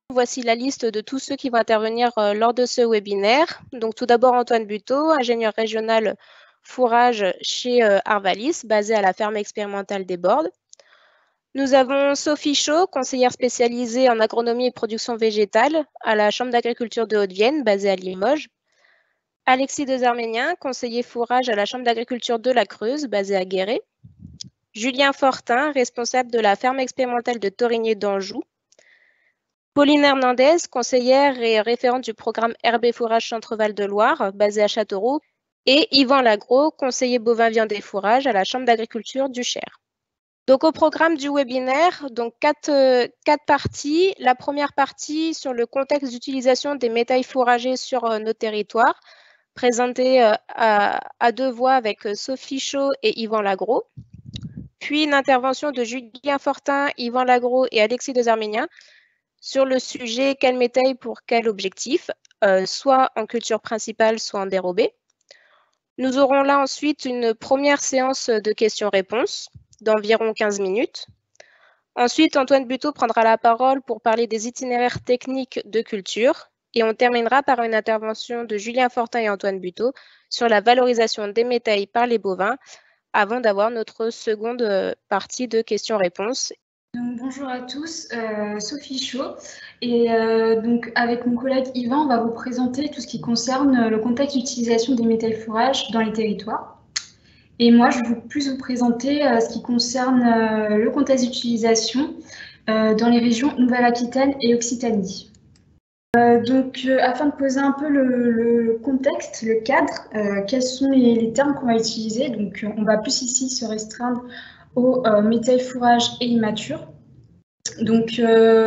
Voici la liste de tous ceux qui vont intervenir lors de ce webinaire. Donc, tout d'abord, Antoine Buteau, ingénieur régional fourrage chez Arvalis, basé à la ferme expérimentale des Bordes. Nous avons Sophie Chaud, conseillère spécialisée en agronomie et production végétale à la Chambre d'agriculture de Haute-Vienne, basée à Limoges. Alexis Dezarménien, conseiller fourrage à la Chambre d'agriculture de la Creuse, basée à Guéret. Julien Fortin, responsable de la ferme expérimentale de Torigné d'Anjou. Pauline Hernandez, conseillère et référente du programme Herbe Fourrage Centre-Val de Loire, basée à Châteauroux. Et Yvan Lagros, conseiller bovin viande et fourrage à la Chambre d'agriculture du Cher. Donc, au programme du webinaire, donc quatre parties. La première partie sur le contexte d'utilisation des méthailles fourragées sur nos territoires, présentée à deux voix avec Sophie Chaud et Yvan Lagros. Puis une intervention de Julien Fortin, Yvan Lagros et Alexis Dezarménien sur le sujet quelle métaille pour quel objectif, soit en culture principale, soit en dérobé. Nous aurons là ensuite une première séance de questions-réponses d'environ 15 minutes. Ensuite, Antoine Buteau prendra la parole pour parler des itinéraires techniques de culture. Et on terminera par une intervention de Julien Fortin et Antoine Buteau sur la valorisation des métailles par les bovins, avant d'avoir notre seconde partie de questions-réponses. Donc, bonjour à tous, Sophie Chaud, et donc avec mon collègue Yvan, on va vous présenter tout ce qui concerne le contexte d'utilisation des méthailles fourrages dans les territoires. Et moi, je vais plus vous présenter ce qui concerne le contexte d'utilisation dans les régions Nouvelle-Aquitaine et Occitanie. Afin de poser un peu le contexte, le cadre, quels sont les termes qu'on va utiliser. Donc, on va plus ici se restreindre aux méthailles fourrage et immatures. Donc,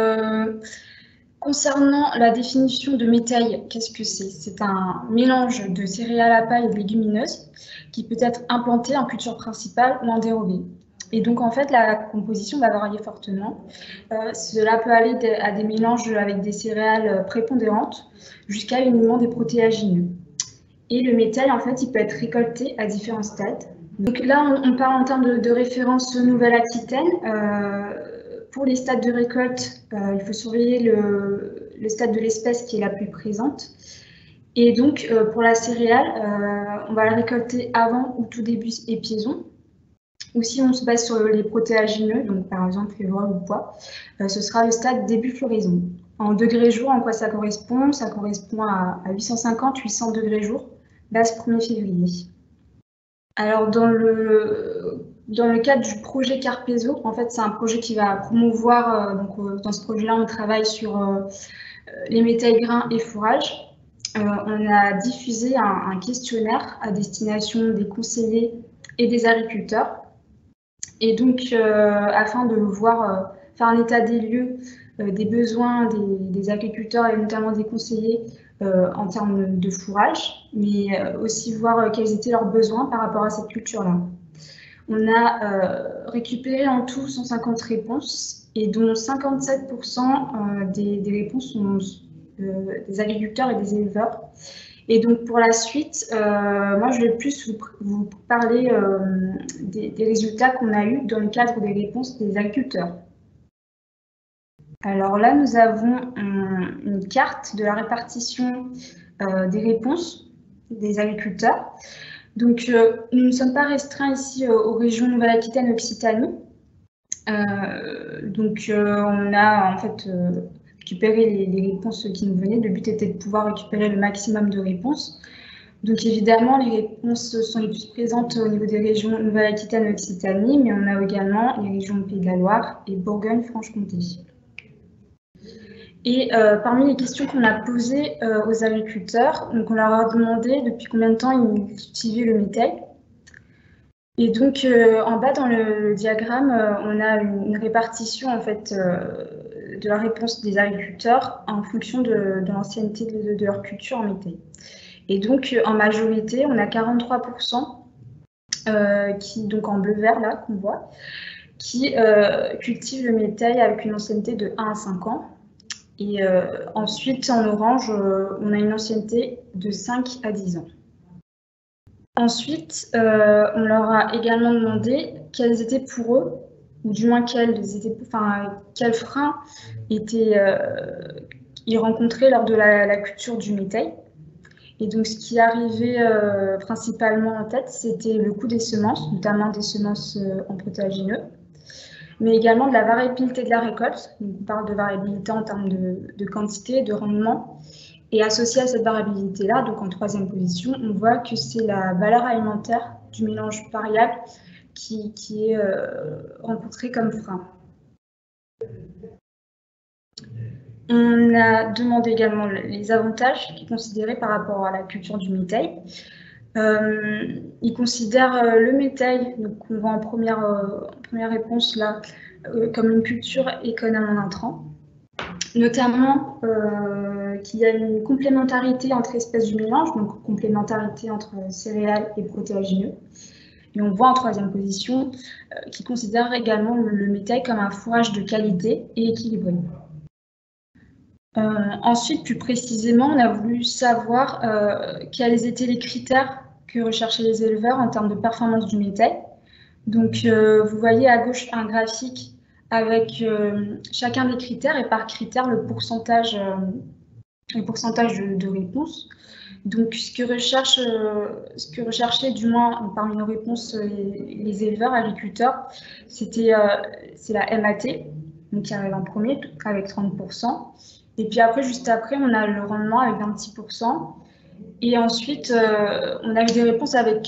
concernant la définition de métaille, qu'est-ce que c'est? C'est un mélange de céréales à paille et de légumineuses qui peut être implanté en culture principale ou en dérobé. Et donc, en fait, la composition va varier fortement. Cela peut aller à des mélanges avec des céréales prépondérantes jusqu'à l'éliminer des protéagineux. Et le métail, en fait, il peut être récolté à différents stades. Donc là, on parle en termes de référence Nouvelle-Aquitaine. Pour les stades de récolte, il faut surveiller le stade de l'espèce qui est la plus présente. Et donc, pour la céréale, on va la récolter avant ou tout début épiaison. Ou si on se base sur les protéagineux, donc par exemple les voies ou le pois, ce sera le stade début floraison. En degrés jour, en quoi ça correspond? Ça correspond à 850-800 degrés jour, base 1er février. Alors, dans le cadre du projet Carpezo, en fait, c'est un projet qui va promouvoir, dans ce projet-là, on travaille sur les méthailles grains et fourrage. On a diffusé un questionnaire à destination des conseillers et des agriculteurs. Et donc, afin de voir, faire un état des lieux des besoins des agriculteurs et notamment des conseillers en termes de fourrage, mais aussi voir quels étaient leurs besoins par rapport à cette culture-là. On a récupéré en tout 150 réponses et dont 57% des réponses sont des agriculteurs et des éleveurs. Et donc pour la suite, moi je vais plus vous parler des résultats qu'on a eus dans le cadre des réponses des agriculteurs. Alors là, nous avons une carte de la répartition des réponses des agriculteurs. Donc, nous ne sommes pas restreints ici aux régions Nouvelle-Aquitaine et Occitanie. On a en fait récupéré les réponses qui nous venaient. Le but était de pouvoir récupérer le maximum de réponses. Donc, évidemment, les réponses sont les plus présentes au niveau des régions Nouvelle-Aquitaine et Occitanie, mais on a également les régions Pays de la Loire et Bourgogne-Franche-Comté. Et parmi les questions qu'on a posées aux agriculteurs, donc on leur a demandé depuis combien de temps ils cultivaient le métail. Et donc en bas dans le diagramme, on a une répartition en fait de la réponse des agriculteurs en fonction de l'ancienneté de leur culture en métail. Et donc en majorité, on a 43% qui, donc en bleu vert là qu'on voit, qui cultivent le métail avec une ancienneté de 1 à 5 ans. Et ensuite, en orange, on a une ancienneté de 5 à 10 ans. Ensuite, on leur a également demandé quels étaient pour eux ou du moins quels freins ils rencontraient lors de la culture du métail. Et donc, ce qui arrivait principalement en tête, c'était le coût des semences, notamment des semences en protéagineux, mais également de la variabilité de la récolte. Donc, on parle de variabilité en termes de quantité, de rendement. Et associé à cette variabilité-là, donc en troisième position, on voit que c'est la valeur alimentaire du mélange variable qui est rencontrée comme frein. On a demandé également les avantages qui considérés par rapport à la culture du métail. Ils considèrent le métail, donc on voit en première réponse là, comme une culture économe en intrants, notamment qu'il y a une complémentarité entre espèces du mélange, donc complémentarité entre céréales et protéagineux. Et on voit en troisième position qu'ils considèrent également le métail comme un fourrage de qualité et équilibré. Ensuite, plus précisément, on a voulu savoir quels étaient les critères que recherchaient les éleveurs en termes de performance du métail. Donc, vous voyez à gauche un graphique avec chacun des critères et par critère le pourcentage de réponses. Donc, ce que recherchaient du moins parmi nos réponses les éleveurs, agriculteurs, c'est la MAT, donc qui arrive en premier avec 30%. Et puis après, juste après, on a le rendement avec 26%. Et ensuite, on a eu des réponses avec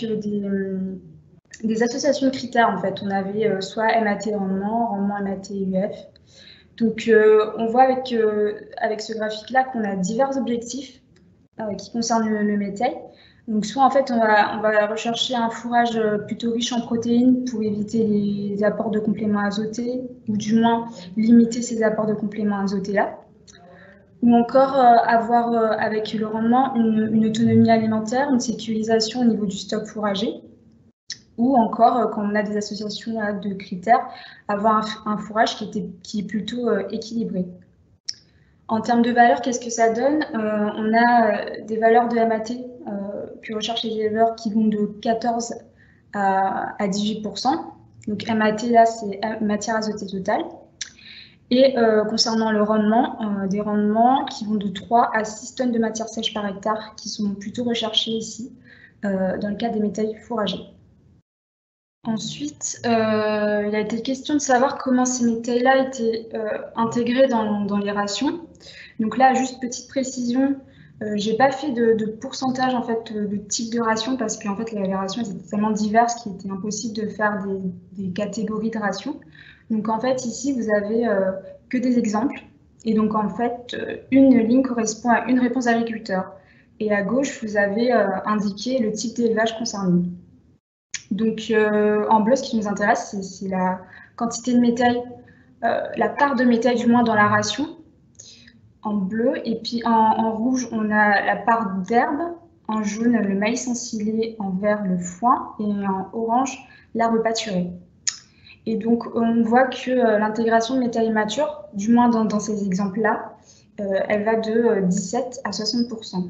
des associations de critères, en fait. On avait soit MAT rendement MAT UF. Donc, on voit avec ce graphique-là qu'on a divers objectifs qui concernent le métail. Donc, soit en fait, on va rechercher un fourrage plutôt riche en protéines pour éviter les apports de compléments azotés, ou du moins limiter ces apports de compléments azotés-là. Ou encore avoir avec le rendement une autonomie alimentaire, une sécurisation au niveau du stock fourrager, ou encore quand on a des associations de critères, avoir un fourrage qui est plutôt équilibré. En termes de valeur, qu'est-ce que ça donne? On a des valeurs de MAT que recherchent les éleveurs qui vont de 14 à 18%. Donc MAT, là, c'est matière azotée totale. Et concernant le rendement, des rendements qui vont de 3 à 6 tonnes de matière sèche par hectare, qui sont plutôt recherchés ici, dans le cas des métails fourragers. Ensuite, il a été question de savoir comment ces métails-là étaient intégrés dans les rations. Donc là, juste petite précision, j'ai pas fait de pourcentage en fait de type de ration parce qu'en fait les rations étaient tellement diverses qu'il était impossible de faire des catégories de rations. Donc en fait ici vous avez que des exemples et donc en fait une ligne correspond à une réponse d'agriculteur et à gauche vous avez indiqué le type d'élevage concerné. Donc en bleu ce qui nous intéresse c'est la quantité de métail, la part de métail du moins dans la ration en bleu, et puis en rouge, on a la part d'herbe, en jaune, le maïs ensilé, en vert, le foin, et en orange, l'herbe pâturée. Et donc, on voit que l'intégration de métail mature, du moins dans ces exemples-là, elle va de 17 à 60%.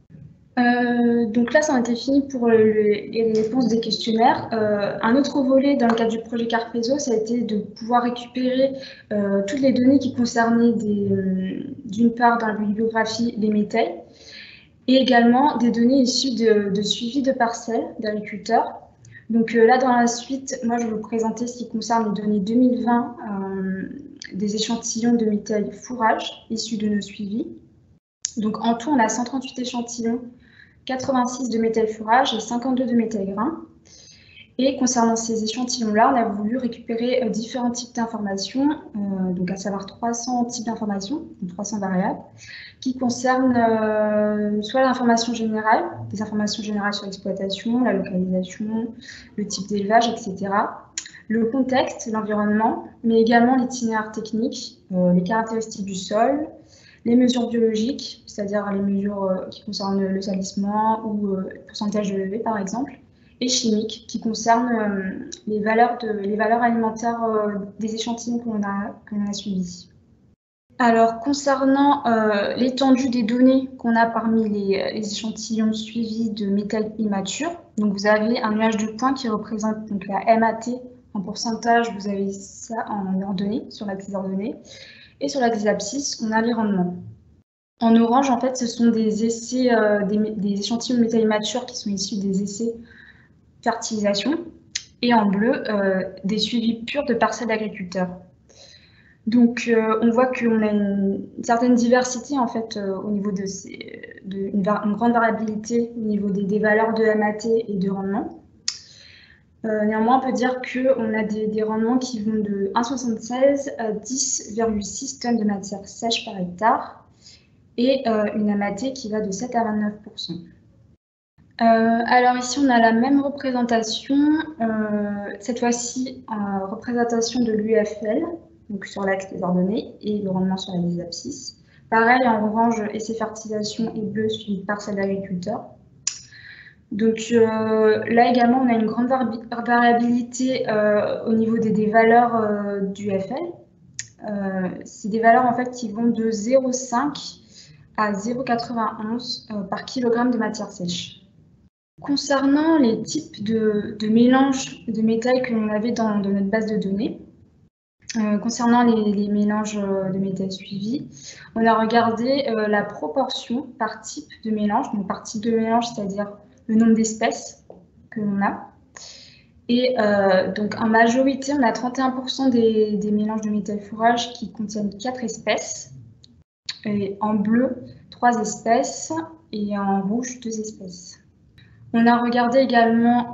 Donc là, ça en était fini pour les réponses des questionnaires. Un autre volet dans le cadre du projet Carpezo, ça a été de pouvoir récupérer toutes les données qui concernaient d'une part dans la bibliographie les métails et également des données issues de suivi de parcelles d'agriculteurs. Donc là, dans la suite, moi, je vais vous présenter ce qui concerne les données 2020 des échantillons de métail fourrage issus de nos suivis. Donc en tout, on a 138 échantillons, 86 de métail fourrage et 52 de métail grain. Et concernant ces échantillons-là, on a voulu récupérer différents types d'informations, donc à savoir 300 types d'informations, 300 variables, qui concernent soit l'information générale, des informations générales sur l'exploitation, la localisation, le type d'élevage, etc. Le contexte, l'environnement, mais également l'itinéraire technique, les caractéristiques du sol, les mesures biologiques, c'est-à-dire les mesures qui concernent le salissement ou le pourcentage de levée, par exemple, et chimiques, qui concernent les valeurs alimentaires des échantillons qu'on a suivis. Alors, concernant l'étendue des données qu'on a parmi les échantillons suivis de métail immature, donc vous avez un nuage de points qui représente donc la MAT En pourcentage, vous avez ça en ordonnée, sur l'axe des ordonnées. Et sur l'axe des abscisses, on a les rendements. En orange, en fait, ce sont des essais, des échantillons de métal immature qui sont issus des essais fertilisation. Et en bleu, des suivis purs de parcelles d'agriculteurs. Donc, on voit qu'on a une certaine diversité, en fait, au niveau une grande variabilité au niveau des valeurs de MAT et de rendement. Néanmoins, on peut dire qu'on a des rendements qui vont de 1,76 à 10,6 tonnes de matière sèche par hectare et une MAT qui va de 7 à 29%. Alors ici, on a la même représentation, cette fois-ci représentation de l'UFL, donc sur l'axe des ordonnées, et le rendement sur les abscisses. Pareil, en orange, essai fertilisation et bleu suivi de parcelles d'agriculteurs. Donc là également, on a une grande variabilité au niveau des valeurs du FL. C'est des valeurs en fait qui vont de 0,5 à 0,91 par kilogramme de matière sèche. Concernant les types de mélanges de métal que l'on avait dans notre base de données, concernant les mélanges de métal suivis, on a regardé la proportion par type de mélange, donc par type de mélange, c'est-à-dire le nombre d'espèces que l'on a. Et donc en majorité, on a 31% des mélanges de métal fourrage qui contiennent 4 espèces, et en bleu, 3 espèces, et en rouge, 2 espèces. On a regardé également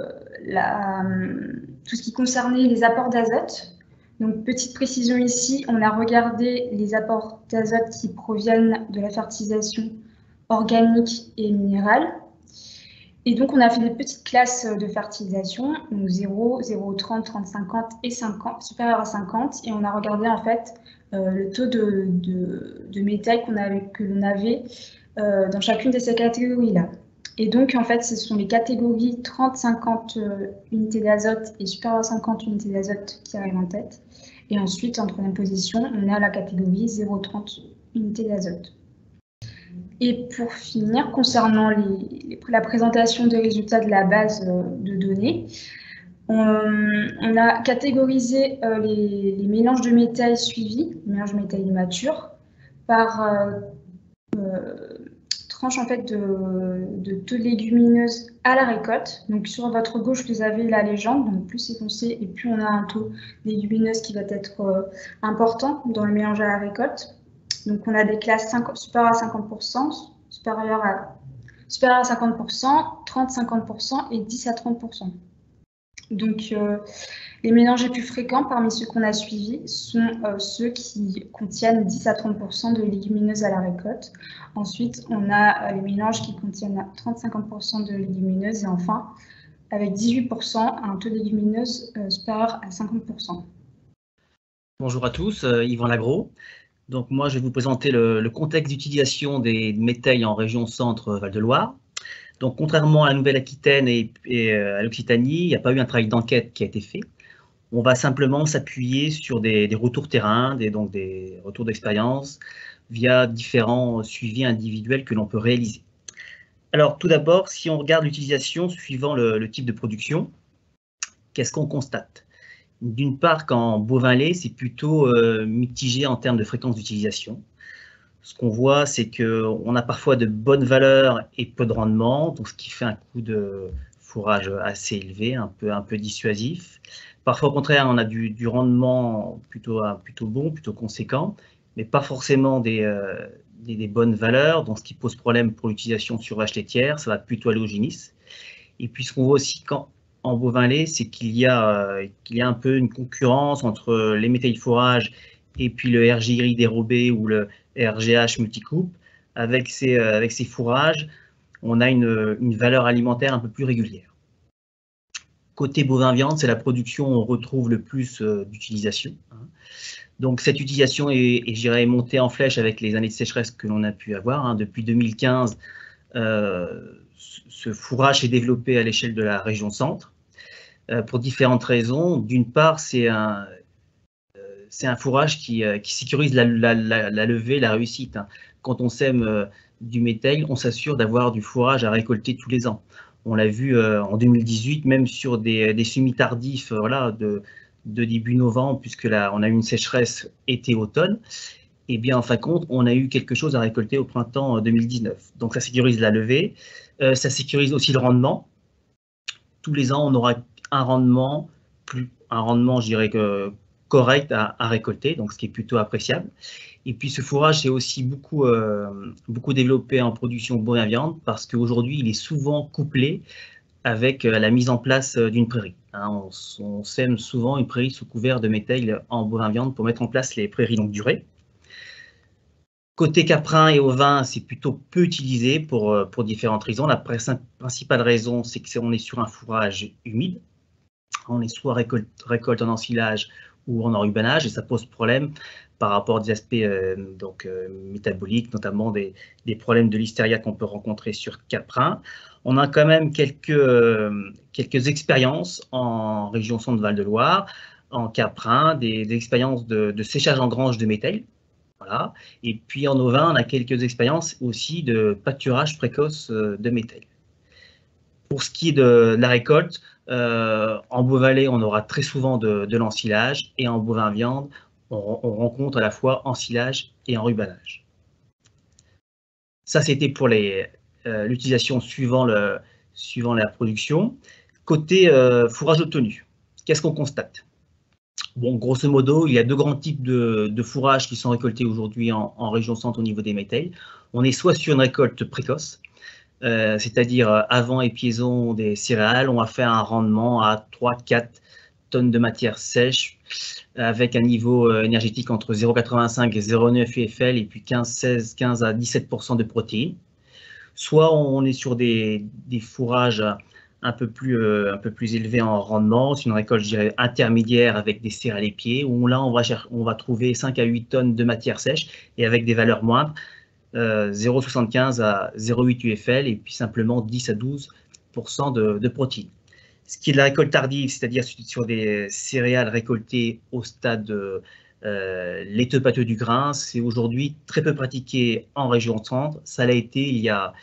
tout ce qui concernait les apports d'azote. Donc, petite précision ici, on a regardé les apports d'azote qui proviennent de la fertilisation organique et minérale. Et donc, on a fait des petites classes de fertilisation, donc 0, 0, 30, 30, 50 et 50, supérieur à 50. Et on a regardé en fait le taux de métal que l'on avait dans chacune de ces catégories-là. Et donc, en fait, ce sont les catégories 30-50 unités d'azote et supérieur à 50 unités d'azote qui arrivent en tête. Et ensuite, en troisième position, on a la catégorie 0,30 unités d'azote. Et pour finir, concernant la présentation des résultats de la base de données, on a catégorisé les mélanges de métal suivis, les mélanges de métal immatures, par tranche en fait de taux de légumineuses à la récolte. Donc sur votre gauche, vous avez la légende, donc plus c'est foncé et plus on a un taux de légumineuses qui va être important dans le mélange à la récolte. Donc on a des classes supérieures à 50%, supérieures à 50%, 30-50% et 10 à 30%. Donc les mélanges les plus fréquents parmi ceux qu'on a suivis sont ceux qui contiennent 10 à 30% de légumineuses à la récolte. Ensuite, on a les mélanges qui contiennent 30-50% de légumineuses et enfin, avec 18%, un taux de légumineuses supérieur à 50%. Bonjour à tous, Yvan Lagros. Donc moi, je vais vous présenter le contexte d'utilisation des métaux en région centre-Val-de-Loire. Donc contrairement à la Nouvelle-Aquitaine et à l'Occitanie, il n'y a pas eu un travail d'enquête qui a été fait. On va simplement s'appuyer sur des retours terrain, donc des retours d'expérience via différents suivis individuels que l'on peut réaliser. Alors tout d'abord, si on regarde l'utilisation suivant le type de production, qu'est-ce qu'on constate? D'une part, qu'en bovin-lait, c'est plutôt mitigé en termes de fréquence d'utilisation. Ce qu'on voit, c'est qu'on a parfois de bonnes valeurs et peu de rendement, donc ce qui fait un coût de fourrage assez élevé, un peu dissuasif. Parfois, au contraire, on a du rendement plutôt bon, plutôt conséquent, mais pas forcément des bonnes valeurs, donc ce qui pose problème pour l'utilisation sur vache laitière, ça va plutôt aller au génisses. Et puis, ce qu'on voit aussi en bovin-lait, c'est qu'il y a un peu une concurrence entre les métaux fourrage et puis le RGI dérobé ou le RGH multicoupe. Avec ces fourrages, on a une valeur alimentaire un peu plus régulière. Côté bovin-viande, c'est la production où on retrouve le plus d'utilisation. Donc cette utilisation est, je dirais, montée en flèche avec les années de sécheresse que l'on a pu avoir. Depuis 2015, ce fourrage s'est développé à l'échelle de la région centre pour différentes raisons. D'une part, c'est un fourrage qui sécurise la levée, la réussite. Quand on sème du métal, on s'assure d'avoir du fourrage à récolter tous les ans. On l'a vu en 2018, même sur des semis tardifs voilà, de début novembre, puisque là, on a eu une sécheresse été-automne. Et bien, en fin de compte, on a eu quelque chose à récolter au printemps 2019. Donc, ça sécurise la levée, ça sécurise aussi le rendement. Tous les ans, on aura un rendement, je dirais, correct à récolter, donc ce qui est plutôt appréciable. Et puis, ce fourrage s'est aussi beaucoup développé en production bovin-viande parce qu'aujourd'hui, il est souvent couplé avec la mise en place d'une prairie. Hein, on sème souvent une prairie sous couvert de méthail en bovin-viande pour mettre en place les prairies longue durée. Côté caprin et ovin, c'est plutôt peu utilisé pour différentes raisons. La principale raison, c'est qu'on est sur un fourrage humide. On est soit récolte en ensilage ou en enrubanage, et ça pose problème par rapport à des aspects métaboliques, notamment des problèmes de listeria qu'on peut rencontrer sur caprin. On a quand même quelques expériences en région centre-Val de Loire, en caprin, des expériences de séchage en grange de méthail. Voilà. Et puis en ovin, on a quelques expériences aussi de pâturage précoce de méthail. Pour ce qui est de la récolte, en bovin-lait, on aura très souvent de l'ensilage, et en bovin-viande, on rencontre à la fois ensilage et enrubanage. Ça, c'était pour l'utilisation suivant la production. Côté fourrage de tenue, qu'est-ce qu'on constate? Bon, grosso modo, il y a deux grands types de fourrages qui sont récoltés aujourd'hui en région centre au niveau des méthails. On est soit sur une récolte précoce, c'est-à-dire avant épiaison des céréales, on va faire un rendement à 3-4 tonnes de matière sèche avec un niveau énergétique entre 0,85 et 0,9 UFL et puis 15 à 17% de protéines. Soit on est sur des fourrages un peu plus élevés en rendement, c'est une récolte, je dirais, intermédiaire avec des céréales épiées, où là, on va trouver 5 à 8 tonnes de matière sèche et avec des valeurs moindres, 0,75 à 0,8 UFL et puis simplement 10 à 12% de protéines. Ce qui est de la récolte tardive, c'est-à-dire sur des céréales récoltées au stade laiteux pâteux du grain, c'est aujourd'hui très peu pratiqué en région centre. Ça l'a été il y a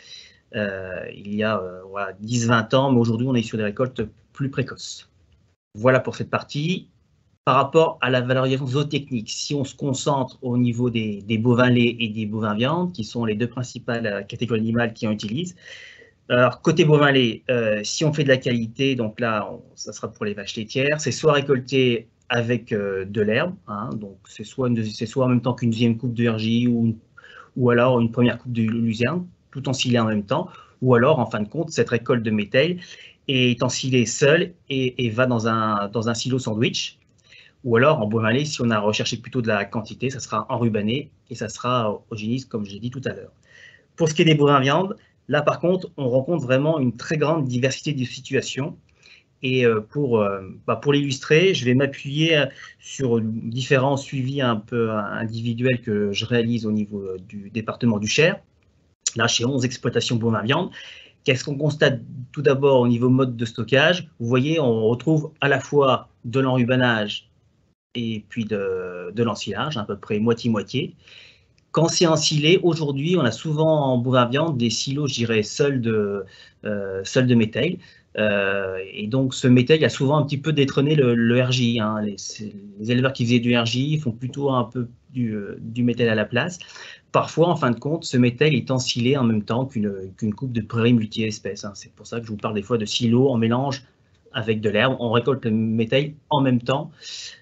10-20 ans, mais aujourd'hui on est sur des récoltes plus précoces. Voilà pour cette partie. Par rapport à la valorisation zootechnique, si on se concentre au niveau des bovins laits et des bovins viande, qui sont les deux principales catégories animales qui en utilisent. Alors, côté bovin lait, si on fait de la qualité, donc là, ça sera pour les vaches laitières, c'est soit récolté avec de l'herbe, hein, donc c'est soit en même temps qu'une deuxième coupe de RJ ou alors une première coupe de luzerne, tout ensilé en même temps, ou alors, en fin de compte, cette récolte de méthail est ensilée seule et va dans un silo sandwich. Ou alors, en bovin lait, si on a recherché plutôt de la quantité, ça sera enrubané et ça sera eugénisé, comme je l'ai dit tout à l'heure. Pour ce qui est des bovins viande, là, par contre, on rencontre vraiment une très grande diversité de situations. Et pour l'illustrer, je vais m'appuyer sur différents suivis un peu individuels que je réalise au niveau du département du Cher. Là, chez 11 exploitations bovins viande. Qu'est-ce qu'on constate tout d'abord au niveau mode de stockage? Vous voyez, on retrouve à la fois de l'enrubanage et puis de l'ensilage, à peu près moitié-moitié. Quand c'est ensilé, aujourd'hui, on a souvent en bovin viande des silos, je dirais, seuls de méthail. Et donc, ce méthail a souvent un petit peu détrôné le RJ. Hein. Les éleveurs qui faisaient du RJ font plutôt un peu du méthail à la place. Parfois, en fin de compte, ce méthail est ensilé en même temps qu'une coupe de prairie multi-espèces. Hein. C'est pour ça que je vous parle des fois de silos en mélange avec de l'herbe. On récolte le méthail en même temps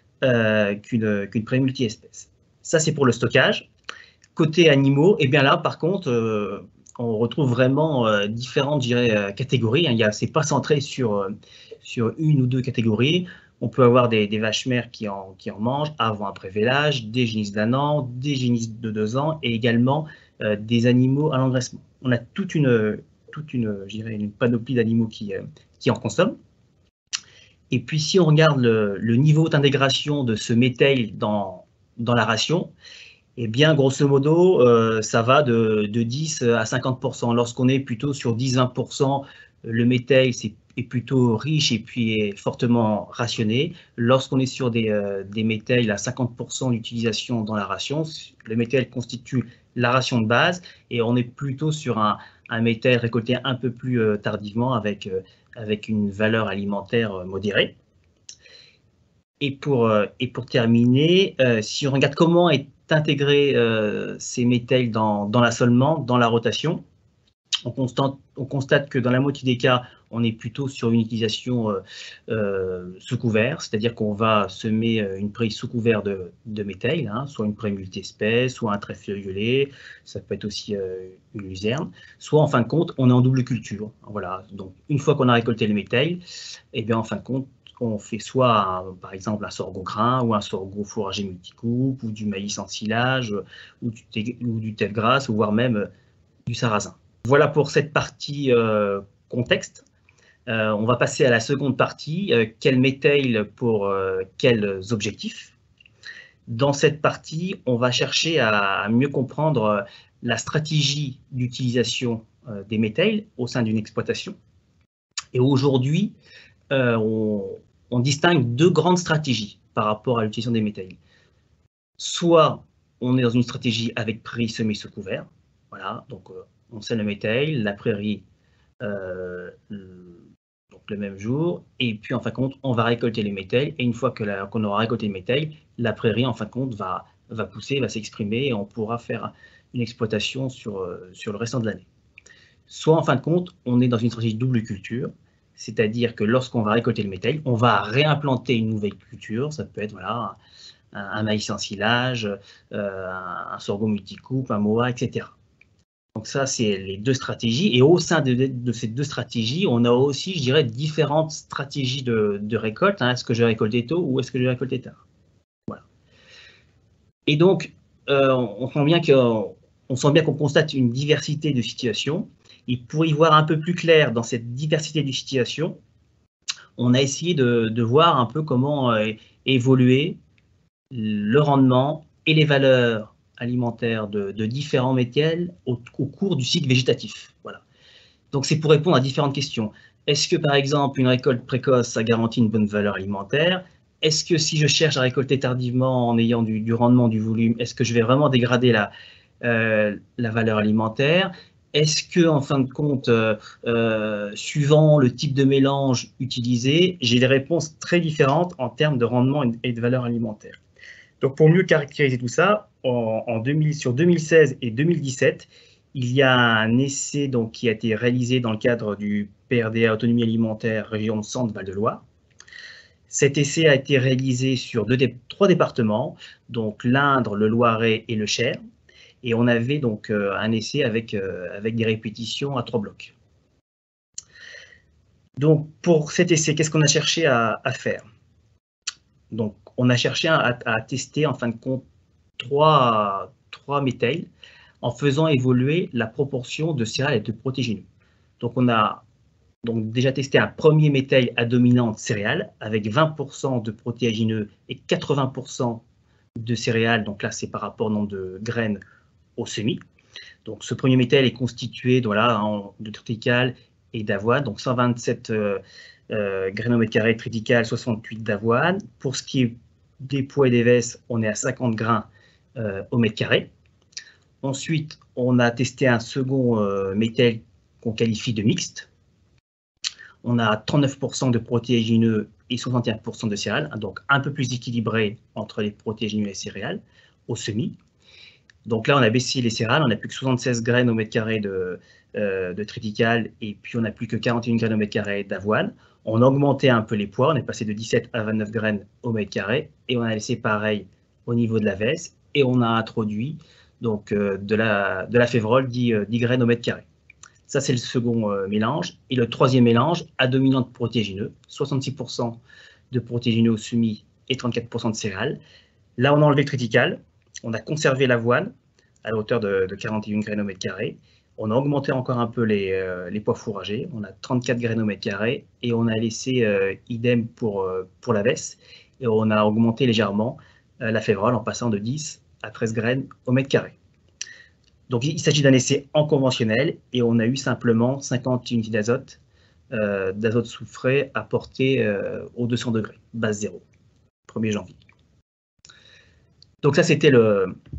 qu'une prairie multi-espèces. Ça, c'est pour le stockage. Côté animaux, et bien là, par contre, on retrouve vraiment différentes, je dirais, catégories. Hein. C'est pas centré sur une ou deux catégories. On peut avoir des vaches mères qui en mangent avant-après vélage, des génisses d'1 an, des génisses de 2 ans et également des animaux à l'engraissement. On a toute une panoplie d'animaux qui en consomment. Et puis, si on regarde le niveau d'intégration de ce méthail dans la ration, eh bien, grosso modo, ça va de 10 à 50%. Lorsqu'on est plutôt sur 10-20%, le méthail est plutôt riche et puis est fortement rationné. Lorsqu'on est sur des méthails à 50% d'utilisation dans la ration, le méthail constitue la ration de base et on est plutôt sur un un métal récolté un peu plus tardivement avec une valeur alimentaire modérée. Et pour terminer, si on regarde comment est intégré ces métals dans l'assolement, dans la rotation, on constate que dans la moitié des cas, on est plutôt sur une utilisation sous couvert, c'est-à-dire qu'on va semer une prairie sous couvert de métals, hein, soit une prairie multi-espèces, soit un trèfle violet, ça peut être aussi une luzerne, soit en fin de compte, on est en double culture. Voilà. Donc une fois qu'on a récolté le métal, et bien en fin de compte, on fait soit, par exemple, un sorgho grain ou un sorgho fourragé multicoupe, ou du maïs en silage, ou du thé de grasse, ou voire même du sarrasin. Voilà pour cette partie contexte. On va passer à la seconde partie, quel métal pour quels objectifs. Dans cette partie, on va chercher à mieux comprendre la stratégie d'utilisation des métals au sein d'une exploitation. Et aujourd'hui, on distingue deux grandes stratégies par rapport à l'utilisation des métals. Soit on est dans une stratégie avec prairie semée sous couvert, voilà, donc on sème le métal, la prairie donc le même jour, et puis en fin de compte, on va récolter les métals, et une fois qu'on aura récolté le métal, la prairie en fin de compte va pousser, va s'exprimer, et on pourra faire une exploitation sur le restant de l'année. Soit en fin de compte, on est dans une stratégie de double culture, c'est-à-dire que lorsqu'on va récolter le métal, on va réimplanter une nouvelle culture, ça peut être voilà, un maïs en silage, un sorgho multicoupe, un moa, etc. Donc ça, c'est les deux stratégies. Et au sein de ces deux stratégies, on a aussi, je dirais, différentes stratégies de récolte. Hein. Est-ce que je vais récolter tôt ou est-ce que je vais récolter tard? Voilà. Et donc, on sent bien qu'on constate une diversité de situations. Et pour y voir un peu plus clair dans cette diversité de situations, on a essayé de voir un peu comment évoluer le rendement et les valeurs alimentaires de différents métals au cours du cycle végétatif. Voilà. Donc c'est pour répondre à différentes questions. Est-ce que par exemple une récolte précoce, ça garantit une bonne valeur alimentaire? Est-ce que si je cherche à récolter tardivement en ayant du rendement, du volume, est-ce que je vais vraiment dégrader la valeur alimentaire? Est-ce que, en fin de compte, suivant le type de mélange utilisé, j'ai des réponses très différentes en termes de rendement et de valeur alimentaire. Donc, pour mieux caractériser tout ça, sur 2016 et 2017, il y a un essai donc, qui a été réalisé dans le cadre du PRDA Autonomie alimentaire région Centre-Val de Loire. Cet essai a été réalisé sur trois départements, donc l'Indre, le Loiret et le Cher. Et on avait donc un essai avec des répétitions à 3 blocs. Donc, pour cet essai, qu'est-ce qu'on a cherché à faire? Donc, on a cherché à tester, en fin de compte, trois métals en faisant évoluer la proportion de céréales et de protéagineux. Donc, on a déjà testé un premier métal à dominante céréale avec 20% de protéagineux et 80% de céréales. Donc là, c'est par rapport au nombre de graines au semis. Donc, ce premier métal est constitué de triticale et d'avoine, donc 127 graines au mètre carré de triticale, 68 d'avoine. Pour ce qui est des pois et des vesses, on est à 50 grains au mètre carré. Ensuite, on a testé un second métal qu'on qualifie de mixte. On a 39% de protéagineux et 61% de céréales, donc un peu plus équilibré entre les protéagineux et les céréales au semis. Donc là, on a baissé les céréales, on n'a plus que 76 graines au mètre carré de triticale et puis on n'a plus que 41 graines au mètre carré d'avoine. On a augmenté un peu les pois, on est passé de 17 à 29 graines au mètre carré et on a laissé pareil au niveau de la veste et on a introduit donc, de la févrole 10 graines au mètre carré. Ça, c'est le second mélange. Et le troisième mélange, à dominante protéagineux, 66% de protéagineux au semis et 34% de céréales. Là, on a enlevé le triticale. On a conservé l'avoine à la hauteur de 41 graines au mètre carré. On a augmenté encore un peu les pois fourragés. On a 34 graines au mètre carré et on a laissé idem pour la vesse. Et on a augmenté légèrement la févrole en passant de 10 à 13 graines au mètre carré. Donc il s'agit d'un essai en conventionnel et on a eu simplement 50 unités d'azote soufré apporté aux 200 degrés, base 0, 1er janvier. Donc ça, c'était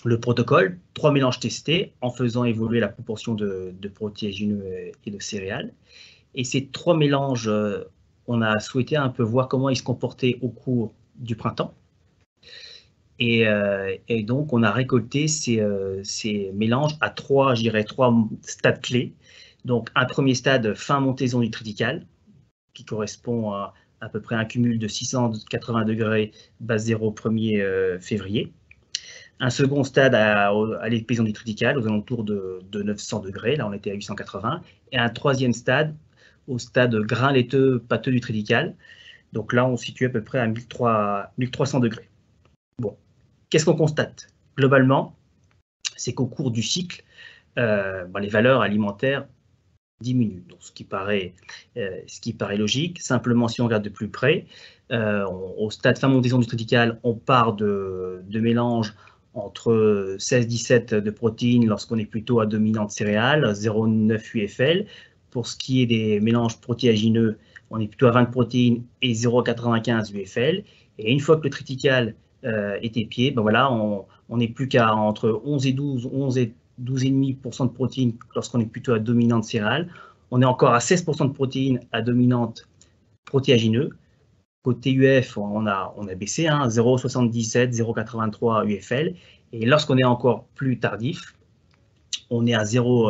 le protocole, 3 mélanges testés en faisant évoluer la proportion de protéagineux et de céréales. Et ces 3 mélanges, on a souhaité un peu voir comment ils se comportaient au cours du printemps. Et donc, on a récolté ces mélanges à 3 stades clés. Donc, un premier stade, fin montaison du triticale, qui correspond à peu près un cumul de 680 degrés base 0 1er février. Un second stade à l'éclosion du triticale, aux alentours de 900 degrés, là on était à 880. Et un troisième stade, au stade grain laiteux pâteux du triticale. Donc là, on se situe à peu près à 1300 degrés. Bon, qu'est-ce qu'on constate? Globalement, c'est qu'au cours du cycle, les valeurs alimentaires diminuent. Donc, ce qui paraît logique. Simplement, si on regarde de plus près, au stade fin montaison du triticale, on part de mélanges entre 16-17 de protéines lorsqu'on est plutôt à dominante céréale, 0,9 UFL. Pour ce qui est des mélanges protéagineux, on est plutôt à 20 protéines et 0,95 UFL. Et une fois que le triticale est épié, voilà, on n'est plus qu'à entre 11 et 12,5% de protéines lorsqu'on est plutôt à dominante céréale. On est encore à 16% de protéines à dominante protéagineux. Côté UF, on a baissé, 0,77, 0,83 UFL. Et lorsqu'on est encore plus tardif, on est à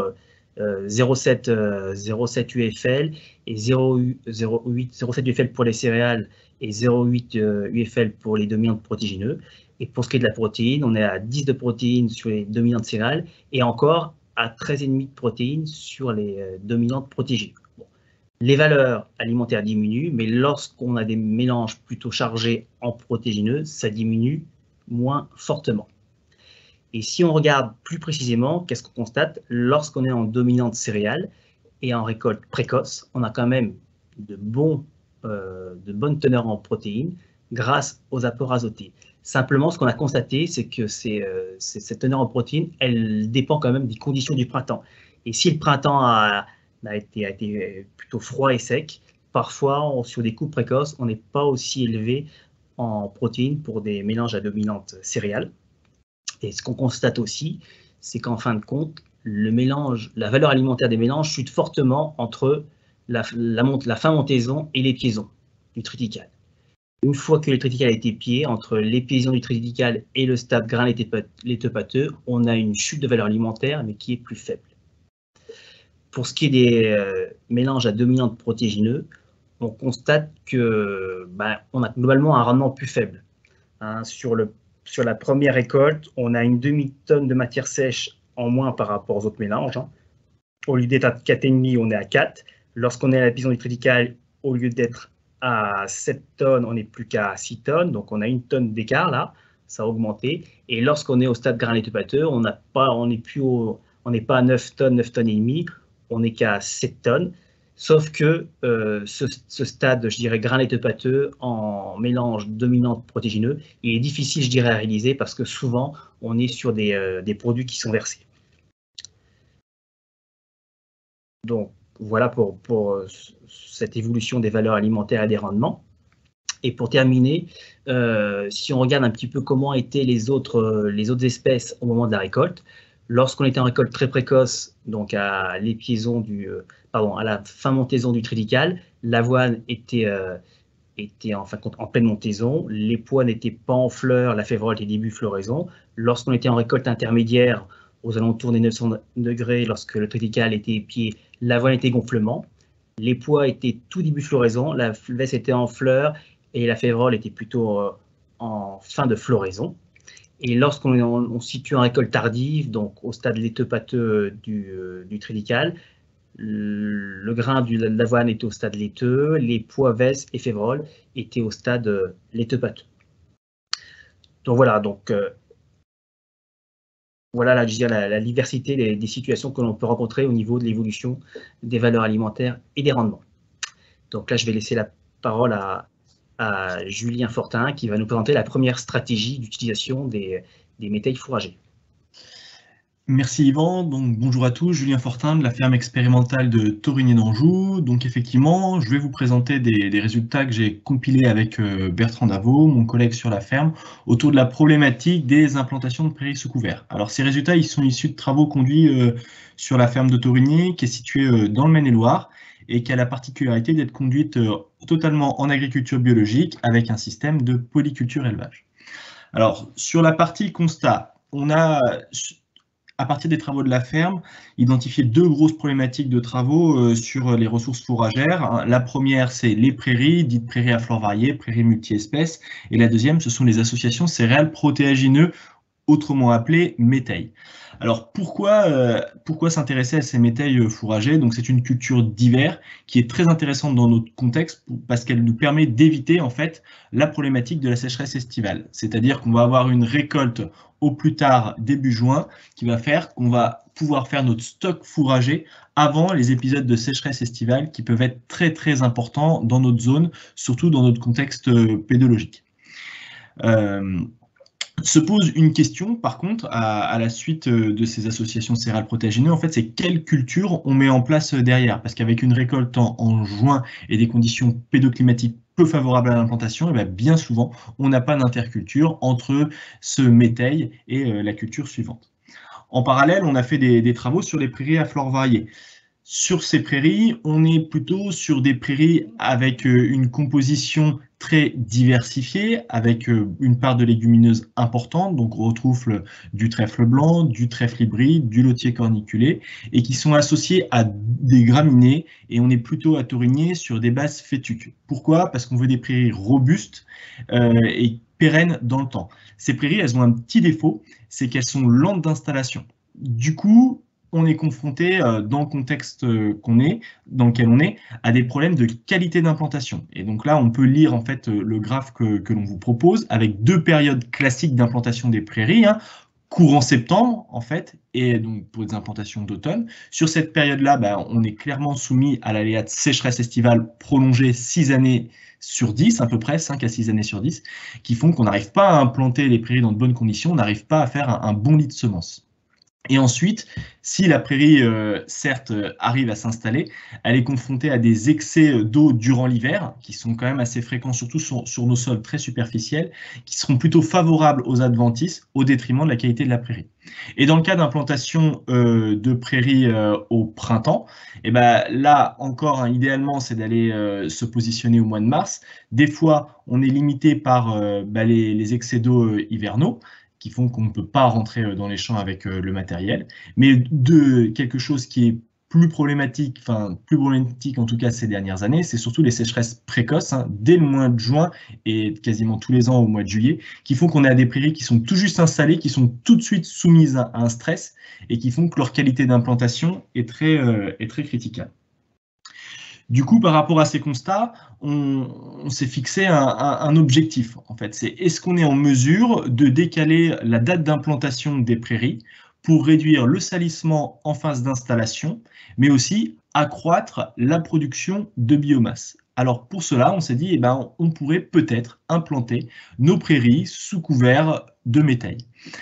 0,7 UFL et 0,7 UFL pour les céréales et 0,8 UFL pour les dominantes protéagineux. Et pour ce qui est de la protéine, on est à 10 de protéines sur les dominantes céréales et encore à 13,5 de protéines sur les dominantes protéagineux. Bon. Les valeurs alimentaires diminuent, mais lorsqu'on a des mélanges plutôt chargés en protéagineux, ça diminue moins fortement. Et si on regarde plus précisément, qu'est-ce qu'on constate? Lorsqu'on est en dominante céréale et en récolte précoce, on a quand même de bonnes teneurs en protéines grâce aux apports azotés. Simplement, ce qu'on a constaté, c'est que cette teneur en protéines, elle dépend quand même des conditions du printemps. Et si le printemps a été plutôt froid et sec, parfois, sur des coupes précoces, on n'est pas aussi élevé en protéines pour des mélanges à dominante céréale. Et ce qu'on constate aussi, c'est qu'en fin de compte, la valeur alimentaire des mélanges chute fortement entre la fin montaison et l'épiaison du triticale. Une fois que le triticale a été épié, entre l'épiaison du triticale et le stade grain laiteux pâteux, on a une chute de valeur alimentaire, mais qui est plus faible. Pour ce qui est des mélanges à dominante protéagineux, on constate que on a globalement un rendement plus faible. Sur la première récolte, on a une demi-tonne de matière sèche en moins par rapport aux autres mélanges. Au lieu d'être à 4,5, on est à 4. Lorsqu'on est à l'épiaison du triticale, au lieu d'être à 7 tonnes, on n'est plus qu'à 6 tonnes. Donc, on a 1 tonne d'écart là, ça a augmenté. Et lorsqu'on est au stade grain laiteux pâteux, on n'est pas à 9 tonnes et demi, on n'est qu'à 7 tonnes. Sauf que ce stade, je dirais, grain laiteux pâteux en mélange dominante protéagineux, il est difficile, je dirais, à réaliser parce que souvent, on est sur des produits qui sont versés. Donc, voilà pour cette évolution des valeurs alimentaires et des rendements. Et pour terminer, si on regarde un petit peu comment étaient les autres espèces au moment de la récolte, lorsqu'on était en récolte très précoce, donc à l'épiaison à la fin montaison du triticale, l'avoine était en fin de compte en pleine montaison, les pois n'étaient pas en fleurs, la févrole était début floraison. Lorsqu'on était en récolte intermédiaire, aux alentours des 900 degrés, lorsque le triticale était épié, l'avoine était gonflement, les pois étaient tout début floraison, la veste était en fleurs et la févrole était plutôt en fin de floraison. Et lorsqu'on se situe en récolte tardive, donc au stade laiteux pâteux du triticale, le grain de l'avoine était au stade laiteux, les pois, vesses et févroles étaient au stade laiteux pâteux. Donc voilà, voilà la diversité des situations que l'on peut rencontrer au niveau de l'évolution des valeurs alimentaires et des rendements. Donc là, je vais laisser la parole à Julien Fortin qui va nous présenter la première stratégie d'utilisation des métayles fourragers. Merci Yvan, donc bonjour à tous, Julien Fortin de la ferme expérimentale de Torigny d'Anjou. Donc effectivement, je vais vous présenter des résultats que j'ai compilés avec Bertrand Davot, mon collègue sur la ferme, autour de la problématique des implantations de prairies sous couvert. Alors ces résultats, ils sont issus de travaux conduits sur la ferme de Torigny, qui est située dans le Maine-et-Loire, et qui a la particularité d'être conduite totalement en agriculture biologique avec un système de polyculture élevage. Alors sur la partie constat, on a, à partir des travaux de la ferme, identifié deux grosses problématiques de travaux sur les ressources fourragères. La première, c'est les prairies, dites prairies à flore variée, prairies multi-espèces. Et la deuxième, ce sont les associations céréales protéagineux, autrement appelées métailles. Alors pourquoi s'intéresser à ces métailles fourragées? Donc c'est une culture d'hiver qui est très intéressante dans notre contexte parce qu'elle nous permet d'éviter en fait la problématique de la sécheresse estivale. C'est-à-dire qu'on va avoir une récolte au plus tard début juin qui va faire qu'on va pouvoir faire notre stock fourragé avant les épisodes de sécheresse estivale qui peuvent être très très importants dans notre zone, surtout dans notre contexte pédologique. Se pose une question, par contre, à la suite de ces associations céréales protéagineuses, en fait, c'est quelle culture on met en place derrière? Parce qu'avec une récolte en juin et des conditions pédoclimatiques peu favorables à l'implantation, et bien souvent, on n'a pas d'interculture entre ce métail et la culture suivante. En parallèle, on a fait des travaux sur les prairies à flore variée. Sur ces prairies, on est plutôt sur des prairies avec une composition très diversifiée, avec une part de légumineuses importante, donc on retrouve du trèfle blanc, du trèfle hybride, du lotier corniculé, et qui sont associés à des graminées, et on est plutôt à Torigny sur des bases fétuques. Pourquoi? Parce qu'on veut des prairies robustes et pérennes dans le temps. Ces prairies, elles ont un petit défaut, c'est qu'elles sont lentes d'installation. Du coup, on est confronté, dans le contexte dans lequel on est, à des problèmes de qualité d'implantation. Et donc là, on peut lire en fait le graphe que l'on vous propose avec deux périodes classiques d'implantation des prairies, courant septembre en fait, et donc pour des implantations d'automne. Sur cette période-là, on est clairement soumis à l'aléa de sécheresse estivale prolongée 6 années sur 10, à peu près 5 à 6 années sur 10, qui font qu'on n'arrive pas à implanter les prairies dans de bonnes conditions, on n'arrive pas à faire un bon lit de semences. Et ensuite, si la prairie, certes, arrive à s'installer, elle est confrontée à des excès d'eau durant l'hiver, qui sont quand même assez fréquents, surtout sur nos sols très superficiels, qui seront plutôt favorables aux adventices, au détriment de la qualité de la prairie. Et dans le cas d'implantation de prairies au printemps, là encore, idéalement, c'est d'aller se positionner au mois de mars. Des fois, on est limité par les excès d'eau hivernaux, qui font qu'on ne peut pas rentrer dans les champs avec le matériel. Mais quelque chose qui est plus problématique en tout cas ces dernières années, c'est surtout les sécheresses précoces, dès le mois de juin et quasiment tous les ans au mois de juillet, qui font qu'on a des prairies qui sont tout juste installées, qui sont tout de suite soumises à un stress et qui font que leur qualité d'implantation est très critiquable. Du coup, par rapport à ces constats, on s'est fixé un objectif. En fait, c'est est-ce qu'on est en mesure de décaler la date d'implantation des prairies pour réduire le salissement en phase d'installation, mais aussi accroître la production de biomasse. Alors pour cela, on s'est dit, on pourrait peut-être implanter nos prairies sous couvert de métail.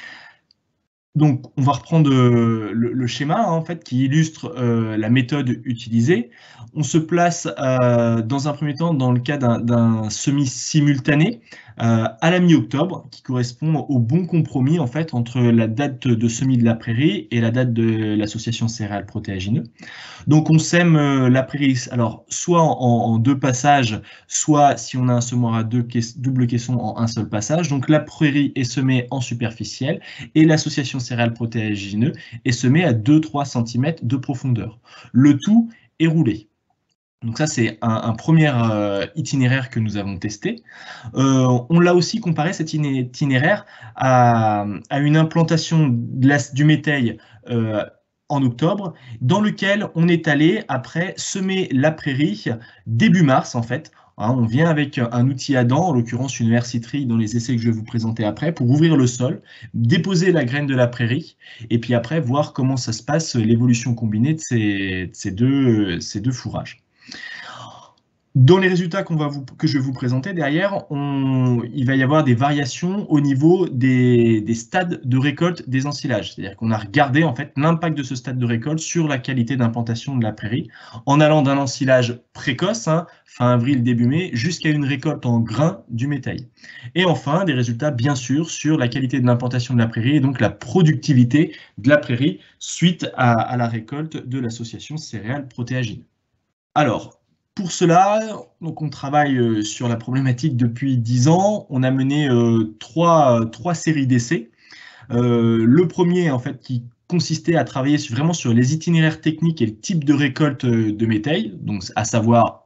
Donc, on va reprendre le schéma en fait, qui illustre la méthode utilisée. On se place dans un premier temps dans le cas d'un semis simultané à la mi-octobre, qui correspond au bon compromis en fait, entre la date de semis de la prairie et la date de l'association céréales protéagineuses. Donc, on sème la prairie, alors soit en deux passages, soit si on a un semoir à double caisson en un seul passage. Donc, la prairie est semée en superficielle et l'association céréales protéagineuses est semée à 2-3 cm de profondeur. Le tout est roulé. Donc ça, c'est un premier itinéraire que nous avons testé. On l'a aussi comparé, cet itinéraire, à une implantation du métail en octobre, dans lequel on est allé, après, semer la prairie début mars, en fait. On vient avec un outil à dents, en l'occurrence une herciterie dans les essais que je vais vous présenter après, pour ouvrir le sol, déposer la graine de la prairie, et puis après voir comment ça se passe, l'évolution combinée de ces deux fourrages. Dans les résultats que je vais vous présenter derrière, il va y avoir des variations au niveau des stades de récolte des ensilages. C'est-à-dire qu'on a regardé en fait l'impact de ce stade de récolte sur la qualité d'implantation de la prairie, en allant d'un ensilage précoce, fin avril, début mai, jusqu'à une récolte en grains du métail. Et enfin, des résultats bien sûr sur la qualité de l'implantation de la prairie et donc la productivité de la prairie suite à la récolte de l'association céréales protéagineux. Alors, pour cela, donc on travaille sur la problématique depuis 10 ans. On a mené trois séries d'essais. Le premier, en fait, qui consistait à travailler vraiment sur les itinéraires techniques et le type de récolte de métail, donc à savoir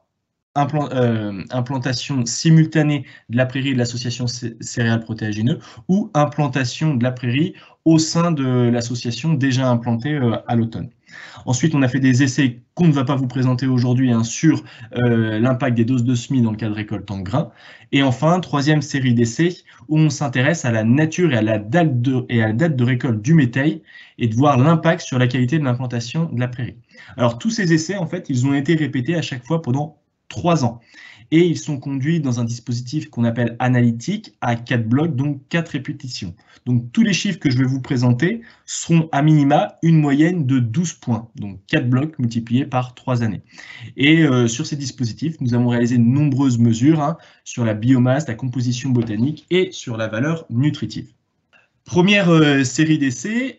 implantation simultanée de la prairie et de l'association céréales protéagineux ou implantation de la prairie au sein de l'association déjà implantée à l'automne. Ensuite, on a fait des essais qu'on ne va pas vous présenter aujourd'hui sur l'impact des doses de semis dans le cas de récolte en grains. Et enfin, troisième série d'essais où on s'intéresse à la nature et à la date de récolte du métail et de voir l'impact sur la qualité de l'implantation de la prairie. Alors, tous ces essais, en fait, ils ont été répétés à chaque fois pendant 3 ans. Et ils sont conduits dans un dispositif qu'on appelle analytique à 4 blocs, donc 4 répétitions. Donc tous les chiffres que je vais vous présenter seront à minima une moyenne de 12 points, donc 4 blocs multipliés par 3 années. Et sur ces dispositifs, nous avons réalisé de nombreuses mesures sur la biomasse, la composition botanique et sur la valeur nutritive. Première série d'essais,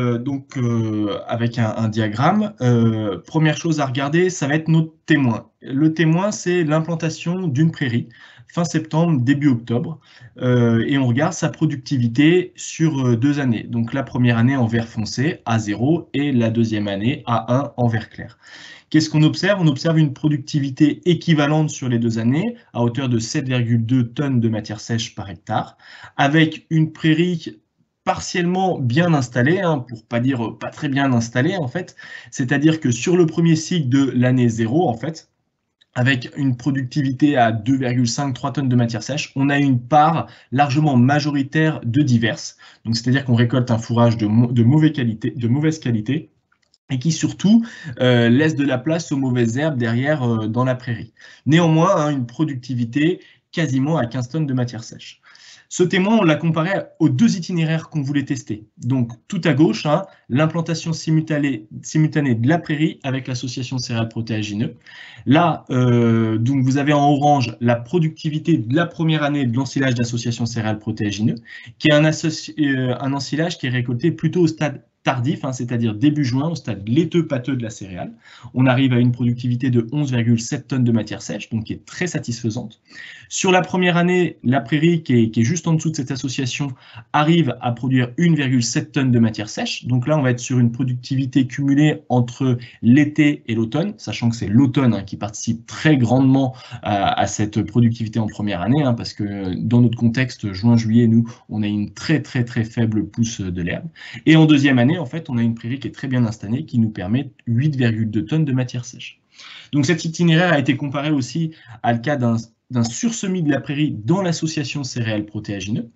avec un diagramme. Première chose à regarder, ça va être notre témoin. Le témoin, c'est l'implantation d'une prairie, fin septembre, début octobre. Et on regarde sa productivité sur 2 années. Donc la première année en vert foncé, à 0, et la deuxième année à 1 en vert clair. Qu'est-ce qu'on observe? On observe une productivité équivalente sur les 2 années, à hauteur de 7,2 tonnes de matière sèche par hectare, avec une prairie partiellement bien installée, pour pas dire pas très bien installée en fait, c'est-à-dire que sur le premier cycle de l'année 0 en fait, avec une productivité à 2,5-3 tonnes de matière sèche, on a une part largement majoritaire de diverses, donc c'est-à-dire qu'on récolte un fourrage de mauvaise qualité, et qui surtout laisse de la place aux mauvaises herbes derrière dans la prairie. Néanmoins, une productivité quasiment à 15 tonnes de matière sèche. Ce témoin, on l'a comparé aux 2 itinéraires qu'on voulait tester. Donc, tout à gauche, l'implantation simultanée de la prairie avec l'association céréales protéagineux. Là, donc vous avez en orange la productivité de la première année de l'ensilage d'association céréales protéagineux, qui est un ensilage qui est récolté plutôt au stade tardif, c'est-à-dire début juin, au stade laiteux pâteux de la céréale. On arrive à une productivité de 11,7 tonnes de matière sèche, donc qui est très satisfaisante. Sur la première année, la prairie, qui est juste en dessous de cette association, arrive à produire 1,7 tonnes de matière sèche. Donc là, on va être sur une productivité cumulée entre l'été et l'automne, sachant que c'est l'automne qui participe très grandement à cette productivité en première année, parce que dans notre contexte, juin-juillet, nous, on a une très faible pousse de l'herbe. Et en deuxième année, en fait, on a une prairie qui est très bien installée, qui nous permet 8,2 tonnes de matière sèche. Donc cet itinéraire a été comparé aussi à le cas d'un sursemis de la prairie dans l'association céréales protéagineux.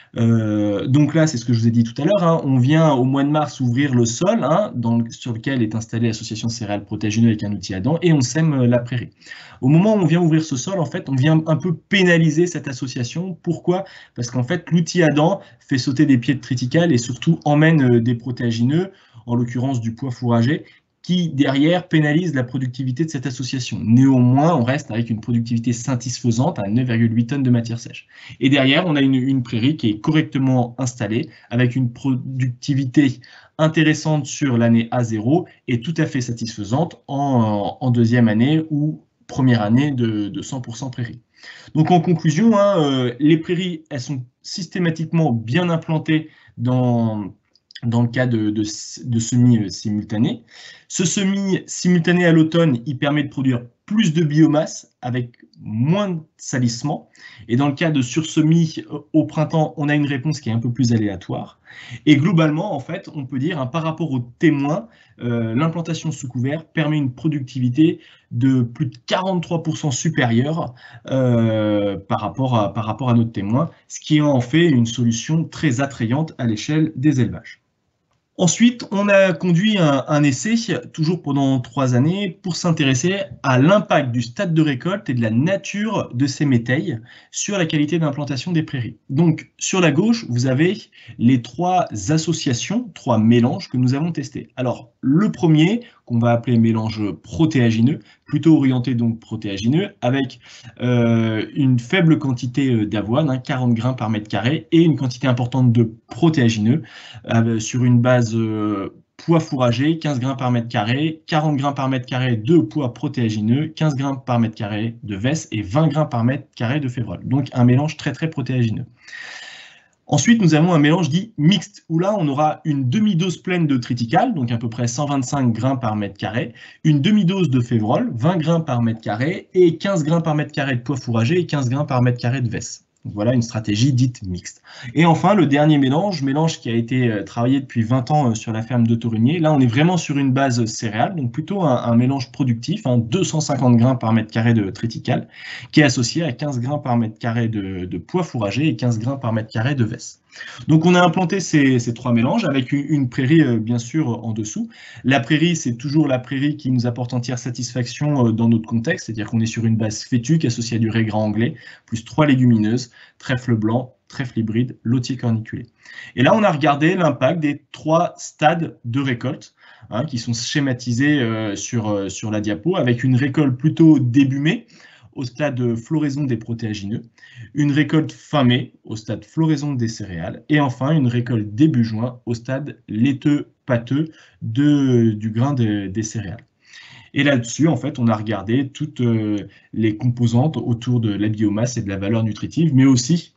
Donc là, c'est ce que je vous ai dit tout à l'heure, on vient au mois de mars ouvrir le sol sur lequel est installée l'association céréales protéagineux avec un outil à dents et on sème la prairie. Au moment où on vient ouvrir ce sol, en fait, on vient un peu pénaliser cette association. Pourquoi? Parce qu'en fait, l'outil à dents fait sauter des pieds de triticale et surtout emmène des protéagineux, en l'occurrence du pois fourragé, qui derrière pénalise la productivité de cette association. Néanmoins, on reste avec une productivité satisfaisante à 9,8 tonnes de matière sèche. Et derrière, on a une prairie qui est correctement installée, avec une productivité intéressante sur l'année A0 et tout à fait satisfaisante en deuxième année ou première année de 100% prairie. Donc en conclusion, les prairies, elles sont systématiquement bien implantées dans le cas de semis simultanés. Ce semis simultané à l'automne, il permet de produire plus de biomasse avec moins de salissement. Et dans le cas de sursemis au printemps, on a une réponse qui est un peu plus aléatoire. Et globalement, en fait, on peut dire, par rapport au témoin, l'implantation sous couvert permet une productivité de plus de 43% supérieure par rapport à notre témoin, ce qui en fait une solution très attrayante à l'échelle des élevages. Ensuite, on a conduit un essai, toujours pendant 3 années, pour s'intéresser à l'impact du stade de récolte et de la nature de ces métailles sur la qualité d'implantation des prairies. Donc, sur la gauche, vous avez les 3 associations, 3 mélanges que nous avons testés. Alors, le premier, qu'on va appeler mélange protéagineux, plutôt orienté donc protéagineux, avec une faible quantité d'avoine, 40 grains par mètre carré, et une quantité importante de protéagineux, sur une base poids fourragé, 15 grains par mètre carré, 40 grains par mètre carré de poids protéagineux, 15 grains par mètre carré de vesse et 20 grains par mètre carré de févrole. Donc un mélange très protéagineux. Ensuite, nous avons un mélange dit mixte, où là, on aura une demi-dose pleine de triticale, donc à peu près 125 grains par mètre carré, une demi-dose de févrole, 20 grains par mètre carré, et 15 grains par mètre carré de poids fourragé et 15 grains par mètre carré de vesse. Donc voilà une stratégie dite mixte. Et enfin, le dernier mélange qui a été travaillé depuis 20 ans sur la ferme de Torigné. Là, on est vraiment sur une base céréale, donc plutôt un mélange productif, 250 grains par mètre carré de triticale, qui est associé à 15 grains par mètre carré de poids fourragé et 15 grains par mètre carré de vesse. Donc on a implanté ces 3 mélanges avec une prairie bien sûr en dessous. La prairie, c'est toujours la prairie qui nous apporte entière satisfaction dans notre contexte, c'est-à-dire qu'on est sur une base fétuque associée à du raisin anglais, plus 3 légumineuses, trèfle blanc, trèfle hybride, lotier corniculé. Et là, on a regardé l'impact des 3 stades de récolte qui sont schématisés sur la diapo, avec une récolte plutôt début mai, au stade floraison des protéagineux, une récolte fin mai au stade floraison des céréales, et enfin une récolte début juin au stade laiteux pâteux du grain des céréales. Et là-dessus, en fait, on a regardé toutes les composantes autour de la biomasse et de la valeur nutritive, mais aussi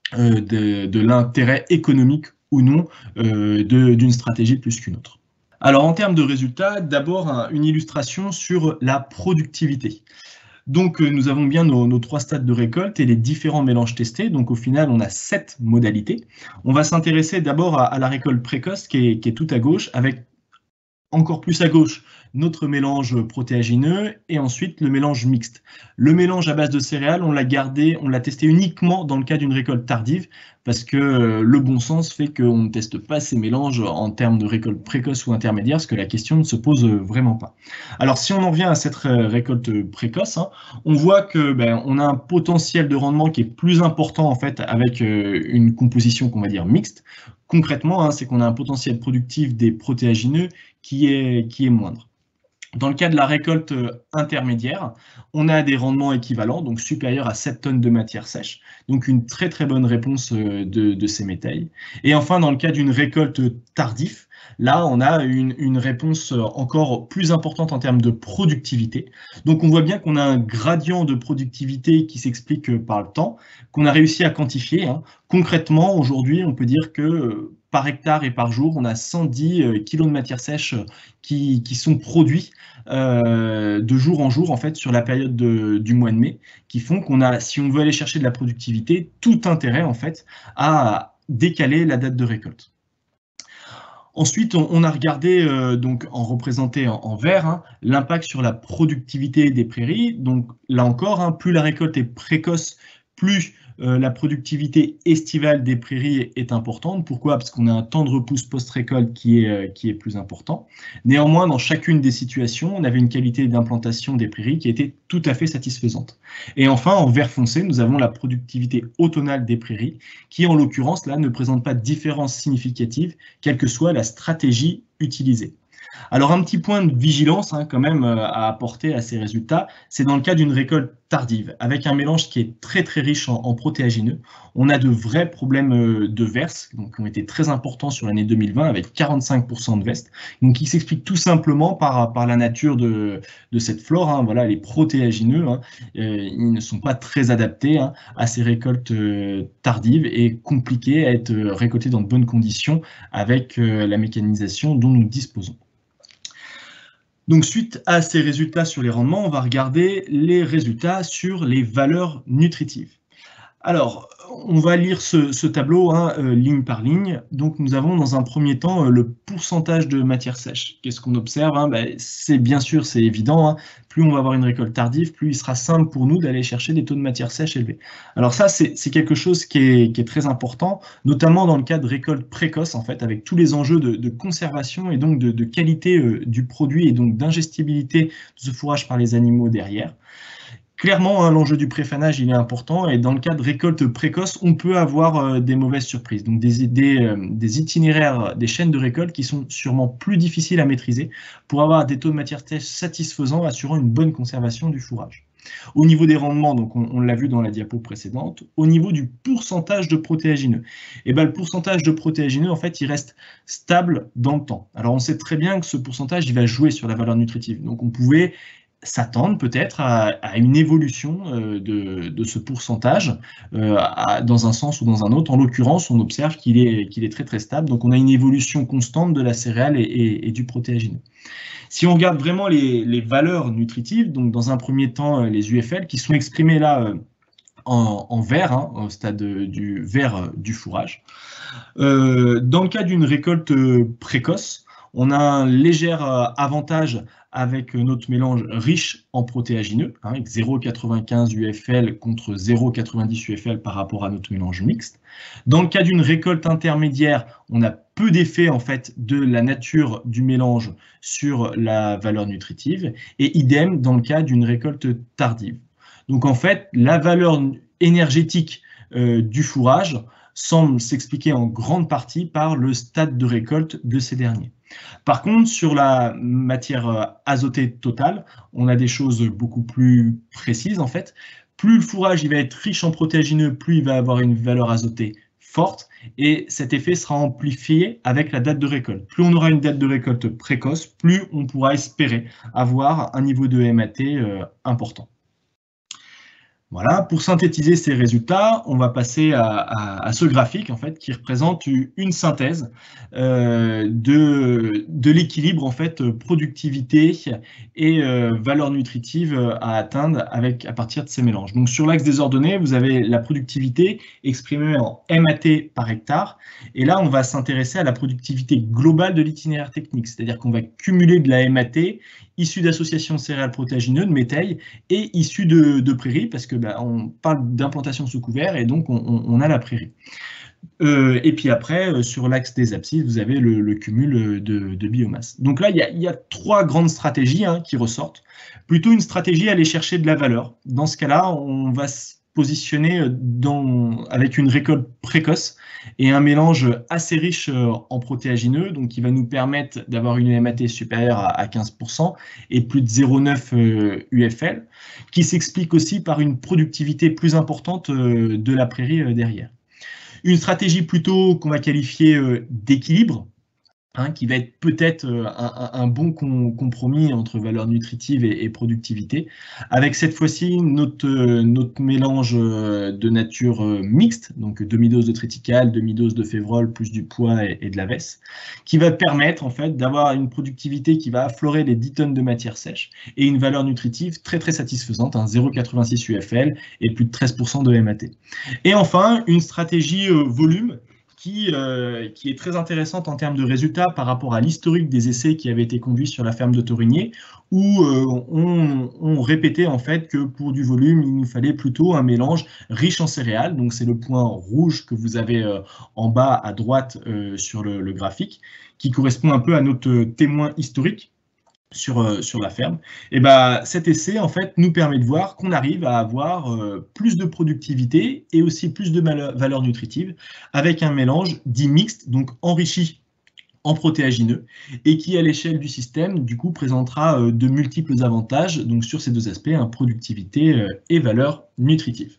de l'intérêt économique ou non d'une stratégie plus qu'une autre. Alors, en termes de résultats, d'abord une illustration sur la productivité. Donc, nous avons bien nos 3 stades de récolte et les différents mélanges testés. Donc, au final, on a 7 modalités. On va s'intéresser d'abord à la récolte précoce qui est tout à gauche, avec encore plus à gauche notre mélange protéagineux et ensuite le mélange mixte. Le mélange à base de céréales, on l'a testé uniquement dans le cas d'une récolte tardive parce que le bon sens fait qu'on ne teste pas ces mélanges en termes de récolte précoce ou intermédiaire parce que la question ne se pose vraiment pas. Alors si on en revient à cette récolte précoce, on voit que on a un potentiel de rendement qui est plus important en fait avec une composition qu'on va dire mixte. Concrètement, c'est qu'on a un potentiel productif des protéagineux qui est moindre. Dans le cas de la récolte intermédiaire, on a des rendements équivalents, donc supérieurs à 7 tonnes de matière sèche, donc une très bonne réponse de ces métailles. Et enfin, dans le cas d'une récolte tardive, là, on a une réponse encore plus importante en termes de productivité. Donc, on voit bien qu'on a un gradient de productivité qui s'explique par le temps, qu'on a réussi à quantifier. Concrètement, aujourd'hui, on peut dire que par hectare et par jour, on a 110 kg de matière sèche qui sont produits de jour en jour en fait sur la période du mois de mai, qui font qu'on a, si on veut aller chercher de la productivité, tout intérêt en fait à décaler la date de récolte. Ensuite, on a regardé, donc en représenté en vert, l'impact sur la productivité des prairies. Donc là encore, plus la récolte est précoce, plus la productivité estivale des prairies est importante. Pourquoi? Parce qu'on a un temps de repousse post-récolte qui est plus important. Néanmoins, dans chacune des situations, on avait une qualité d'implantation des prairies qui était tout à fait satisfaisante. Et enfin, en vert foncé, nous avons la productivité automnale des prairies qui, en l'occurrence, là, ne présente pas de différence significative, quelle que soit la stratégie utilisée. Alors un petit point de vigilance quand même à apporter à ces résultats, c'est dans le cas d'une récolte tardive, avec un mélange qui est très riche en protéagineux. On a de vrais problèmes de verse, donc qui ont été très importants sur l'année 2020, avec 45% de veste, donc qui s'explique tout simplement par la nature de cette flore. Voilà, les protéagineux, ils ne sont pas très adaptés à ces récoltes tardives et compliqués à être récoltés dans de bonnes conditions avec la mécanisation dont nous disposons. Donc, suite à ces résultats sur les rendements, on va regarder les résultats sur les valeurs nutritives. Alors, on va lire ce tableau ligne par ligne. Donc, nous avons dans un premier temps le pourcentage de matière sèche. Qu'est-ce qu'on observe? C'est bien sûr, c'est évident. Plus on va avoir une récolte tardive, plus il sera simple pour nous d'aller chercher des taux de matière sèche élevés. Alors ça, c'est quelque chose qui est très important, notamment dans le cas de récolte précoce, en fait, avec tous les enjeux de conservation et donc de qualité du produit et donc d'ingestibilité de ce fourrage par les animaux derrière. Clairement, l'enjeu du préfanage, il est important et dans le cas de récolte précoce, on peut avoir des mauvaises surprises. Donc des itinéraires, des chaînes de récolte qui sont sûrement plus difficiles à maîtriser pour avoir des taux de matière sèche satisfaisants, assurant une bonne conservation du fourrage. Au niveau des rendements, donc on l'a vu dans la diapo précédente, au niveau du pourcentage de protéagineux, le pourcentage de protéagineux, en fait, il reste stable dans le temps. Alors on sait très bien que ce pourcentage, il va jouer sur la valeur nutritive. Donc on pouvait s'attendre peut-être à une évolution de ce pourcentage dans un sens ou dans un autre. En l'occurrence, on observe qu'il est très très stable. Donc on a une évolution constante de la céréale et du protéagineux. Si on regarde vraiment les valeurs nutritives, donc dans un premier temps les UFL qui sont exprimées là en vert, au stade du vert du fourrage. Dans le cas d'une récolte précoce, on a un léger avantage avec notre mélange riche en protéagineux, avec 0,95 UFL contre 0,90 UFL par rapport à notre mélange mixte. Dans le cas d'une récolte intermédiaire, on a peu d'effet en fait de la nature du mélange sur la valeur nutritive, et idem dans le cas d'une récolte tardive. Donc en fait, la valeur énergétique du fourrage semble s'expliquer en grande partie par le stade de récolte de ces derniers. Par contre, sur la matière azotée totale, on a des choses beaucoup plus précises en fait. Plus le fourrage il va être riche en protéagineux, plus il va avoir une valeur azotée forte, et cet effet sera amplifié avec la date de récolte. Plus on aura une date de récolte précoce, plus on pourra espérer avoir un niveau de MAT important. Voilà, pour synthétiser ces résultats, on va passer à ce graphique en fait qui représente une synthèse de l'équilibre en fait productivité et valeur nutritive à atteindre à partir de ces mélanges. Donc sur l'axe des ordonnées, vous avez la productivité exprimée en MAT par hectare, et là on va s'intéresser à la productivité globale de l'itinéraire technique, c'est-à-dire qu'on va cumuler de la MAT issue d'associations céréales protéagineuses, de métailles, et issue de prairies, parce que on parle d'implantation sous couvert, et donc on a la prairie. Et puis après, sur l'axe des abscisses, vous avez le cumul de biomasse. Donc là, il y a trois grandes stratégies qui ressortent. Plutôt une stratégie à aller chercher de la valeur. Dans ce cas-là, on va se positionner avec une récolte précoce et un mélange assez riche en protéagineux, donc qui va nous permettre d'avoir une MAT supérieure à 15% et plus de 0,9 UFL, qui s'explique aussi par une productivité plus importante de la prairie derrière. Une stratégie plutôt qu'on va qualifier d'équilibre, qui va être peut-être un bon compromis entre valeur nutritive et productivité, avec cette fois-ci notre mélange de nature mixte, donc demi-dose de triticale, demi-dose de févrole, plus du pois et de la vesse, qui va permettre en fait d'avoir une productivité qui va affleurer les 10 tonnes de matière sèche et une valeur nutritive très très satisfaisante, 0,86 UFL et plus de 13% de MAT. Et enfin, une stratégie volume, qui est très intéressante en termes de résultats par rapport à l'historique des essais qui avaient été conduits sur la ferme de Torigné, où on répétait en fait que pour du volume, il nous fallait plutôt un mélange riche en céréales. Donc c'est le point rouge que vous avez en bas à droite sur le graphique, qui correspond un peu à notre témoin historique sur la ferme. Et cet essai en fait nous permet de voir qu'on arrive à avoir plus de productivité et aussi plus de valeur nutritive avec un mélange dit mixte, donc enrichi en protéagineux, et qui à l'échelle du système du coup présentera de multiples avantages donc sur ces deux aspects, productivité et valeur nutritive.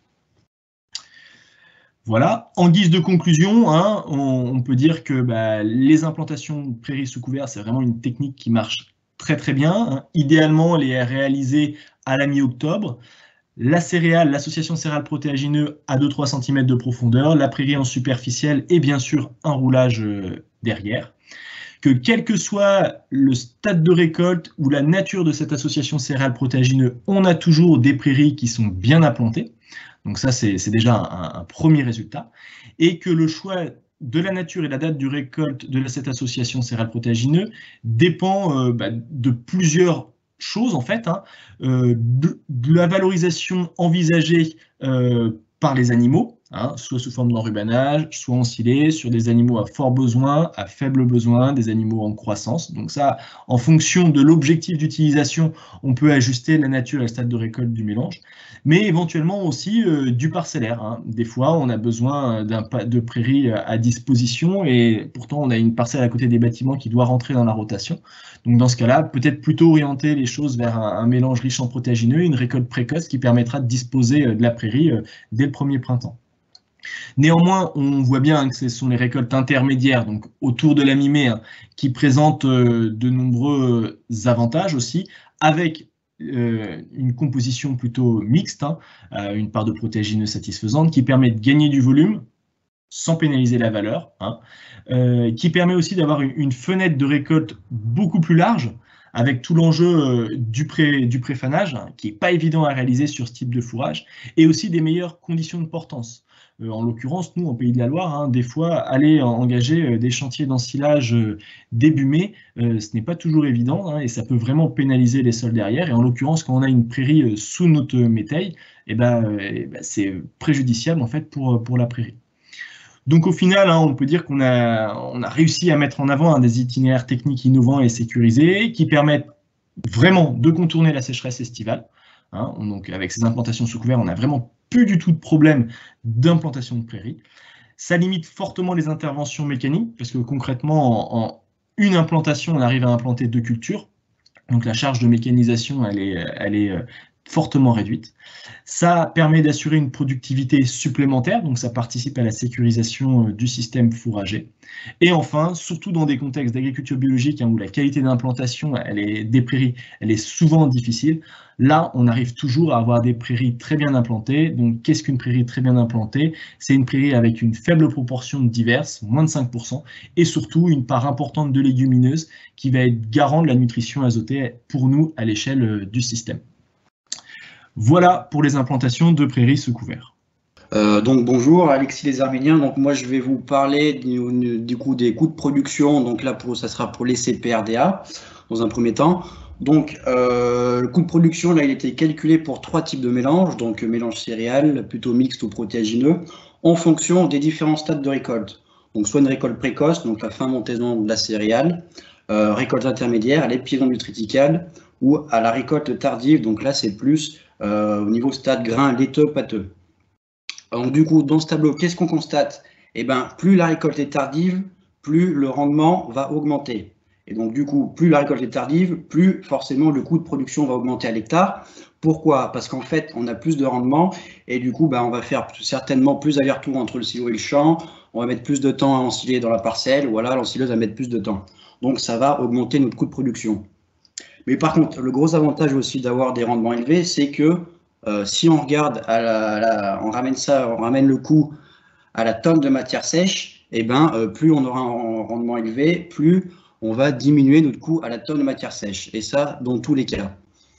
Voilà, en guise de conclusion, on peut dire que les implantations de prairies sous couvert, c'est vraiment une technique qui marche très très bien. Idéalement, elle est réalisée à la mi-octobre. La céréale, l'association céréale protéagineux à 2-3 cm de profondeur, la prairie en superficielle et bien sûr un roulage derrière. Que quel que soit le stade de récolte ou la nature de cette association céréale protéagineux, on a toujours des prairies qui sont bien implantées. Donc ça, c'est déjà un premier résultat. Et que le choix de la nature et la date de récolte de cette association céréales protéagineux dépend de plusieurs choses, en fait, hein, de la valorisation envisagée par les animaux, hein, soit sous forme d'enrubanage, soit ensilé, sur des animaux à fort besoin, à faible besoin, des animaux en croissance. Donc ça, en fonction de l'objectif d'utilisation, on peut ajuster la nature et le stade de récolte du mélange, mais éventuellement aussi du parcellaire, hein. Des fois, on a besoin de prairies à disposition et pourtant on a une parcelle à côté des bâtiments qui doit rentrer dans la rotation. Donc dans ce cas-là, peut-être plutôt orienter les choses vers un mélange riche en protéagineux, une récolte précoce qui permettra de disposer de la prairie dès le premier printemps. Néanmoins, on voit bien que ce sont les récoltes intermédiaires, donc autour de la mi-mai, hein, qui présentent de nombreux avantages aussi, avec une composition plutôt mixte, hein, une part de protéagineux satisfaisante, qui permet de gagner du volume sans pénaliser la valeur, hein, qui permet aussi d'avoir une fenêtre de récolte beaucoup plus large, avec tout l'enjeu du préfanage, hein, qui n'est pas évident à réaliser sur ce type de fourrage, et aussi des meilleures conditions de portance. En l'occurrence, nous, en Pays de la Loire, hein, des fois, aller engager des chantiers d'ensilage début mai, ce n'est pas toujours évident, hein, et ça peut vraiment pénaliser les sols derrière. Et en l'occurrence, quand on a une prairie sous notre métail, c'est préjudiciable en fait pour la prairie. Donc au final, hein, on peut dire qu'on a réussi à mettre en avant des itinéraires techniques innovants et sécurisés qui permettent vraiment de contourner la sécheresse estivale. Hein. Donc avec ces implantations sous couvert, on n'a vraiment plus du tout de problème d'implantation de prairies. Ça limite fortement les interventions mécaniques, parce que concrètement, en une implantation, on arrive à implanter 2 cultures. Donc la charge de mécanisation, elle est fortement réduite. Ça permet d'assurer une productivité supplémentaire, donc ça participe à la sécurisation du système fourrager. Et enfin, surtout dans des contextes d'agriculture biologique, hein, où la qualité d'implantation des prairies, elle est souvent difficile, là, on arrive toujours à avoir des prairies très bien implantées. Donc, qu'est-ce qu'une prairie très bien implantée? C'est une prairie avec une faible proportion de diverses, moins de 5%, et surtout une part importante de légumineuses qui va être garant de la nutrition azotée pour nous à l'échelle du système. Voilà pour les implantations de prairies sous couvert. Donc bonjour, Alexis Les Arméniens. Donc moi je vais vous parler du coup des coûts de production. Donc là ça sera pour les CPRDA dans un premier temps. Donc le coût de production là il était calculé pour 3 types de mélanges, donc mélange céréales, plutôt mixte ou protéagineux, en fonction des différents stades de récolte. Donc soit une récolte précoce, donc la fin montaison de la céréale, récolte intermédiaire, l'épiaison du triticale, ou à la récolte tardive. Donc là c'est plus au niveau stade grain laiteux pâteux. Donc du coup, dans ce tableau, qu'est-ce qu'on constate? Eh bien, plus la récolte est tardive, plus le rendement va augmenter. Et donc du coup, plus la récolte est tardive, plus forcément le coût de production va augmenter à l'hectare. Pourquoi? Parce qu'en fait, on a plus de rendement et du coup, on va faire certainement plus aller-retour entre le silo et le champ. On va mettre plus de temps à ensiler dans la parcelle, voilà, l'ensileuse va mettre plus de temps. Donc ça va augmenter notre coût de production. Mais par contre, le gros avantage aussi d'avoir des rendements élevés, c'est que si on regarde, on ramène le coût à la tonne de matière sèche, et plus on aura un rendement élevé, plus on va diminuer notre coût à la tonne de matière sèche. Et ça, dans tous les cas.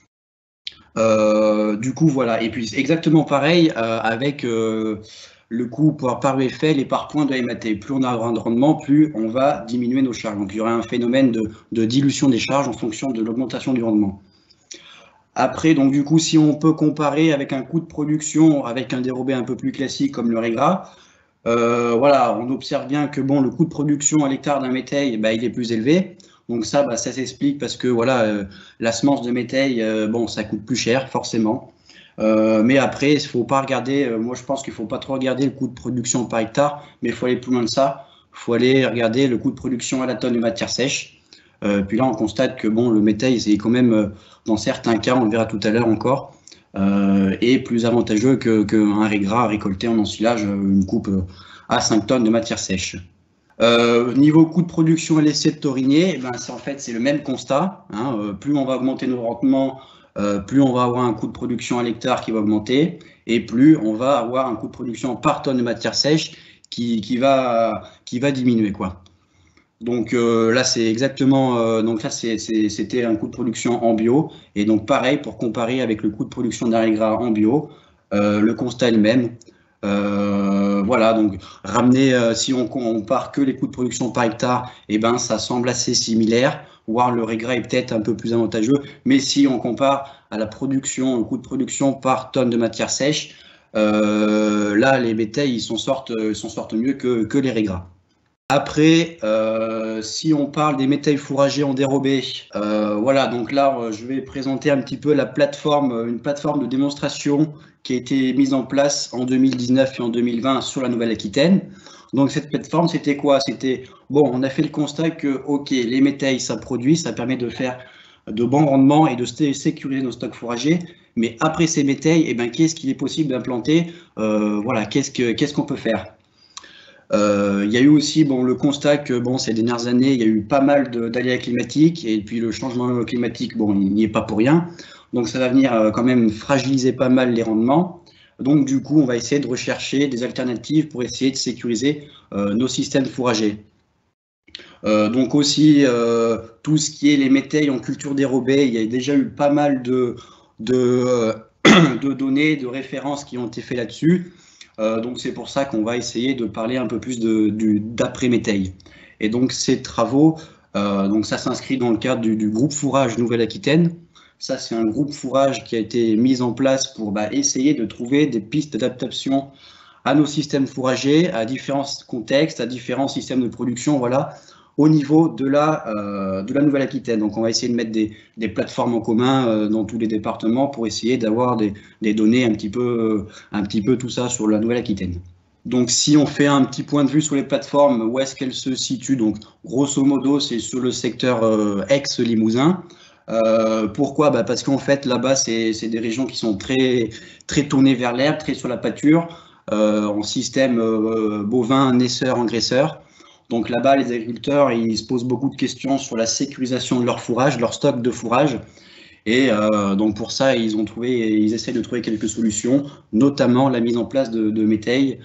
Du coup, voilà. Et puis, exactement pareil avec le coût par UFL et par point de MAT. Plus on a un rendement, plus on va diminuer nos charges. Donc, il y aura un phénomène de dilution des charges en fonction de l'augmentation du rendement. Après, donc du coup, si on peut comparer avec un coût de production avec un dérobé un peu plus classique comme le régras, voilà, on observe bien que bon, le coût de production à l'hectare d'un métail, il est plus élevé. Donc ça, ça s'explique parce que voilà, la semence de métail, bon, ça coûte plus cher forcément. Mais après, il faut pas regarder. Moi, je pense qu'il faut pas trop regarder le coût de production par hectare, mais il faut aller plus loin de ça. Il faut aller regarder le coût de production à la tonne de matière sèche. Puis là, on constate que bon, le métail, c'est quand même, dans certains cas, on le verra tout à l'heure encore, est plus avantageux qu'un régras récolté en ensilage, une coupe à 5 tonnes de matière sèche. Niveau coût de production à l'essai de taurinier, en fait, c'est le même constat. Hein, plus on va augmenter nos rendements, plus on va avoir un coût de production à l'hectare qui va augmenter, et plus on va avoir un coût de production par tonne de matière sèche qui va diminuer, quoi. Donc là, c'est exactement. Donc là, c'était un coût de production en bio. Et donc pareil, pour comparer avec le coût de production d'un régras en bio, Le constat est le même. Voilà, donc ramener, si on compare que les coûts de production par hectare, eh ben, ça semble assez similaire, voire le régras est peut-être un peu plus avantageux, mais si on compare à la production, le coût de production par tonne de matière sèche, là, les bétails, ils s'en sortent mieux que les régras. Après, si on parle des métails fourragés en dérobé, voilà, donc là, je vais présenter un petit peu la plateforme, une plateforme de démonstration qui a été mise en place en 2019 et en 2020 sur la Nouvelle-Aquitaine. Donc cette plateforme, c'était quoi? C'était, bon, on a fait le constat que, ok, les métails, ça produit, ça permet de faire de bons rendements et de sécuriser nos stocks fourragers, mais après ces métails, eh ben, qu'est-ce qu'il est possible d'implanter? Voilà, qu'est-ce qu'on peut faire? Il y a eu aussi le constat que ces dernières années, il y a eu pas mal d'aléas climatiques et puis le changement climatique, il n'y est pas pour rien. Donc ça va venir quand même fragiliser pas mal les rendements. Donc du coup, on va essayer de rechercher des alternatives pour essayer de sécuriser nos systèmes fourragers. Donc aussi, tout ce qui est les métails en culture dérobée, il y a déjà eu pas mal de données, de références qui ont été faites là-dessus. Donc c'est pour ça qu'on va essayer de parler un peu plus d'après-métail. Et donc ces travaux, donc ça s'inscrit dans le cadre du groupe fourrage Nouvelle-Aquitaine. Ça, c'est un groupe fourrage qui a été mis en place pour essayer de trouver des pistes d'adaptation à nos systèmes fourragers, à différents contextes, à différents systèmes de production, voilà, au niveau de la Nouvelle-Aquitaine. Donc on va essayer de mettre des plateformes en commun dans tous les départements pour essayer d'avoir des données un petit peu tout ça sur la Nouvelle-Aquitaine. Donc si on fait un petit point de vue sur les plateformes, où est-ce qu'elles se situent? Donc grosso modo, c'est sur le secteur ex-Limousin. Pourquoi? Parce qu'en fait, là-bas, c'est des régions qui sont très, très tournées vers l'herbe, très sur la pâture, en système bovin, naisseur, engraisseur. Donc là-bas, les agriculteurs, ils se posent beaucoup de questions sur la sécurisation de leur fourrage, de leur stock de fourrage. Et donc pour ça, ils essaient de trouver quelques solutions, notamment la mise en place de métails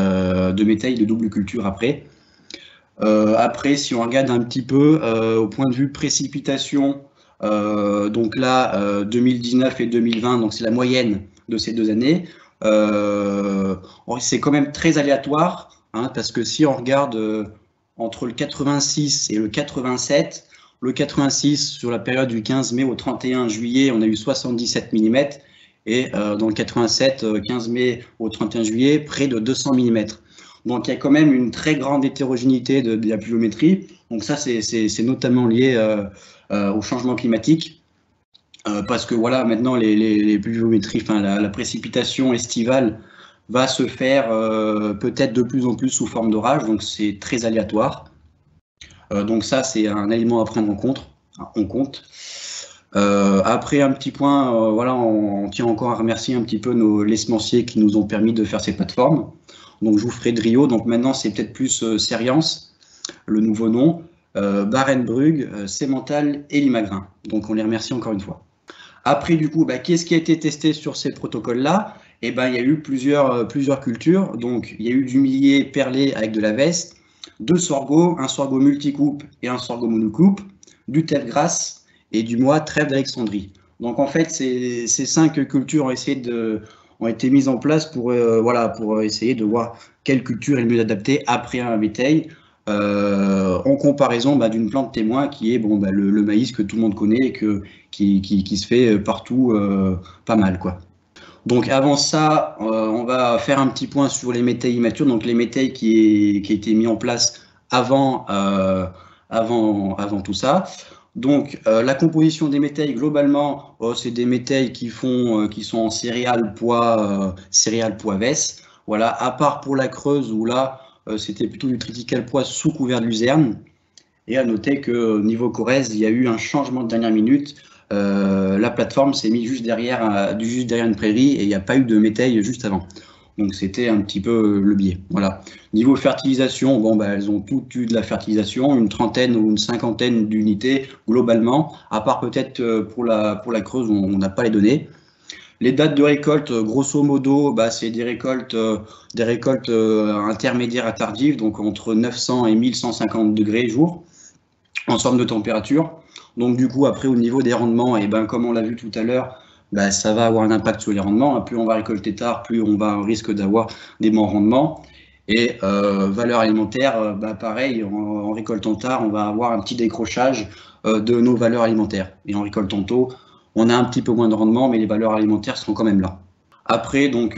de double culture après. Après, si on regarde un petit peu au point de vue précipitation, donc là, 2019 et 2020, donc c'est la moyenne de ces 2 années. C'est quand même très aléatoire, hein, parce que si on regarde entre le 86 et le 87, le 86 sur la période du 15 mai au 31 juillet, on a eu 77 mm, et dans le 87, 15 mai au 31 juillet, près de 200 mm. Donc il y a quand même une très grande hétérogénéité de la pluviométrie. Donc ça, c'est notamment lié au changement climatique, parce que voilà, maintenant les pluviométries, enfin la précipitation estivale va se faire peut-être de plus en plus sous forme d'orage, donc c'est très aléatoire. Donc ça, c'est un élément à prendre en compte. Après, un petit point, voilà, on tient encore à remercier un petit peu les semenciers qui nous ont permis de faire ces plateformes. Donc je vous ferai Drio, donc maintenant c'est peut-être plus Serience, le nouveau nom, Barenbrugg, Semental et Limagrin. Donc on les remercie encore une fois. Après, du coup, qu'est-ce qui a été testé sur ces protocoles-là? Eh ben, il y a eu plusieurs cultures. Donc, il y a eu du millet perlé avec de la veste, 2 sorgho, un sorgho multicoupe et un sorgho monocoupe, du teff grasse et du mois trèfle d'Alexandrie. Donc, en fait, ces 5 cultures ont été mises en place pour essayer de voir quelle culture est le mieux adaptée après un métail, en comparaison d'une plante témoin qui est le maïs que tout le monde connaît et qui se fait partout pas mal, quoi. Donc avant ça, on va faire un petit point sur les métails immatures, donc les métails qui a été mis en place avant tout ça. Donc la composition des métails, globalement, c'est des métails qui sont en céréales pois vesse. Voilà, à part pour la Creuse où là c'était plutôt du triticale pois sous couvert de luzerne. Et à noter que niveau Corrèze, il y a eu un changement de dernière minute. La plateforme s'est mise juste derrière une prairie et il n'y a pas eu de métail juste avant. Donc c'était un petit peu le biais. Voilà. Niveau fertilisation, elles ont toutes eu de la fertilisation, une trentaine ou une cinquantaine d'unités globalement, à part peut-être pour la Creuse où on n'a pas les données. Les dates de récolte, grosso modo, c'est des récoltes intermédiaires à tardives, donc entre 900 et 1150 degrés jour, en somme de température. Donc du coup, après, au niveau des rendements, comme on l'a vu tout à l'heure, bah, ça va avoir un impact sur les rendements. Plus on va récolter tard, plus on va risque d'avoir des bons rendements. Et valeur alimentaire, bah, pareil, en récoltant tard, on va avoir un petit décrochage de nos valeurs alimentaires. Et en récoltant tôt, on a un petit peu moins de rendement, mais les valeurs alimentaires seront quand même là. Après, donc,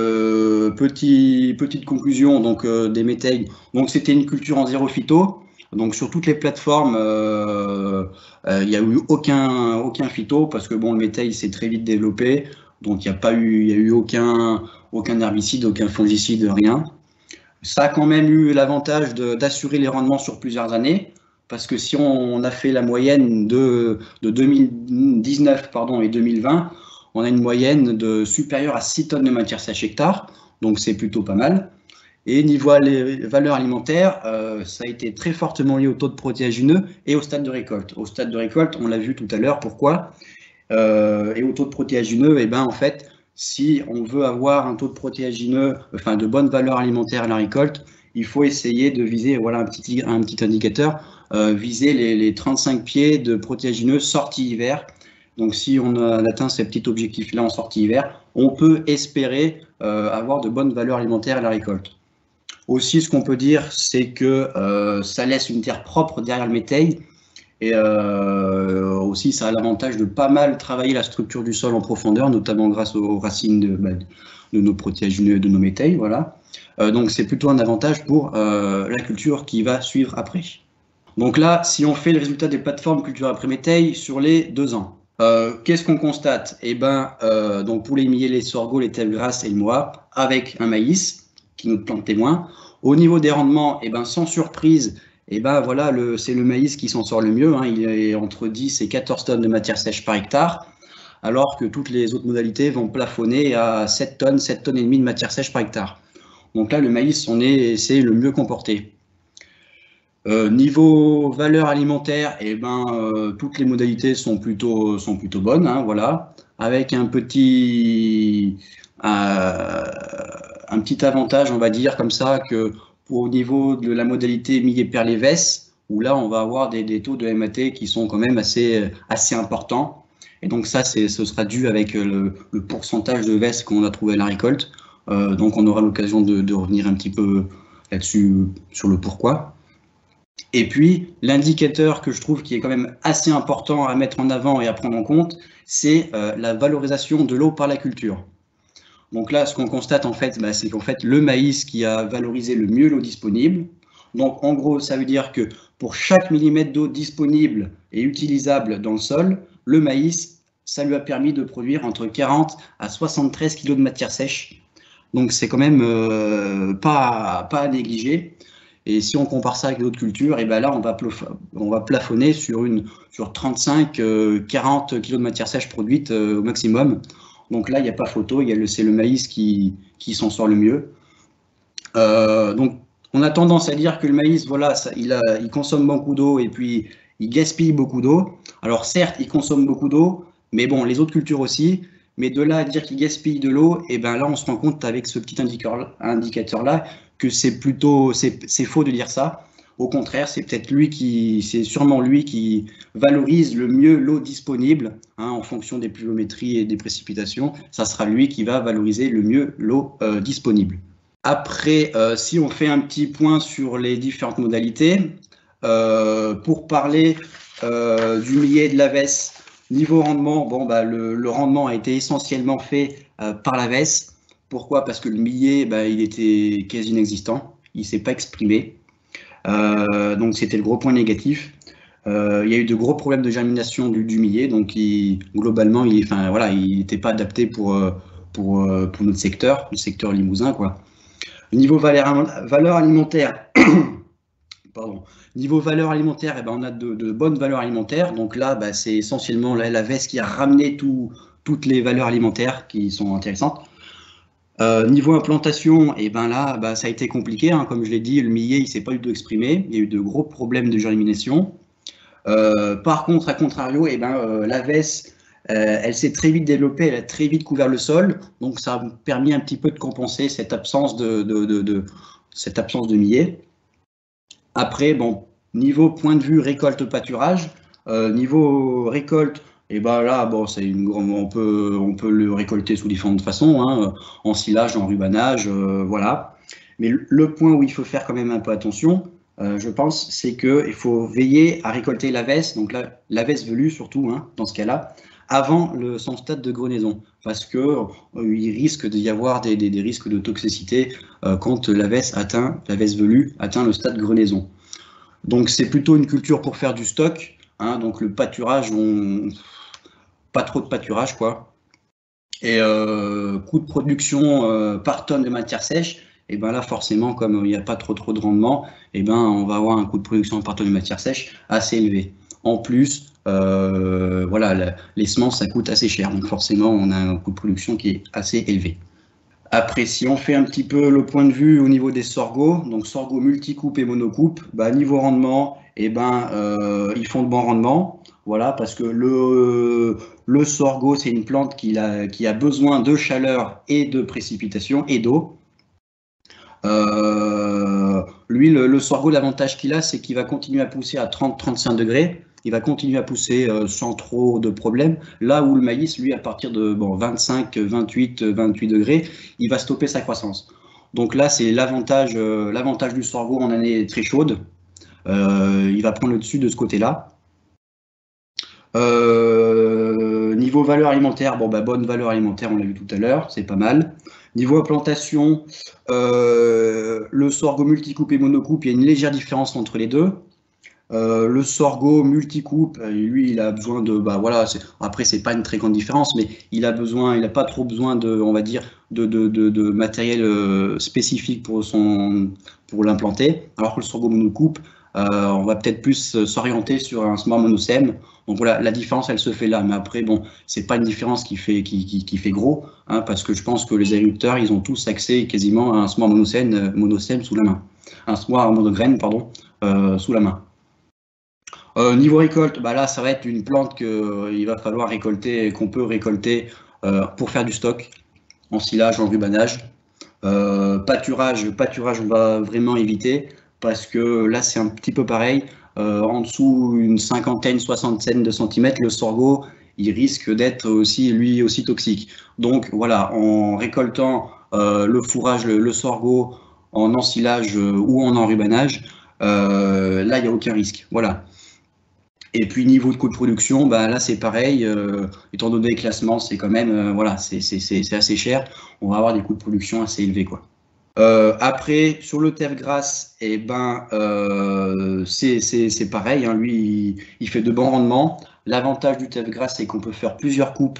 petite conclusion donc, des métayles. Donc, c'était une culture en zéro phyto. Donc, sur toutes les plateformes, il n'y a eu aucun phyto parce que bon, le métail s'est très vite développé. Donc, il n'y a eu aucun herbicide, aucun fongicide, rien. Ça a quand même eu l'avantage d'assurer les rendements sur plusieurs années. Parce que si on a fait la moyenne de 2019 et 2020, on a une moyenne supérieure à 6 tonnes de matière sèche hectare, donc c'est plutôt pas mal. Et niveau les valeurs alimentaires, ça a été très fortement lié au taux de protéagineux et au stade de récolte. Au stade de récolte, on l'a vu tout à l'heure, pourquoi et au taux de protéagineux, et ben en fait, si on veut avoir un taux de protéagineux, enfin de bonnes valeurs alimentaires à la récolte, il faut essayer de viser, voilà un petit indicateur, viser les 35 pieds de protéagineux sortie hiver. Donc, si on a atteint ces petits objectifs-là en sortie hiver, on peut espérer avoir de bonnes valeurs alimentaires à la récolte. Aussi, ce qu'on peut dire, c'est que ça laisse une terre propre derrière le métail. Et aussi, ça a l'avantage de pas mal travailler la structure du sol en profondeur, notamment grâce aux racines de nos protéagineux, de nos métails. Voilà. Donc, c'est plutôt un avantage pour la culture qui va suivre après. Donc là, si on fait le résultat des plateformes culture après métail sur les 2 ans, qu'est-ce qu'on constate? Eh ben, donc pour les millet, les sorgho, les tèves grasses et le mois, avec un maïs qui nous plante témoin. Au niveau des rendements, eh ben, sans surprise, eh ben, voilà, c'est le maïs qui s'en sort le mieux. Hein, il est entre 10 et 14 tonnes de matière sèche par hectare, alors que toutes les autres modalités vont plafonner à 7 tonnes et demie de matière sèche par hectare. Donc là, le maïs, c'est le mieux comporté. Niveau valeur alimentaire, eh ben, toutes les modalités sont plutôt bonnes, hein, voilà, avec un petit avantage, on va dire comme ça, que au niveau de la modalité millet perlé vesse, où là on va avoir des taux de MAT qui sont quand même assez importants. Et donc ça, ce sera dû avec le pourcentage de vesse qu'on a trouvé à la récolte. Donc on aura l'occasion de revenir un petit peu là-dessus sur le pourquoi. Et puis, l'indicateur que je trouve qui est quand même assez important à mettre en avant et à prendre en compte, c'est la valorisation de l'eau par la culture. Donc là, ce qu'on constate en fait, c'est qu'en fait, le maïs qui a valorisé le mieux l'eau disponible. Donc en gros, ça veut dire que pour chaque millimètre d'eau disponible et utilisable dans le sol, le maïs, ça lui a permis de produire entre 40 à 73 kg de matière sèche. Donc c'est quand même pas à négliger. Et si on compare ça avec d'autres cultures, et ben là, on va plafonner sur 35-40 kg de matière sèche produite au maximum. Donc là, il n'y a pas photo, c'est le maïs qui s'en sort le mieux. Donc, on a tendance à dire que le maïs, voilà, il consomme beaucoup d'eau et puis il gaspille beaucoup d'eau. Alors certes, il consomme beaucoup d'eau, mais bon, les autres cultures aussi. Mais de là à dire qu'il gaspille de l'eau, et ben là, on se rend compte avec ce petit indicateur-là que c'est faux de dire ça. Au contraire, c'est sûrement lui qui valorise le mieux l'eau disponible, hein, en fonction des pluviométries et des précipitations. Ça sera lui qui va valoriser le mieux l'eau disponible. Après, si on fait un petit point sur les différentes modalités, pour parler du millet et de la vesse, niveau rendement, bon, le rendement a été essentiellement fait par la vesse. Pourquoi? Parce que le millet, il était quasi inexistant, il ne s'est pas exprimé. Donc c'était le gros point négatif. Il y a eu de gros problèmes de germination du millet, donc globalement, il n'était pas adapté pour notre secteur, le secteur limousin, quoi. Niveau valeur alimentaire, pardon. Niveau valeur alimentaire, eh ben, on a de bonnes valeurs alimentaires. Donc là, c'est essentiellement la veste qui a ramené toutes les valeurs alimentaires qui sont intéressantes. Niveau implantation, eh ben là, ça a été compliqué. Hein, comme je l'ai dit, le millet, il ne s'est pas du tout exprimé. Il y a eu de gros problèmes de germination. Par contre, à contrario, eh ben, la veste, elle s'est très vite développée, elle a très vite couvert le sol. Donc, ça a permis un petit peu de compenser cette absence de millet. Après, bon, niveau point de vue récolte-pâturage, niveau récolte, Et ben là, bon, on peut le récolter sous différentes façons, hein, en silage, en rubanage, voilà. Mais le point où il faut faire quand même un peu attention, je pense, c'est qu'il faut veiller à récolter la veste, donc la veste velue surtout, hein, dans ce cas-là, avant son stade de grenaison, parce que il risque d'y avoir des risques de toxicité quand la veste velue atteint le stade de grenaison. Donc c'est plutôt une culture pour faire du stock, hein, donc le pâturage, pas trop de pâturage, quoi. Et coût de production par tonne de matière sèche, et ben là forcément, comme il n'y a pas trop de rendement, et ben on va avoir un coût de production par tonne de matière sèche assez élevé. En plus, voilà, les semences ça coûte assez cher, donc forcément on a un coût de production qui est assez élevé. Après, si on fait un petit peu le point de vue au niveau des sorgho, donc sorgho multicoupe et monocoupe, bah, niveau rendement, et ben, ils font de bons rendements. Voilà, parce que le sorgho, c'est une plante qui a besoin de chaleur et de précipitation et d'eau. Lui, le sorgho, l'avantage qu'il a, c'est qu'il va continuer à pousser à 30-35 degrés. Il va continuer à pousser sans trop de problèmes. Là où le maïs, lui, à partir de 25, 28 degrés, il va stopper sa croissance. Donc là, c'est l'avantage du sorgho en année très chaude. Il va prendre le dessus de ce côté-là. Niveau valeur alimentaire, bonne valeur alimentaire, on l'a vu tout à l'heure, c'est pas mal. Niveau implantation, le sorgho multicoupe et monocoupe, il y a une légère différence entre les deux. Le sorgho multicoupe, lui, il a besoin de, voilà, après c'est pas une très grande différence, mais il a pas trop besoin de, on va dire, de matériel spécifique pour l'implanter. Alors que le sorgho monocoupe, on va peut-être plus s'orienter sur un semoir monocème. Donc voilà, la différence, elle se fait là. Mais après, bon, c'est pas une différence qui fait gros, hein, parce que je pense que les agriculteurs, ils ont tous accès quasiment à un semoir monocème sous la main, un semoir monograine, pardon, sous la main. Niveau récolte, là, ça va être une plante qu'il va falloir récolter, qu'on peut récolter pour faire du stock, en silage, en rubanage. Pâturage, on va vraiment éviter, parce que là, c'est un petit peu pareil. En dessous, une cinquantaine, soixantaine de centimètres, le sorgho, il risque d'être lui aussi toxique. Donc voilà, en récoltant le fourrage, le sorgho, en ensilage ou en enrubanage, là, il n'y a aucun risque. Voilà. Et puis niveau de coût de production, là c'est pareil, étant donné que la semence c'est quand même, voilà, c'est assez cher, on va avoir des coûts de production assez élevés, quoi. Après, sur le teff grasse, c'est pareil, hein, lui il fait de bons rendements. L'avantage du teff grasse, c'est qu'on peut faire plusieurs coupes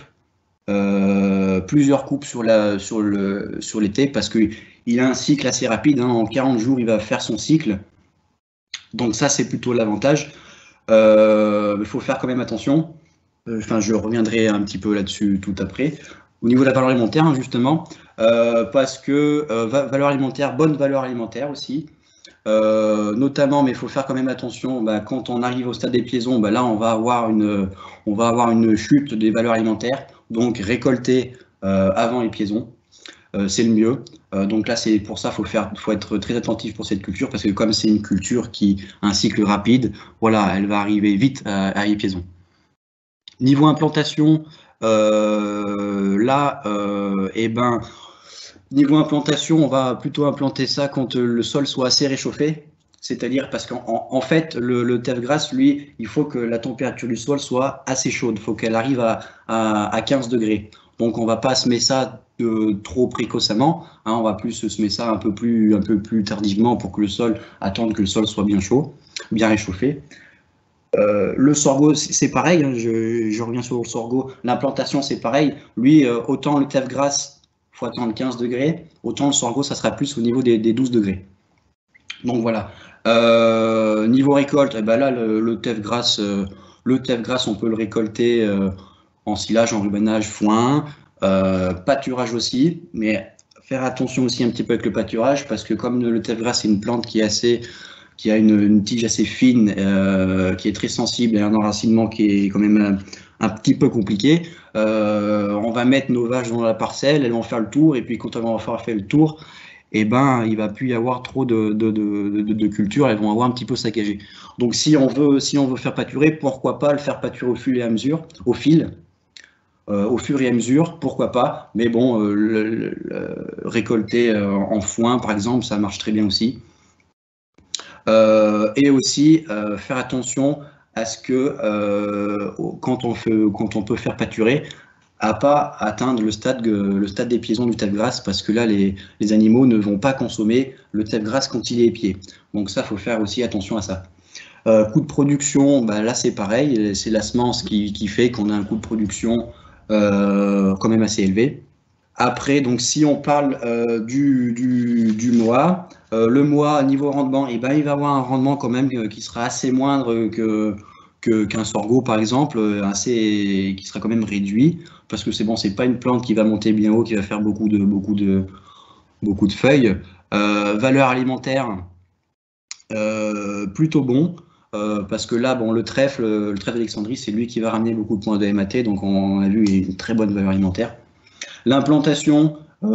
sur l'été, parce qu'il a un cycle assez rapide, hein, en 40 jours il va faire son cycle, donc ça c'est plutôt l'avantage. Il faut faire quand même attention. Je reviendrai un petit peu là-dessus tout après. Au niveau de la valeur alimentaire, hein, justement, parce que valeur alimentaire, bonne valeur alimentaire aussi, notamment, mais il faut faire quand même attention. Quand on arrive au stade des piaisons, là, on va avoir une chute des valeurs alimentaires. Donc, récolter avant les piaisons, c'est le mieux. Donc là, c'est pour ça, faut être très attentif pour cette culture, parce que comme c'est une culture qui a un cycle rapide, voilà, elle va arriver vite à épiaison. Niveau implantation, niveau implantation, on va plutôt implanter ça quand le sol soit assez réchauffé, c'est-à-dire parce qu'en fait, le teff grasse, lui, il faut que la température du sol soit assez chaude, il faut qu'elle arrive à 15 degrés. Donc on va pas semer ça trop précocement, hein, on va plus semer ça un peu plus tardivement pour que attendre que le sol soit bien chaud, bien réchauffé. Le sorgho, c'est pareil, hein, je reviens sur le sorgho, l'implantation c'est pareil, lui, autant le teff grasse, il faut attendre 15 degrés, autant le sorgho, ça sera plus au niveau des 12 degrés. Donc voilà. Niveau récolte, là, le teff grasse, on peut le récolter en silage, en rubanage, foin, pâturage aussi, mais faire attention aussi un petit peu avec le pâturage, parce que comme le teff grasse, c'est une plante qui a une tige assez fine, qui est très sensible et un enracinement qui est quand même un petit peu compliqué. On va mettre nos vaches dans la parcelle, elles vont faire le tour, et puis quand elles vont avoir fait le tour, eh ben, il va plus y avoir trop de cultures, elles vont avoir un petit peu saccagé. Donc si on veut faire pâturer, pourquoi pas le faire pâturer au fur et à mesure, au fur et à mesure, pourquoi pas. Mais bon, récolter en foin, par exemple, ça marche très bien aussi. Et aussi faire attention à ce que quand on peut faire pâturer, à pas atteindre le stade d'épuisement du tève grasse, parce que là, les animaux ne vont pas consommer le tève grasse quand il est épié. Donc ça, faut faire aussi attention à ça. Coût de production, bah, là c'est pareil, c'est la semence qui fait qu'on a un coût de production quand même assez élevé. Après, donc si on parle du mois, le mois niveau rendement, eh ben, il va avoir un rendement quand même qui sera assez moindre qu'un sorgho par exemple, qui sera quand même réduit, parce que c'est pas une plante qui va monter bien haut, qui va faire beaucoup de feuilles. Valeur alimentaire, plutôt bon, parce que là, bon, le trèfle d'Alexandrie, c'est lui qui va ramener beaucoup de points de MAT, donc on a vu il y a une très bonne valeur alimentaire. L'implantation,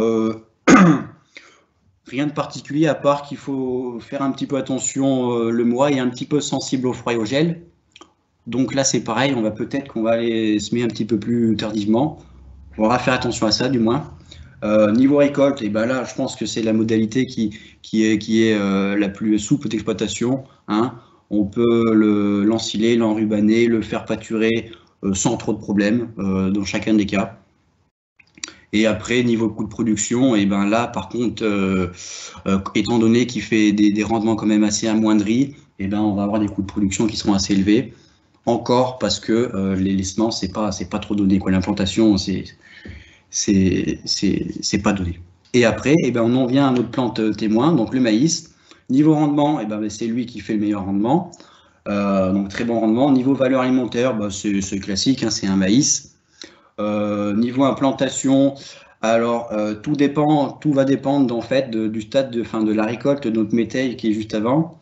rien de particulier, à part qu'il faut faire un petit peu attention, le mois est un petit peu sensible au froid et au gel. Donc là, c'est pareil, peut-être qu'on va aller semer un petit peu plus tardivement. On va faire attention à ça, du moins. Niveau récolte, et ben là, je pense que c'est la modalité qui est la plus souple d'exploitation. Hein. On peut l'ensiler, l'enrubaner, le faire pâturer sans trop de problèmes dans chacun des cas. Et après, niveau coût de production, et ben là, par contre, étant donné qu'il fait des rendements quand même assez amoindris, et ben on va avoir des coûts de production qui seront assez élevés. Encore parce que les semences, c'est pas trop donné, quoi. L'implantation, c'est pas donné. Et après, eh ben, on en vient à notre plante témoin, donc le maïs. Niveau rendement, eh ben, c'est lui qui fait le meilleur rendement. Donc très bon rendement. Niveau valeur alimentaire, bah, c'est classique, hein, c'est un maïs. Niveau implantation, alors tout va dépendre en fait du stade de la récolte de notre métail qui est juste avant.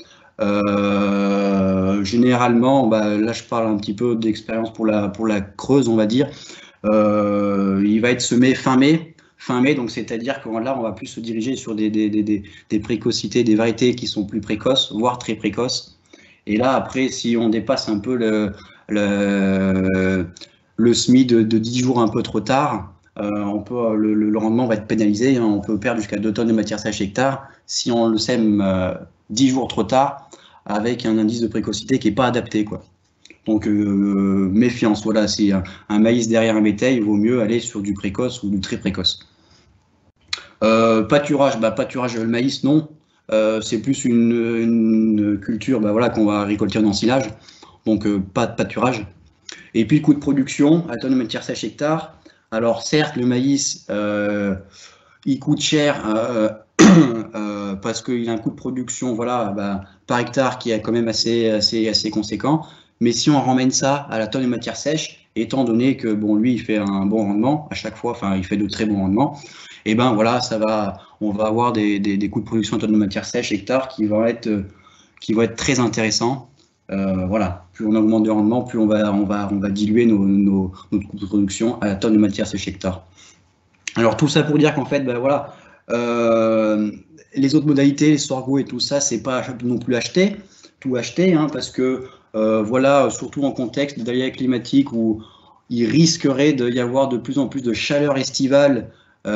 Généralement, bah, là je parle un petit peu d'expérience pour la creuse, on va dire. Il va être semé fin mai, donc c'est-à-dire que là on va plus se diriger sur des précocités, des variétés qui sont plus précoces, voire très précoces. Et là après, si on dépasse un peu le semis de 10 jours un peu trop tard, le rendement va être pénalisé, hein. On peut perdre jusqu'à 2 tonnes de matière sèche hectare si on le sème 10 jours trop tard avec un indice de précocité qui n'est pas adapté, quoi. Donc méfiance, voilà, si un maïs derrière un bétail, il vaut mieux aller sur du précoce ou du très précoce. Pâturage, le maïs, non. C'est plus une culture voilà, qu'on va récolter en ensilage, donc pas de pâturage. Et puis le coût de production, à tonne de matière sèche hectare. Alors certes, le maïs, il coûte cher parce qu'il a un coût de production par hectare qui est quand même assez conséquent. Mais si on ramène ça à la tonne de matière sèche, étant donné que bon, lui, il fait un bon rendement à chaque fois, enfin, il fait de très bons rendements, et ben voilà, on va avoir des coûts de production à tonne de matière sèche hectare qui vont être très intéressants. Voilà, plus on augmente de rendement, plus on va diluer notre coût de production à la tonne de matière sèche hectare. Alors tout ça pour dire qu'en fait, ben voilà, les autres modalités, les sorgho et tout ça, c'est pas non plus tout acheter, hein, parce que voilà, surtout en contexte d'aléas climatiques où il risquerait d'y avoir de plus en plus de chaleur estivale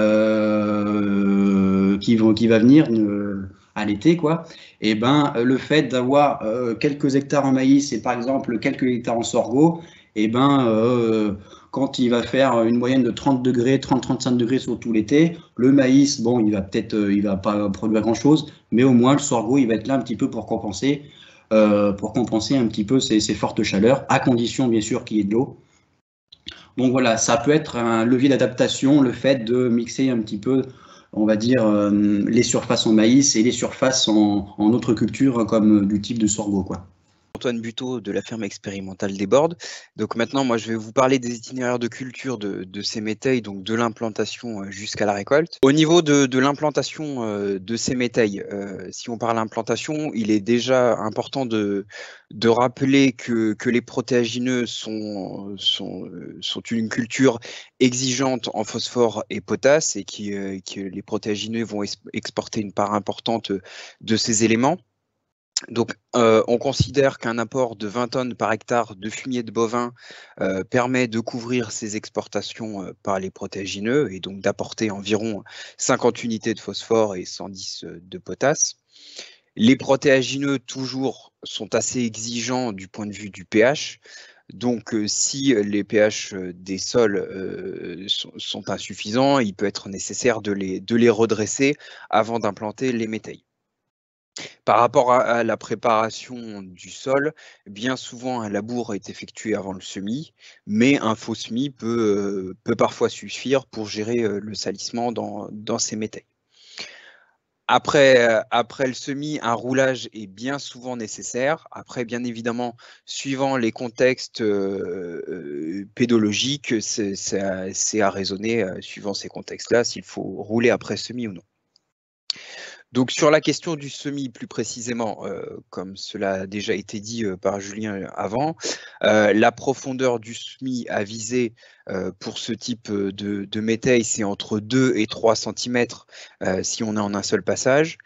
qui va venir à l'été, quoi. Et ben le fait d'avoir quelques hectares en maïs et par exemple quelques hectares en sorgho, et ben quand il va faire une moyenne de 30 degrés, 30-35 degrés sur tout l'été, le maïs, bon, il va pas produire grand chose, mais au moins le sorgho, il va être là un petit peu pour compenser un petit peu ces fortes chaleurs, à condition bien sûr qu'il y ait de l'eau. Donc voilà, ça peut être un levier d'adaptation, le fait de mixer un petit peu, on va dire, les surfaces en maïs et les surfaces en autres cultures comme du type de sorgho, quoi. Antoine Buteau de la ferme expérimentale des Bordes. Donc maintenant, moi, je vais vous parler des itinéraires de culture de ces métailles, donc de l'implantation jusqu'à la récolte. Au niveau de l'implantation de ces métailles, si on parle implantation, il est déjà important de rappeler que les protéagineux sont une culture exigeante en phosphore et potasse et que les protéagineux vont exporter une part importante de ces éléments. Donc, on considère qu'un apport de 20 tonnes par hectare de fumier de bovin permet de couvrir ces exportations par les protéagineux et donc d'apporter environ 50 unités de phosphore et 110 de potasse. Les protéagineux, toujours, sont assez exigeants du point de vue du pH. Donc, si les pH des sols sont insuffisants, il peut être nécessaire de les redresser avant d'implanter les métailles. Par rapport à la préparation du sol, bien souvent un labour est effectué avant le semis, mais un faux semis peut parfois suffire pour gérer le salissement dans ces métailles. Après le semis, un roulage est bien souvent nécessaire. Après, bien évidemment, suivant les contextes pédologiques, c'est à raisonner suivant ces contextes-là s'il faut rouler après semis ou non. Donc sur la question du semis plus précisément, comme cela a déjà été dit par Julien avant, la profondeur du semis à viser pour ce type de métaille, c'est entre 2 et 3 cm si on est en un seul passage.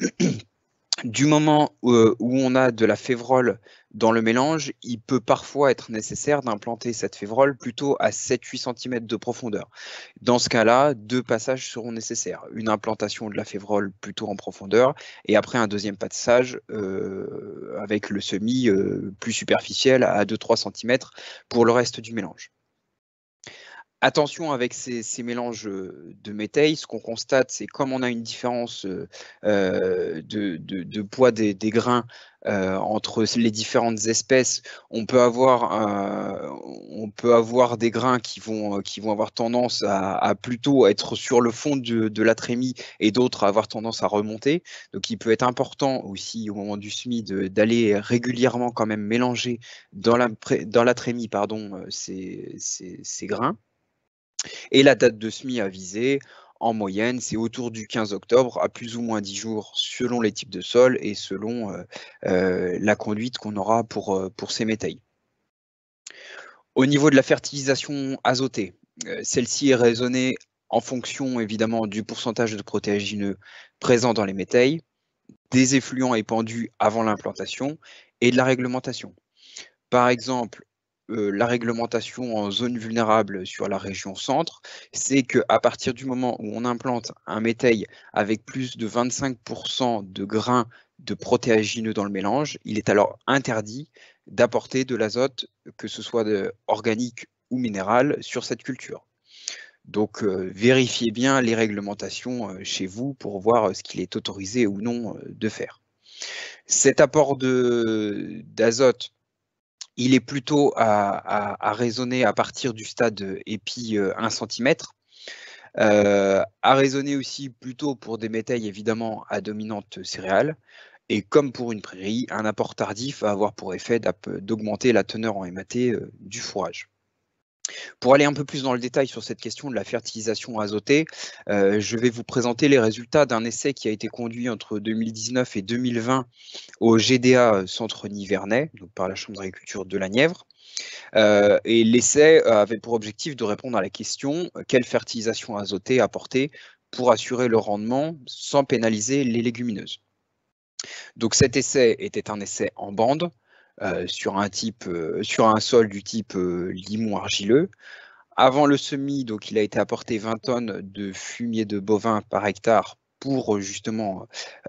Du moment où on a de la févrole dans le mélange, il peut parfois être nécessaire d'implanter cette févrole plutôt à 7-8 cm de profondeur. Dans ce cas-là, 2 passages seront nécessaires. Une implantation de la févrole plutôt en profondeur et après un deuxième passage avec le semis plus superficiel à 2-3 cm pour le reste du mélange. Attention avec ces mélanges de métailles, ce qu'on constate, c'est comme on a une différence de poids des grains entre les différentes espèces, on peut avoir des grains qui vont avoir tendance à plutôt être sur le fond de la trémie et d'autres à avoir tendance à remonter. Donc il peut être important aussi au moment du semis d'aller régulièrement quand même mélanger dans la trémie ces grains. Et la date de semis à viser, en moyenne, c'est autour du 15 octobre, à plus ou moins 10 jours, selon les types de sol et selon la conduite qu'on aura pour ces métailles. Au niveau de la fertilisation azotée, celle-ci est raisonnée en fonction évidemment du pourcentage de protéagineux présents dans les métailles, des effluents épandus avant l'implantation et de la réglementation. Par exemple, la réglementation en zone vulnérable sur la région centre, c'est qu'à partir du moment où on implante un métail avec plus de 25% de grains de protéagineux dans le mélange, il est alors interdit d'apporter de l'azote, que ce soit organique ou minéral, sur cette culture. Donc, vérifiez bien les réglementations chez vous pour voir ce qu'il est autorisé ou non de faire. Cet apport d'azote, il est plutôt à raisonner à partir du stade épi 1 cm. À raisonner aussi plutôt pour des métailles évidemment à dominante céréale. Et comme pour une prairie, un apport tardif va avoir pour effet d'augmenter la teneur en MAT du fourrage. Pour aller un peu plus dans le détail sur cette question de la fertilisation azotée, je vais vous présenter les résultats d'un essai qui a été conduit entre 2019 et 2020 au GDA Centre Nivernais, donc par la Chambre d'agriculture de la Nièvre. Et l'essai avait pour objectif de répondre à la question quelle fertilisation azotée apporter pour assurer le rendement sans pénaliser les légumineuses. Donc cet essai était un essai en bande, sur un sol du type limon argileux. Avant le semis, donc il a été apporté 20 tonnes de fumier de bovin par hectare pour justement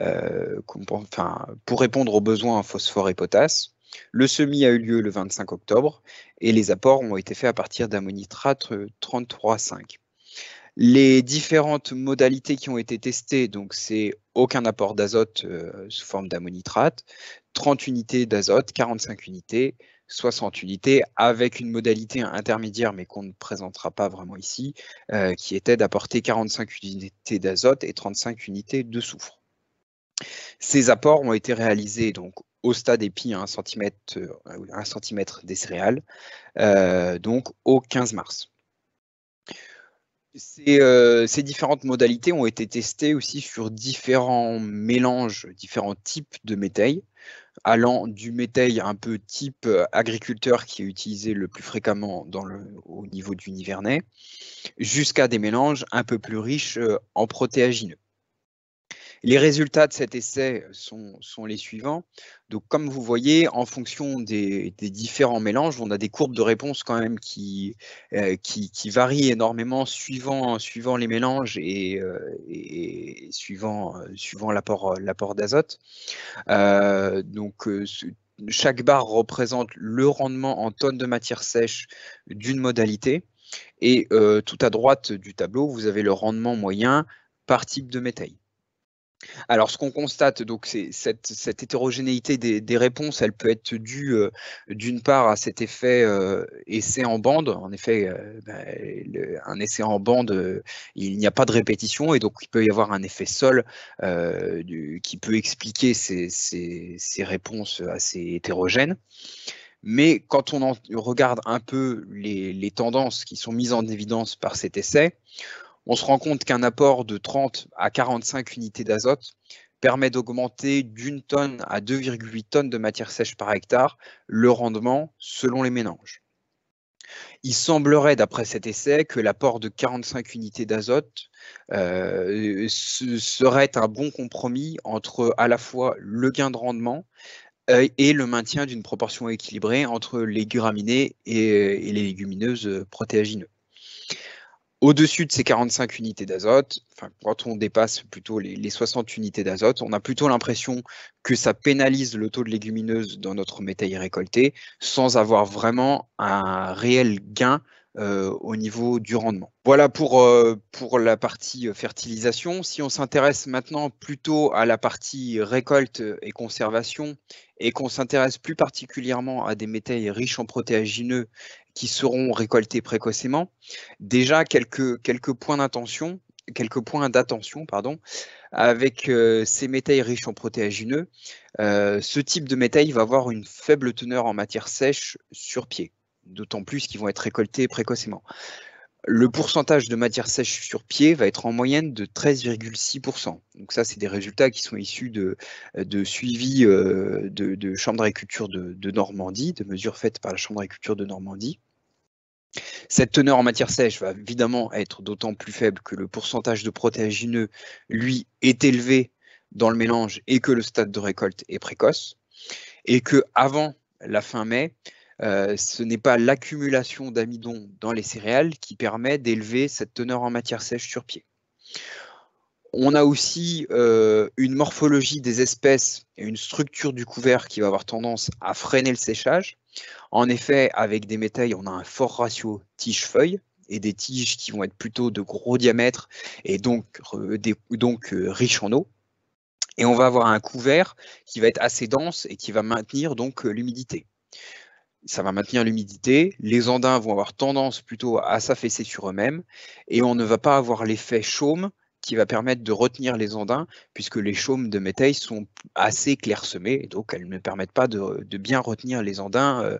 pour répondre aux besoins en phosphore et potasse. Le semis a eu lieu le 25 octobre et les apports ont été faits à partir d'ammonitrate 33,5. Les différentes modalités qui ont été testées, donc c'est aucun apport d'azote sous forme d'ammonitrate, 30 unités d'azote, 45 unités, 60 unités, avec une modalité intermédiaire, mais qu'on ne présentera pas vraiment ici, qui était d'apporter 45 unités d'azote et 35 unités de soufre. Ces apports ont été réalisés donc au stade épi à 1 cm des céréales, donc au 15 mars. Ces différentes modalités ont été testées aussi sur différents mélanges, différents types de métailles, allant du métail un peu type agriculteur qui est utilisé le plus fréquemment au niveau du Nivernais, jusqu'à des mélanges un peu plus riches en protéagineux. Les résultats de cet essai sont les suivants. Donc, comme vous voyez, en fonction des différents mélanges, on a des courbes de réponse quand même qui varient énormément suivant les mélanges et suivant l'apport d'azote. Chaque barre représente le rendement en tonnes de matière sèche d'une modalité. Et tout à droite du tableau, vous avez le rendement moyen par type de métail. Alors, ce qu'on constate, donc, c'est cette hétérogénéité des réponses, elle peut être due d'une part à cet effet essai en bande. En effet, un essai en bande, il n'y a pas de répétition et donc il peut y avoir un effet sol qui peut expliquer ces réponses assez hétérogènes. Mais quand on regarde un peu les tendances qui sont mises en évidence par cet essai, on se rend compte qu'un apport de 30 à 45 unités d'azote permet d'augmenter d'1 tonne à 2,8 tonnes de matière sèche par hectare le rendement selon les mélanges. Il semblerait, d'après cet essai, que l'apport de 45 unités d'azote serait un bon compromis entre à la fois le gain de rendement et le maintien d'une proportion équilibrée entre les graminées et les légumineuses protéagineuses. Au-dessus de ces 45 unités d'azote, quand on dépasse plutôt les 60 unités d'azote, on a plutôt l'impression que ça pénalise le taux de légumineuses dans notre métail récolté sans avoir vraiment un réel gain au niveau du rendement. Voilà pour la partie fertilisation. Si on s'intéresse maintenant plutôt à la partie récolte et conservation et qu'on s'intéresse plus particulièrement à des métails riches en protéagineux qui seront récoltés précocement, déjà quelques points d'attention, avec ces métails riches en protéagineux. Ce type de métail va avoir une faible teneur en matière sèche sur pied, d'autant plus qu'ils vont être récoltés précocement. Le pourcentage de matière sèche sur pied va être en moyenne de 13,6%. Donc ça, c'est des résultats qui sont issus de suivi de Chambre d'agriculture de Normandie, de mesures faites par la Chambre d'agriculture de Normandie. Cette teneur en matière sèche va évidemment être d'autant plus faible que le pourcentage de protéagineux, lui, est élevé dans le mélange et que le stade de récolte est précoce. Et qu'avant la fin mai, ce n'est pas l'accumulation d'amidon dans les céréales qui permet d'élever cette teneur en matière sèche sur pied. On a aussi une morphologie des espèces et une structure du couvert qui va avoir tendance à freiner le séchage. En effet, avec des métails, on a un fort ratio tige-feuille et des tiges qui vont être plutôt de gros diamètre et donc riches en eau. Et on va avoir un couvert qui va être assez dense et qui va maintenir donc l'humidité. Ça va maintenir l'humidité, les andins vont avoir tendance plutôt à s'affaisser sur eux-mêmes et on ne va pas avoir l'effet chaume qui va permettre de retenir les andins puisque les chaumes de métail sont assez clairsemées et donc elles ne permettent pas de bien retenir les andins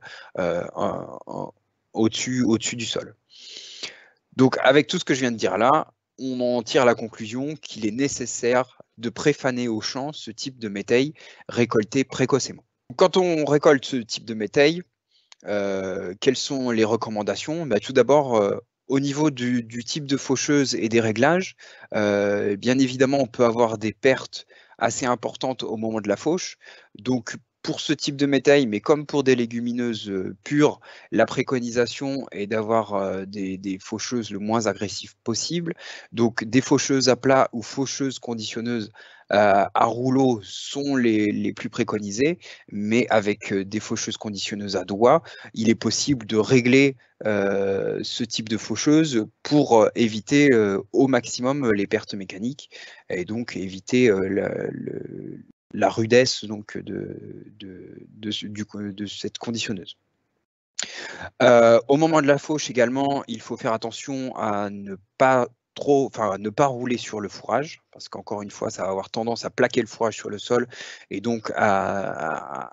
au-dessus du sol. Donc avec tout ce que je viens de dire là, on en tire la conclusion qu'il est nécessaire de préfaner au champ ce type de métail récolté précocement. Quand on récolte ce type de métail, quelles sont les recommandations? Tout d'abord, au niveau du type de faucheuse et des réglages, bien évidemment, on peut avoir des pertes assez importantes au moment de la fauche. Donc, pour ce type de métail, mais comme pour des légumineuses pures, la préconisation est d'avoir des faucheuses le moins agressives possible. Donc, des faucheuses à plat ou faucheuses conditionneuses à rouleau sont les plus préconisées, mais avec des faucheuses conditionneuses à doigt, il est possible de régler ce type de faucheuse pour éviter au maximum les pertes mécaniques et donc éviter la rudesse donc, de cette conditionneuse. Au moment de la fauche également, il faut faire attention à ne pas ne pas rouler sur le fourrage, parce qu'encore une fois, ça va avoir tendance à plaquer le fourrage sur le sol, et donc ça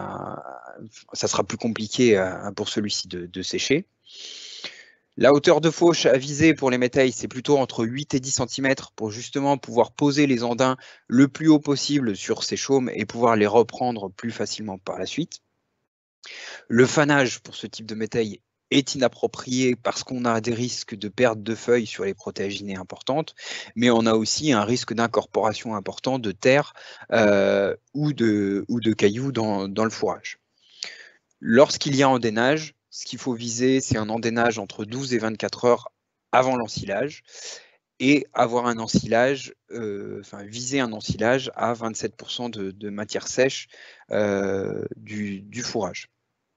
sera plus compliqué pour celui-ci de sécher. La hauteur de fauche à viser pour les métailles, c'est plutôt entre 8 et 10 cm pour justement pouvoir poser les andins le plus haut possible sur ces chaumes et pouvoir les reprendre plus facilement par la suite. Le fanage pour ce type de métailles est inapproprié parce qu'on a des risques de perte de feuilles sur les protéaginées importantes, mais on a aussi un risque d'incorporation important de terre ou de cailloux dans le fourrage. Lorsqu'il y a endénage, ce qu'il faut viser, c'est un endénage entre 12 et 24 heures avant l'ensilage et avoir un ensilage, viser un ensilage à 27% de matière sèche du fourrage.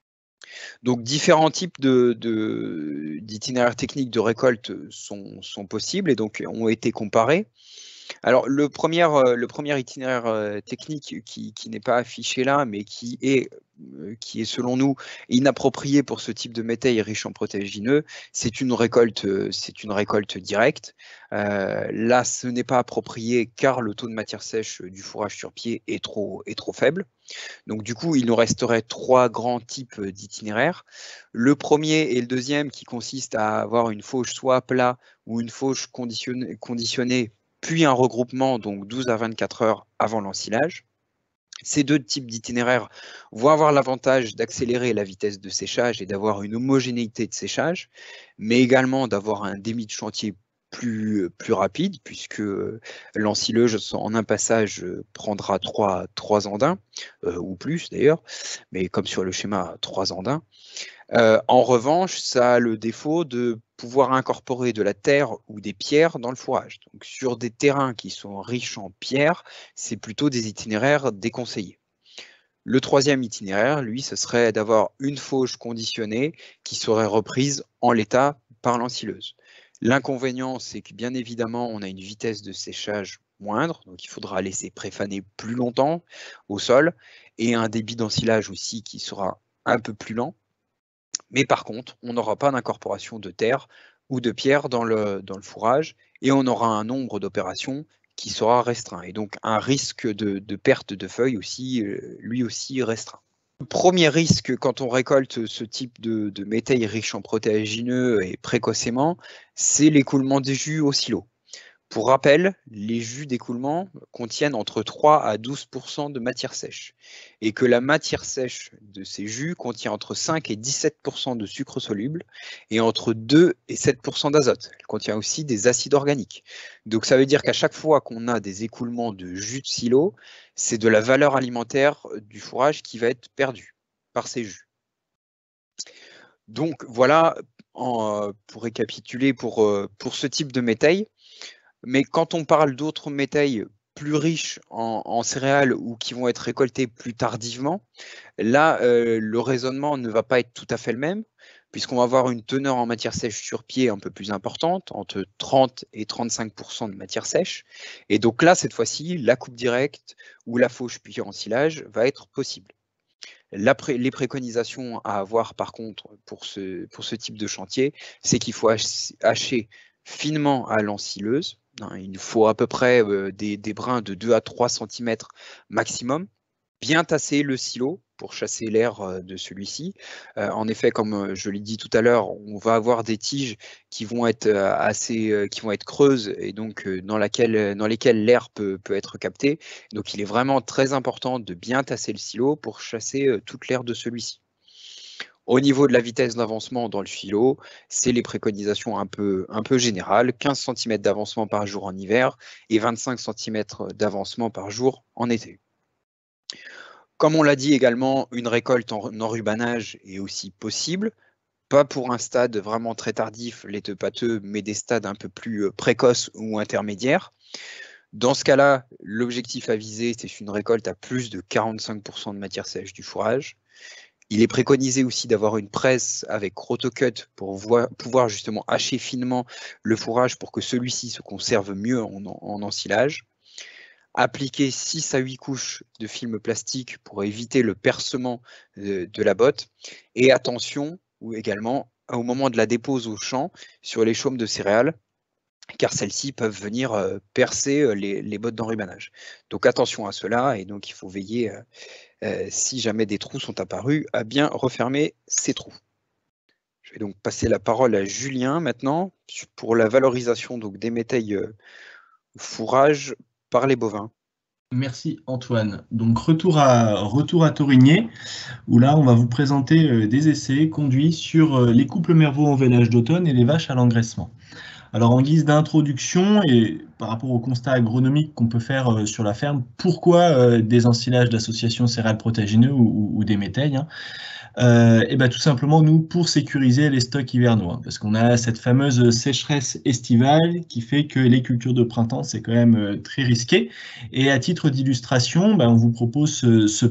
Donc différents types d'itinéraires techniques de récolte sont possibles et donc ont été comparés. Alors le premier itinéraire technique qui n'est pas affiché là, mais qui est selon nous inapproprié pour ce type de métailles riche en protéagineux, c'est une récolte directe. Là, ce n'est pas approprié car le taux de matière sèche du fourrage sur pied est trop faible. Donc du coup, il nous resterait 3 grands types d'itinéraires. Le premier et le deuxième qui consiste à avoir une fauche soit à plat ou une fauche conditionnée puis un regroupement, donc 12 à 24 heures avant l'ensilage. Ces 2 types d'itinéraires vont avoir l'avantage d'accélérer la vitesse de séchage et d'avoir une homogénéité de séchage, mais également d'avoir un débit de chantier plus rapide, puisque l'ensileuse en un passage prendra 3 andins, ou plus d'ailleurs, mais comme sur le schéma 3 andins. En revanche, ça a le défaut de pouvoir incorporer de la terre ou des pierres dans le fourrage. Donc, sur des terrains qui sont riches en pierres, c'est plutôt des itinéraires déconseillés. Le troisième itinéraire, lui, ce serait d'avoir une fauche conditionnée qui serait reprise en l'état par l'ensileuse. L'inconvénient, c'est que bien évidemment, on a une vitesse de séchage moindre, donc il faudra laisser préfaner plus longtemps au sol, et un débit d'ensilage aussi qui sera un peu plus lent. Mais par contre, on n'aura pas d'incorporation de terre ou de pierre dans le fourrage et on aura un nombre d'opérations qui sera restreint et donc un risque de perte de feuilles aussi, lui aussi restreint. Le premier risque quand on récolte ce type de métailles riches en protéagineux et précocement, c'est l'écoulement des jus au silo. Pour rappel, les jus d'écoulement contiennent entre 3 à 12% de matière sèche et que la matière sèche de ces jus contient entre 5 et 17% de sucre soluble et entre 2 et 7% d'azote. Elle contient aussi des acides organiques. Donc ça veut dire qu'à chaque fois qu'on a des écoulements de jus de silo, c'est de la valeur alimentaire du fourrage qui va être perdue par ces jus. Donc voilà, pour récapituler pour ce type de métailles. Mais quand on parle d'autres métailles plus riches en céréales ou qui vont être récoltées plus tardivement, là, le raisonnement ne va pas être tout à fait le même, puisqu'on va avoir une teneur en matière sèche sur pied un peu plus importante, entre 30 et 35% de matière sèche. Et donc là, cette fois-ci, la coupe directe ou la fauche puis ensilage va être possible. Les préconisations à avoir par contre pour ce type de chantier, c'est qu'il faut hacher finement à l'ensileuse. Il nous faut à peu près des brins de 2 à 3 cm maximum. Bien tasser le silo pour chasser l'air de celui-ci. En effet, comme je l'ai dit tout à l'heure, on va avoir des tiges qui vont être creuses et donc dans lesquelles l'air peut être capté. Donc il est vraiment très important de bien tasser le silo pour chasser toute l'air de celui-ci. Au niveau de la vitesse d'avancement dans le silo, c'est les préconisations un peu générales, 15 cm d'avancement par jour en hiver et 25 cm d'avancement par jour en été. Comme on l'a dit également, une récolte en enrubanage est aussi possible, pas pour un stade vraiment très tardif, laiteux pâteux, mais des stades un peu plus précoces ou intermédiaires. Dans ce cas-là, l'objectif à viser, c'est une récolte à plus de 45% de matière sèche du fourrage. Il est préconisé aussi d'avoir une presse avec rotocut pour pouvoir justement hacher finement le fourrage pour que celui-ci se conserve mieux en ensilage. Appliquer 6 à 8 couches de film plastique pour éviter le percement de la botte. Et attention, ou également, au moment de la dépose au champ, sur les chaumes de céréales, car celles-ci peuvent venir percer les bottes d'enrubannage. Donc attention à cela, et donc il faut veiller, si jamais des trous sont apparus, à bien refermer ces trous. Je vais donc passer la parole à Julien maintenant pour la valorisation donc, des métailles fourrage par les bovins. Merci Antoine. Donc retour à Torigné, où là on va vous présenter des essais conduits sur les couples mervaux en vélage d'automne et les vaches à l'engraissement. Alors en guise d'introduction et par rapport au constat agronomique qu'on peut faire sur la ferme, pourquoi des ensilages d'associations céréales protéagineux ou des métailles, hein, et ben tout simplement nous pour sécuriser les stocks hivernaux, hein, parce qu'on a cette fameuse sécheresse estivale qui fait que les cultures de printemps c'est quand même très risqué. Et à titre d'illustration, ben, on vous propose ce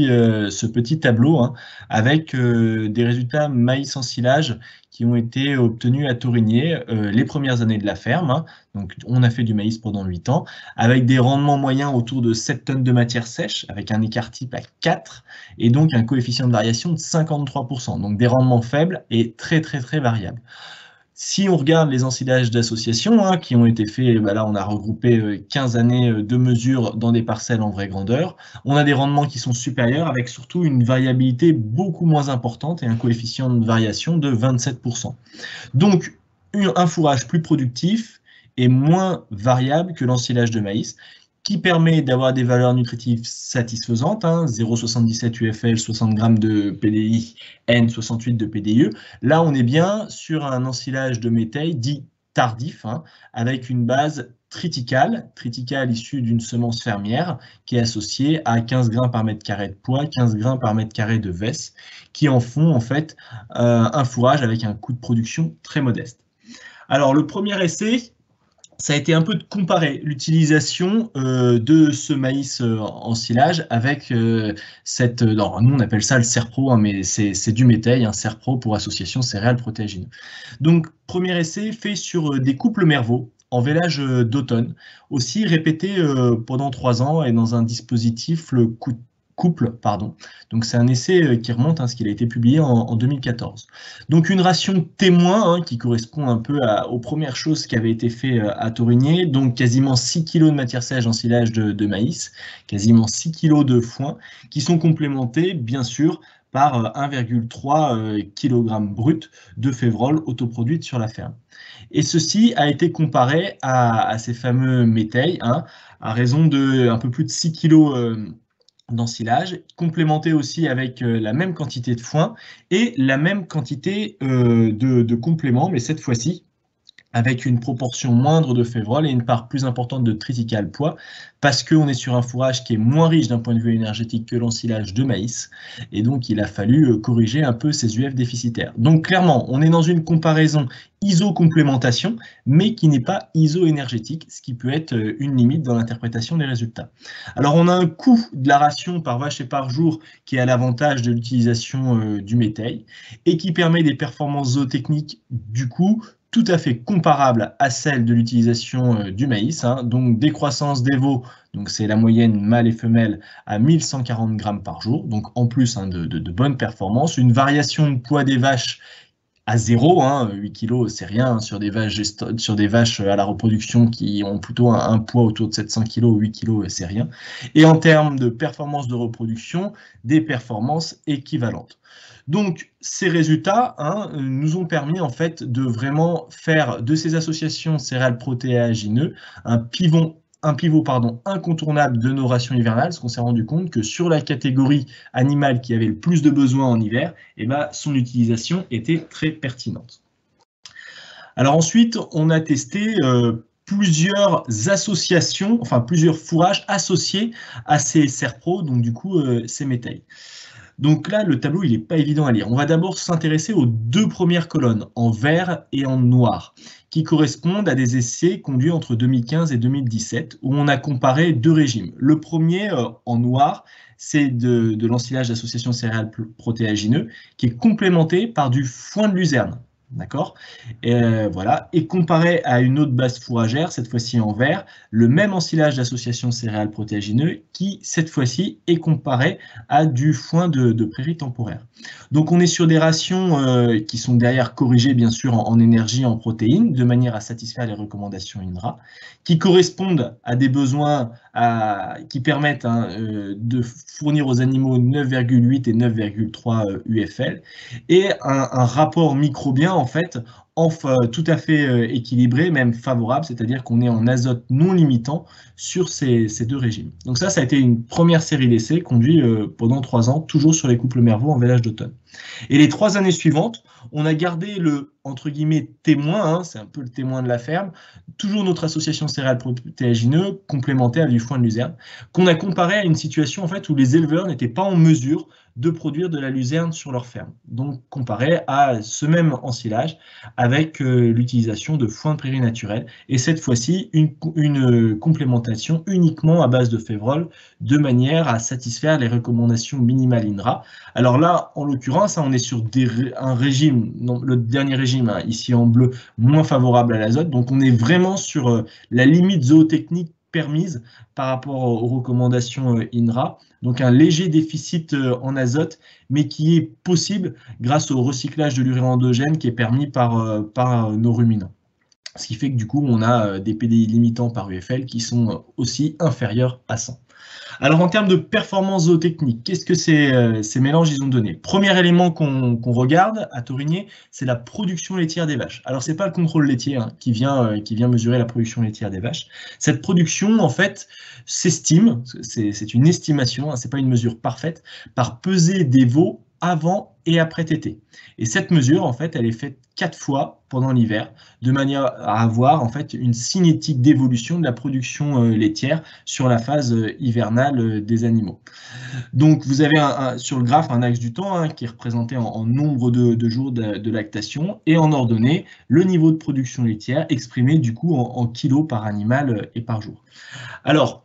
petit tableau, hein, avec des résultats maïs ensilage qui ont été obtenus à Torigné les premières années de la ferme, hein. Donc on a fait du maïs pendant 8 ans, avec des rendements moyens autour de 7 tonnes de matière sèche, avec un écart type à 4, et donc un coefficient de variation de 53%, donc des rendements faibles et très variables. Si on regarde les ensilages d'association, hein, qui ont été faits, bah là on a regroupé 15 années de mesures dans des parcelles en vraie grandeur, on a des rendements qui sont supérieurs avec surtout une variabilité beaucoup moins importante et un coefficient de variation de 27%. Donc un fourrage plus productif et moins variable que l'ensilage de maïs, qui permet d'avoir des valeurs nutritives satisfaisantes, hein, 0,77 UFL, 60 g de PDI, N, 68 de PDE. Là, on est bien sur un ensilage de métailles dit tardif, hein, avec une base triticale issue d'une semence fermière qui est associée à 15 g par mètre carré de poids, 15 g par mètre carré de vesse, qui en font en fait un fourrage avec un coût de production très modeste. Alors, le premier essai, ça a été un peu de comparer l'utilisation de ce maïs ensilage avec cette... Alors, nous, on appelle ça le Serpro, hein, mais c'est du métail, un Serpro pour association céréales protéagineux. Donc, premier essai fait sur des couples mervaux en vélage d'automne, aussi répété pendant 3 ans et dans un dispositif, le couple, pardon. Donc c'est un essai qui remonte, hein, ce qu'il a été publié en 2014. Donc une ration témoin, hein, qui correspond un peu aux premières choses qui avaient été faites à Torigné, donc quasiment 6 kg de matière sèche en silage de maïs, quasiment 6 kg de foin, qui sont complémentés bien sûr par 1,3 kg brut de févrole autoproduite sur la ferme. Et ceci a été comparé à ces fameux métailles, hein, à raison de un peu plus de 6 kg d'ensilage, complémenté aussi avec la même quantité de foin et la même quantité de compléments, mais cette fois-ci avec une proportion moindre de févrole et une part plus importante de triticale poids, parce qu'on est sur un fourrage qui est moins riche d'un point de vue énergétique que l'ensilage de maïs, et donc il a fallu corriger un peu ces UF déficitaires. Donc clairement, on est dans une comparaison iso-complémentation, mais qui n'est pas iso-énergétique, ce qui peut être une limite dans l'interprétation des résultats. Alors on a un coût de la ration par vache et par jour qui a l'avantage de l'utilisation du métail, et qui permet des performances zootechniques du coup tout à fait comparable à celle de l'utilisation du maïs, hein, donc décroissance des veaux, donc c'est la moyenne mâle et femelle à 1140 g par jour, donc en plus, hein, de bonnes performances, une variation de poids des vaches à 0, hein, 8 kg c'est rien, hein, sur des vaches à la reproduction qui ont plutôt un poids autour de 700 kg, 8 kg c'est rien, et en termes de performance de reproduction, des performances équivalentes. Donc, ces résultats, hein, nous ont permis en fait de vraiment faire de ces associations céréales protéagineux un pivot incontournable de nos rations hivernales, parce qu'on s'est rendu compte que sur la catégorie animale qui avait le plus de besoins en hiver, eh ben, son utilisation était très pertinente. Alors ensuite, on a testé plusieurs associations, enfin plusieurs fourrages associés à ces Serpro, donc du coup ces métailles. Donc là, le tableau, il n'est pas évident à lire. On va d'abord s'intéresser aux 2 premières colonnes, en vert et en noir, qui correspondent à des essais conduits entre 2015 et 2017, où on a comparé 2 régimes. Le premier, en noir, c'est de l'ensilage d'association céréales protéagineux, qui est complémenté par du foin de luzerne. D'accord? Voilà. Et comparé à une autre base fourragère, cette fois-ci en vert, le même ensilage d'association céréales protéagineux qui, cette fois-ci, est comparé à du foin de prairie temporaire. Donc on est sur des rations qui sont derrière corrigées, bien sûr, en énergie, en protéines, de manière à satisfaire les recommandations INRA, qui correspondent à des besoins qui permettent de fournir aux animaux 9,8 et 9,3 UFL, et un rapport microbien en fait tout à fait équilibré, même favorable, c'est-à-dire qu'on est en azote non limitant sur ces deux régimes. Donc ça a été une première série d'essais conduits pendant 3 ans, toujours sur les couples Mervaux en vélage d'automne. Et les 3 années suivantes, on a gardé le, entre guillemets, témoin, c'est un peu le témoin de la ferme, toujours notre association céréales protéagineux, complémentaire à du foin de luzerne, qu'on a comparé à une situation en fait où les éleveurs n'étaient pas en mesure de produire de la luzerne sur leur ferme. Donc comparé à ce même ensilage avec l'utilisation de foin de prairie naturel, et cette fois-ci une complémentation uniquement à base de févrole, de manière à satisfaire les recommandations minimales INRA. Alors là, en l'occurrence, on est sur un régime, le dernier régime, ici en bleu, moins favorable à l'azote, donc on est vraiment sur la limite zootechnique permise par rapport aux recommandations INRA, donc un léger déficit en azote, mais qui est possible grâce au recyclage de l'urée endogène qui est permis par nos ruminants. Ce qui fait que du coup, on a des PDI limitants par UFL qui sont aussi inférieurs à 100. Alors en termes de performance zootechnique, qu'est-ce que ces mélanges ils ont donné? Premier élément qu'on regarde à Taurigné, c'est la production laitière des vaches. Alors c'est pas le contrôle laitier qui vient mesurer la production laitière des vaches. Cette production en fait s'estime, c'est une estimation, c'est pas une mesure parfaite, par pesée des veaux avant et après tétée. Et cette mesure, en fait, elle est faite 4 fois pendant l'hiver, de manière à avoir en fait une cinétique d'évolution de la production laitière sur la phase hivernale des animaux. Donc, vous avez sur le graphe un axe du temps qui est représenté en nombre de jours de lactation, et en ordonnée, le niveau de production laitière exprimé du coup en kilos par animal et par jour. Alors,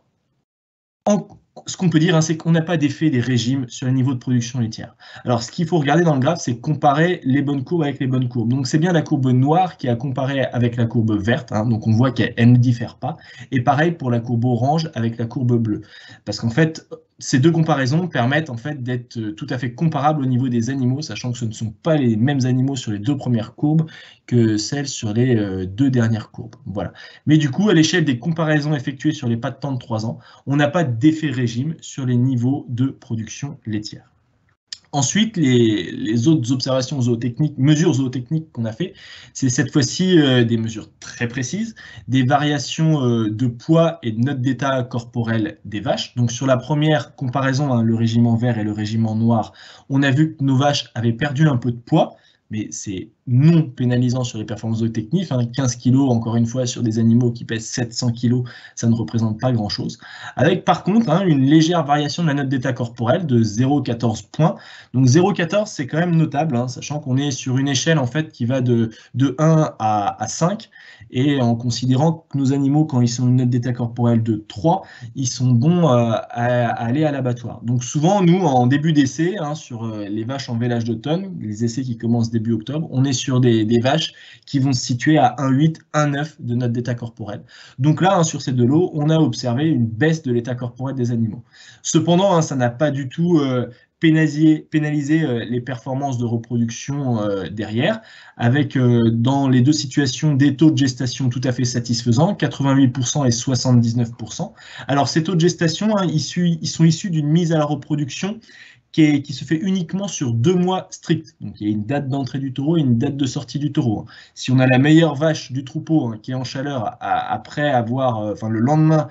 ce qu'on peut dire, c'est qu'on n'a pas d'effet des régimes sur le niveau de production laitière. Alors, ce qu'il faut regarder dans le graphe, c'est comparer les bonnes courbes avec les bonnes courbes. Donc, c'est bien la courbe noire qui a comparé avec la courbe verte. Donc, on voit qu'elle ne diffère pas. Et pareil pour la courbe orange avec la courbe bleue. Parce qu'en fait, ces deux comparaisons permettent en fait d'être tout à fait comparables au niveau des animaux, sachant que ce ne sont pas les mêmes animaux sur les 2 premières courbes que celles sur les 2 dernières courbes. Voilà. Mais du coup, à l'échelle des comparaisons effectuées sur les pas de temps de 3 ans, on n'a pas d'effet régime sur les niveaux de production laitière. Ensuite, les autres observations zootechniques, mesures zootechniques qu'on a fait, c'est cette fois-ci des mesures très précises, des variations de poids et de notes d'état corporel des vaches. Donc sur la première comparaison, le régime en vert et le régime en noir, on a vu que nos vaches avaient perdu un peu de poids, mais c'est non pénalisant sur les performances zootechniques. 15 kg, encore une fois, sur des animaux qui pèsent 700 kg, ça ne représente pas grand-chose. Avec par contre une légère variation de la note d'état corporel de 0,14 points. Donc 0,14, c'est quand même notable, sachant qu'on est sur une échelle en fait qui va de 1 à 5, et en considérant que nos animaux, quand ils sont une note d'état corporel de 3, ils sont bons à aller à l'abattoir. Donc souvent, nous, en début d'essai, sur les vaches en vélage d'automne, les essais qui commencent début octobre, on est sur des vaches qui vont se situer à 1,8, 1,9 de note d'état corporel. Donc là, sur ces 2 lots, on a observé une baisse de l'état corporel des animaux. Cependant, ça n'a pas du tout pénaliser les performances de reproduction derrière, avec dans les 2 situations des taux de gestation tout à fait satisfaisants, 88% et 79%. Alors ces taux de gestation, ils sont issus d'une mise à la reproduction qui se fait uniquement sur 2 mois stricts. Donc il y a une date d'entrée du taureau et une date de sortie du taureau. Si on a la meilleure vache du troupeau qui est en chaleur après avoir, le lendemain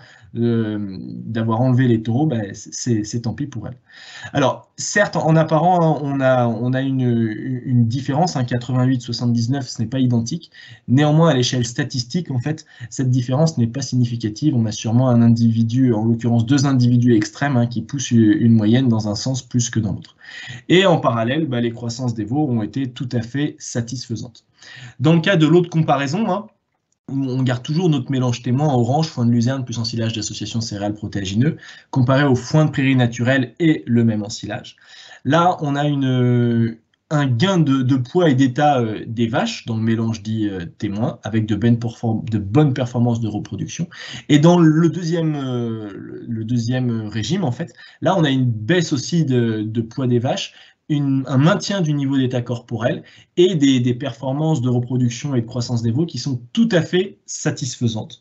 d'avoir enlevé les taureaux, c'est tant pis pour elle. Alors certes, en apparent, on a une différence, 88-79, ce n'est pas identique. Néanmoins, à l'échelle statistique, en fait, cette différence n'est pas significative. On a sûrement un individu, en l'occurrence 2 individus extrêmes, qui poussent une moyenne dans un sens plus que dans l'autre. Et en parallèle, les croissances des veaux ont été tout à fait satisfaisantes. Dans le cas de l'autre comparaison, où on garde toujours notre mélange témoin orange, foin de luzerne plus ensilage d'association céréales protéagineux, comparé au foin de prairie naturel et le même ensilage. Là, on a un gain de poids et d'état des vaches dans le mélange dit témoin, avec de bonnes performances de reproduction. Et dans le deuxième régime, en fait, là, on a une baisse aussi de poids des vaches, un maintien du niveau d'état corporel et des performances de reproduction et de croissance des veaux qui sont tout à fait satisfaisantes,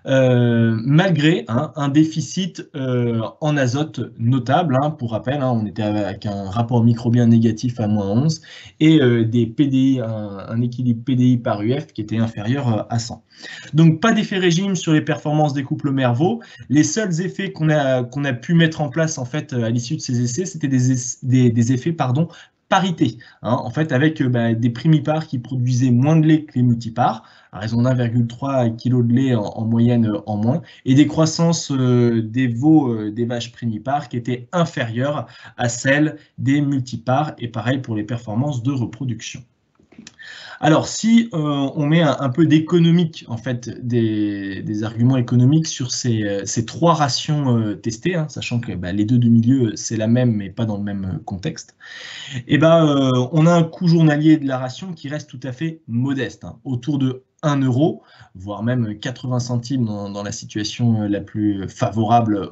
malgré un déficit en azote notable. Pour rappel, on était avec un rapport microbien négatif à -11 et des PDI, un équilibre PDI par UF qui était inférieur à 100. Donc pas d'effet régime sur les performances des couples mère-veau. Les seuls effets qu'on a pu mettre en place en fait à l'issue de ces essais, c'était des effets parité, en fait, avec des primipares qui produisaient moins de lait que les multipares, à raison d'1,3 kg de lait en moyenne en moins, et des croissances des veaux des vaches primipares qui étaient inférieures à celles des multipares, et pareil pour les performances de reproduction. Alors, si on met un peu d'économique, en fait, des arguments économiques sur ces trois rations testées, sachant que les deux de milieu, c'est la même, mais pas dans le même contexte, et on a un coût journalier de la ration qui reste tout à fait modeste, autour de 1 €, voire même 80 centimes dans la situation la plus favorable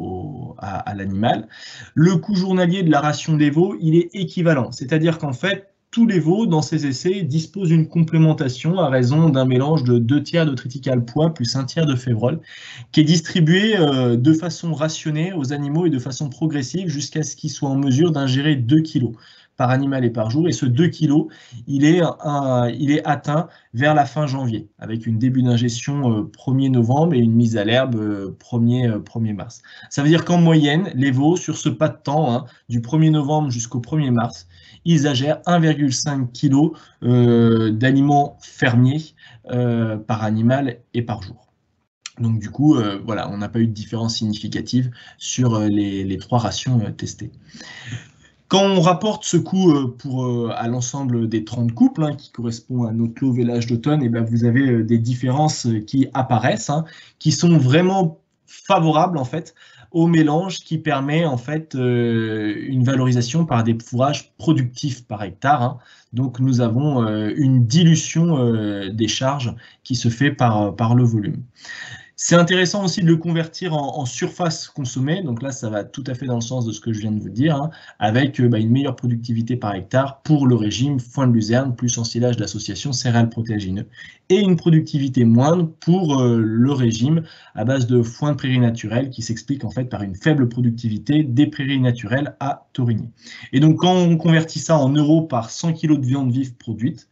à l'animal. Le coût journalier de la ration des veaux, il est équivalent, c'est-à-dire qu'en fait, tous les veaux, dans ces essais, disposent d'une complémentation à raison d'un mélange de 2/3 de triticale pois plus 1/3 de févrole, qui est distribué de façon rationnée aux animaux et de façon progressive jusqu'à ce qu'ils soient en mesure d'ingérer 2 kg par animal et par jour. Et ce 2 kg, il est atteint vers la fin janvier, avec une début d'ingestion 1er novembre et une mise à l'herbe 1er mars. Ça veut dire qu'en moyenne, les veaux, sur ce pas de temps, du 1er novembre jusqu'au 1er mars, ils ingèrent 1,5 kg d'aliments fermiers par animal et par jour. Donc du coup, voilà, on n'a pas eu de différence significative sur les trois rations testées. Quand on rapporte ce coût à l'ensemble des 30 couples, qui correspond à notre lot vélage d'automne, vous avez des différences qui apparaissent, qui sont vraiment favorables en fait au mélange qui permet en fait une valorisation par des fourrages productifs par hectare. Donc nous avons une dilution des charges qui se fait par le volume. C'est intéressant aussi de le convertir en surface consommée, donc là ça va tout à fait dans le sens de ce que je viens de vous dire, avec une meilleure productivité par hectare pour le régime foin de luzerne plus ensilage d'association céréales protéagineux, et une productivité moindre pour le régime à base de foin de prairies naturelles qui s'explique en fait par une faible productivité des prairies naturelles à Torigny. Et donc quand on convertit ça en euros par 100 kg de viande vive produite,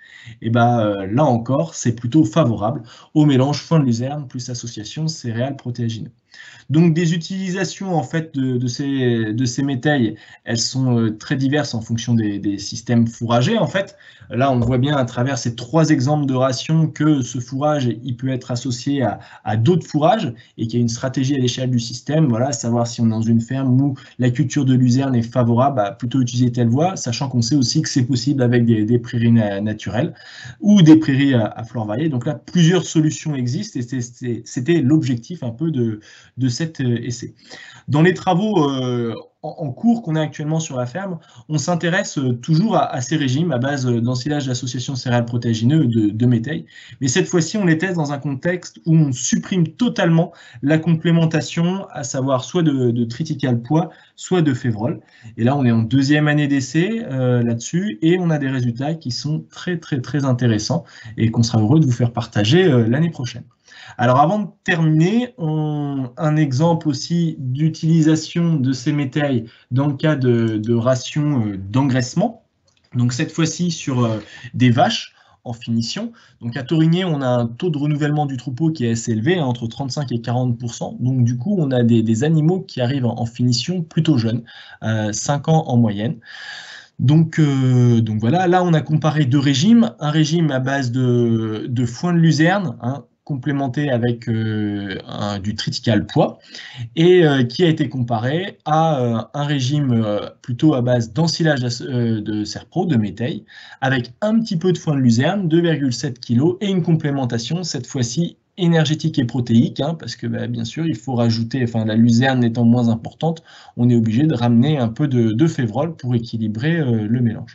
là encore c'est plutôt favorable au mélange foin de luzerne plus association céréales protéagineux. Donc des utilisations en fait de ces métailles, elles sont très diverses en fonction des systèmes fourragers. En fait, là on voit bien à travers ces trois exemples de rations que ce fourrage il peut être associé à d'autres fourrages et qu'il y a une stratégie à l'échelle du système. Voilà, savoir si on est dans une ferme où la culture de luzerne est favorable à plutôt utiliser telle voie, sachant qu'on sait aussi que c'est possible avec des prairies naturelles ou des prairies à fleurs variées. Donc là, plusieurs solutions existent et c'était l'objectif un peu de cet essai. Dans les travaux en cours qu'on a actuellement sur la ferme, on s'intéresse toujours à ces régimes à base d'ensilage d'association céréales protéagineux de métailles, mais cette fois-ci on les teste dans un contexte où on supprime totalement la complémentation, à savoir soit de triticale pois, soit de févrole. Et là on est en deuxième année d'essai là-dessus, et on a des résultats qui sont très intéressants et qu'on sera heureux de vous faire partager l'année prochaine. Alors avant de terminer, un exemple aussi d'utilisation de ces métailles dans le cas de rations d'engraissement. Donc cette fois-ci sur des vaches en finition. Donc à Torigny, on a un taux de renouvellement du troupeau qui est assez élevé, entre 35 et 40%. Donc du coup, on a des animaux qui arrivent en finition plutôt jeunes, 5 ans en moyenne. Donc voilà, là on a comparé deux régimes, un régime à base de foin de luzerne, complémenté avec du triticale pois, et qui a été comparé à un régime plutôt à base d'ensilage de serpro, de métailles, avec un petit peu de foin de luzerne, 2,7 kg, et une complémentation cette fois-ci énergétique et protéique, hein, parce que bien sûr, il faut rajouter, enfin la luzerne étant moins importante, on est obligé de ramener un peu de févrole pour équilibrer le mélange.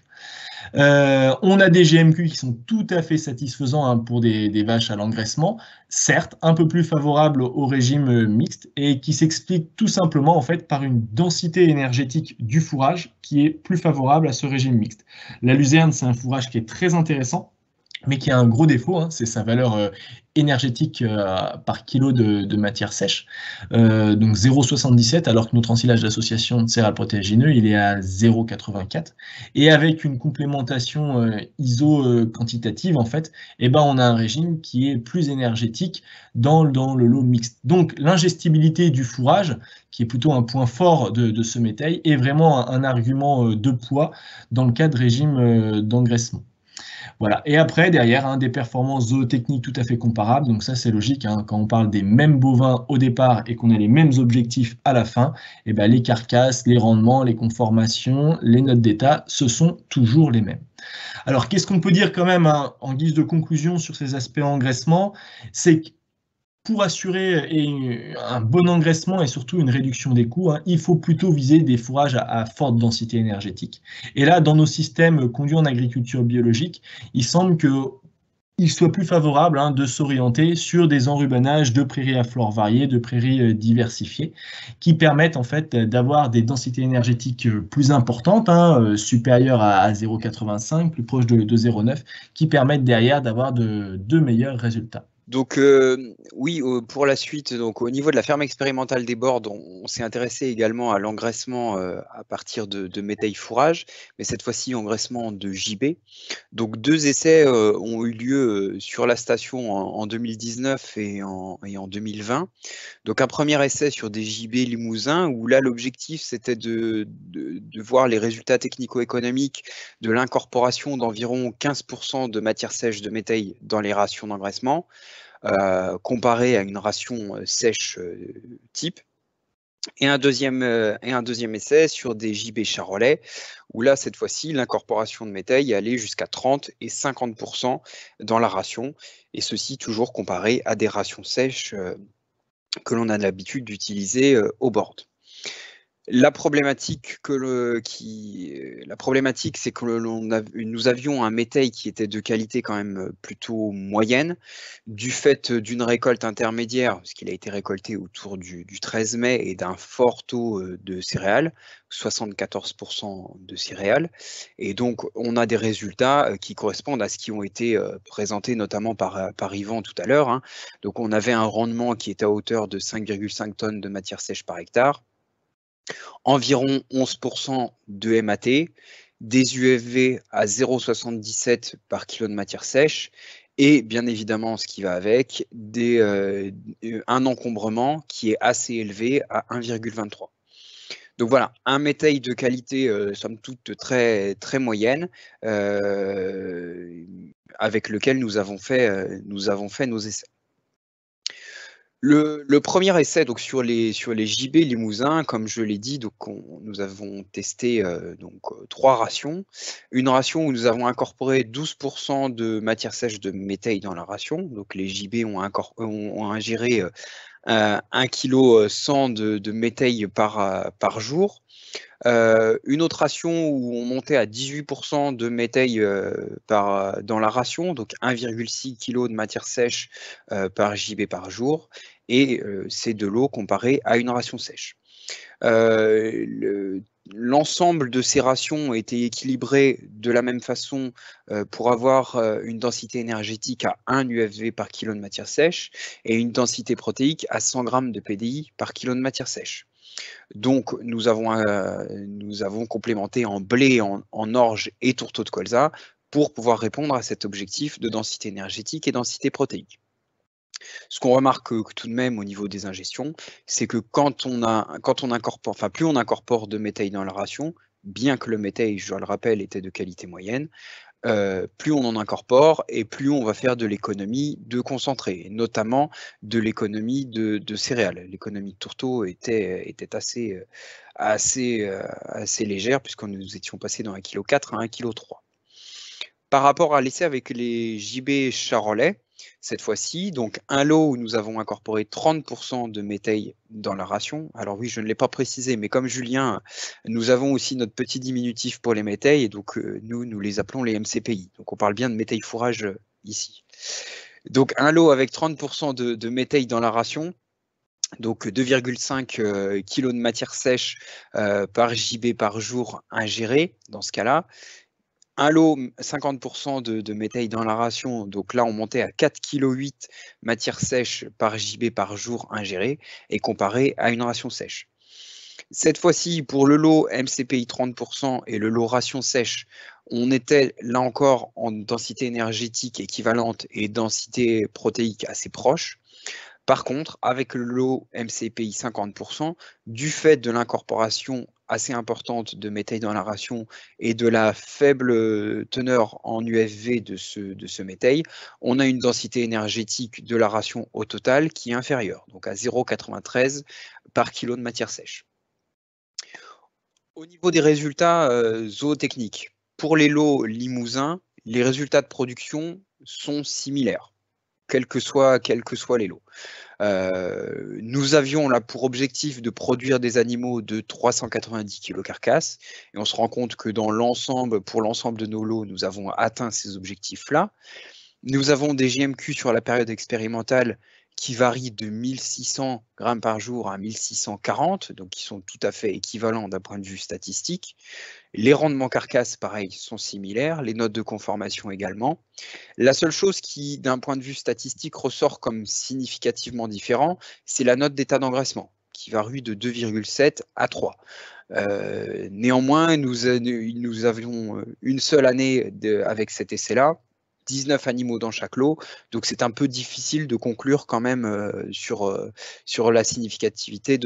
On a des GMQ qui sont tout à fait satisfaisants, hein, pour des vaches à l'engraissement, certes un peu plus favorables au régime mixte et qui s'explique tout simplement en fait par une densité énergétique du fourrage qui est plus favorable à ce régime mixte. La luzerne, c'est un fourrage qui est très intéressant, mais qui a un gros défaut, hein, c'est sa valeur énergétique par kilo de matière sèche, donc 0,77, alors que notre ensilage d'association de céréales protéagineux, il est à 0,84. Et avec une complémentation ISO quantitative, en fait, eh ben, on a un régime qui est plus énergétique dans le lot mixte. Donc l'ingestibilité du fourrage, qui est plutôt un point fort de ce métail, est vraiment un argument de poids dans le cas de régime d'engraissement. Voilà. Et après, derrière, hein, des performances zootechniques tout à fait comparables. Donc ça, c'est logique, hein, quand on parle des mêmes bovins au départ et qu'on a les mêmes objectifs à la fin, eh ben, les carcasses, les rendements, les conformations, les notes d'état, ce sont toujours les mêmes. Alors, qu'est-ce qu'on peut dire quand même, hein, en guise de conclusion sur ces aspects engraissement? C'est que pour assurer un bon engraissement et surtout une réduction des coûts, hein, il faut plutôt viser des fourrages à forte densité énergétique. Et là, dans nos systèmes conduits en agriculture biologique, il semble qu'il soit plus favorable, hein, de s'orienter sur des enrubanages de prairies à flore variées, de prairies diversifiées, qui permettent en fait d'avoir des densités énergétiques plus importantes, hein, supérieures à 0,85, plus proches de 0,9, qui permettent derrière d'avoir de meilleurs résultats. Donc oui, pour la suite, donc au niveau de la ferme expérimentale des Bordes, on s'est intéressé également à l'engraissement à partir de métail fourrage, mais cette fois-ci engraissement de JB. Donc 2 essais ont eu lieu sur la station en 2019 et en 2020. Donc un premier essai sur des JB limousins, où là l'objectif c'était de voir les résultats technico-économiques de l'incorporation d'environ 15% de matière sèche de métail dans les rations d'engraissement, comparé à une ration sèche type. Et un deuxième essai sur des JB charolais, où là, cette fois-ci, l'incorporation de métail allait jusqu'à 30 et 50% dans la ration, et ceci toujours comparé à des rations sèches que l'on a l'habitude d'utiliser au board. La problématique, c'est que nous avions un métail qui était de qualité quand même plutôt moyenne, du fait d'une récolte intermédiaire, puisqu'il a été récolté autour du 13 mai, et d'un fort taux de céréales, 74% de céréales. Et donc, on a des résultats qui correspondent à ce qui ont été présentés notamment par Yvan tout à l'heure, hein. Donc, on avait un rendement qui était à hauteur de 5,5 tonnes de matière sèche par hectare, environ 11% de MAT, des UFV à 0,77 par kilo de matière sèche, et bien évidemment, ce qui va avec, un encombrement qui est assez élevé à 1,23. Donc voilà, un métail de qualité, somme toute, très, très moyenne, avec lequel nous avons fait nos essais. Le premier essai, donc sur les JB limousins, comme je l'ai dit, donc nous avons testé 3 rations. Une ration où nous avons incorporé 12% de matière sèche de métail dans la ration. Donc les JB ont ingéré 1,1 kg de métail par jour. Une autre ration où on montait à 18% de métail dans la ration, donc 1,6 kg de matière sèche par JB par jour, et c'est de l'eau comparée à une ration sèche. L'ensemble de ces rations était équilibré de la même façon pour avoir une densité énergétique à 1 UFV par kilo de matière sèche et une densité protéique à 100 g de PDI par kilo de matière sèche. Donc, nous avons complémenté en blé, en orge et tourteau de colza pour pouvoir répondre à cet objectif de densité énergétique et densité protéique. Ce qu'on remarque tout de même au niveau des ingestions, c'est que plus on incorpore de métail dans la ration, bien que le métail, je le rappelle, était de qualité moyenne, plus on en incorpore et plus on va faire de l'économie de concentré, notamment de l'économie de céréales. L'économie de tourteau était assez légère, puisque nous étions passés dans 1,4 kg à 1,3 kg. Par rapport à l'essai avec les JB charolais, cette fois-ci. Donc un lot où nous avons incorporé 30% de méthane dans la ration. Alors oui, je ne l'ai pas précisé, mais comme Julien, nous avons aussi notre petit diminutif pour les méthailles, et donc nous les appelons les MCPI. Donc on parle bien de méthail fourrage ici. Donc un lot avec 30% de méthane dans la ration, donc 2,5 kg de matière sèche par JB par jour ingéré dans ce cas-là. Un lot 50% de méthane dans la ration, donc là on montait à 4,8 kg matière sèche par JB par jour ingéré et comparé à une ration sèche. Cette fois-ci, pour le lot MCPI 30% et le lot ration sèche, on était là encore en densité énergétique équivalente et densité protéique assez proche. Par contre, avec le lot MCPI 50%, du fait de l'incorporation assez importante de méthane dans la ration et de la faible teneur en UFV de ce méthane, on a une densité énergétique de la ration au total qui est inférieure, donc à 0,93 par kilo de matière sèche. Au niveau des résultats zootechniques, pour les lots limousins, les résultats de production sont similaires, quels que soient les lots. Nous avions là pour objectif de produire des animaux de 390 kg carcasse, et on se rend compte que dans l'ensemble, pour l'ensemble de nos lots, nous avons atteint ces objectifs-là. Nous avons des GMQ sur la période expérimentale qui varient de 1600 grammes par jour à 1640, donc qui sont tout à fait équivalents d'un point de vue statistique. Les rendements carcasses, pareil, sont similaires, les notes de conformation également. La seule chose qui, d'un point de vue statistique, ressort comme significativement différent, c'est la note d'état d'engraissement, qui varie de 2,7 à 3. Néanmoins, nous avions une seule année avec cet essai-là, 19 animaux dans chaque lot, donc c'est un peu difficile de conclure quand même sur la significativité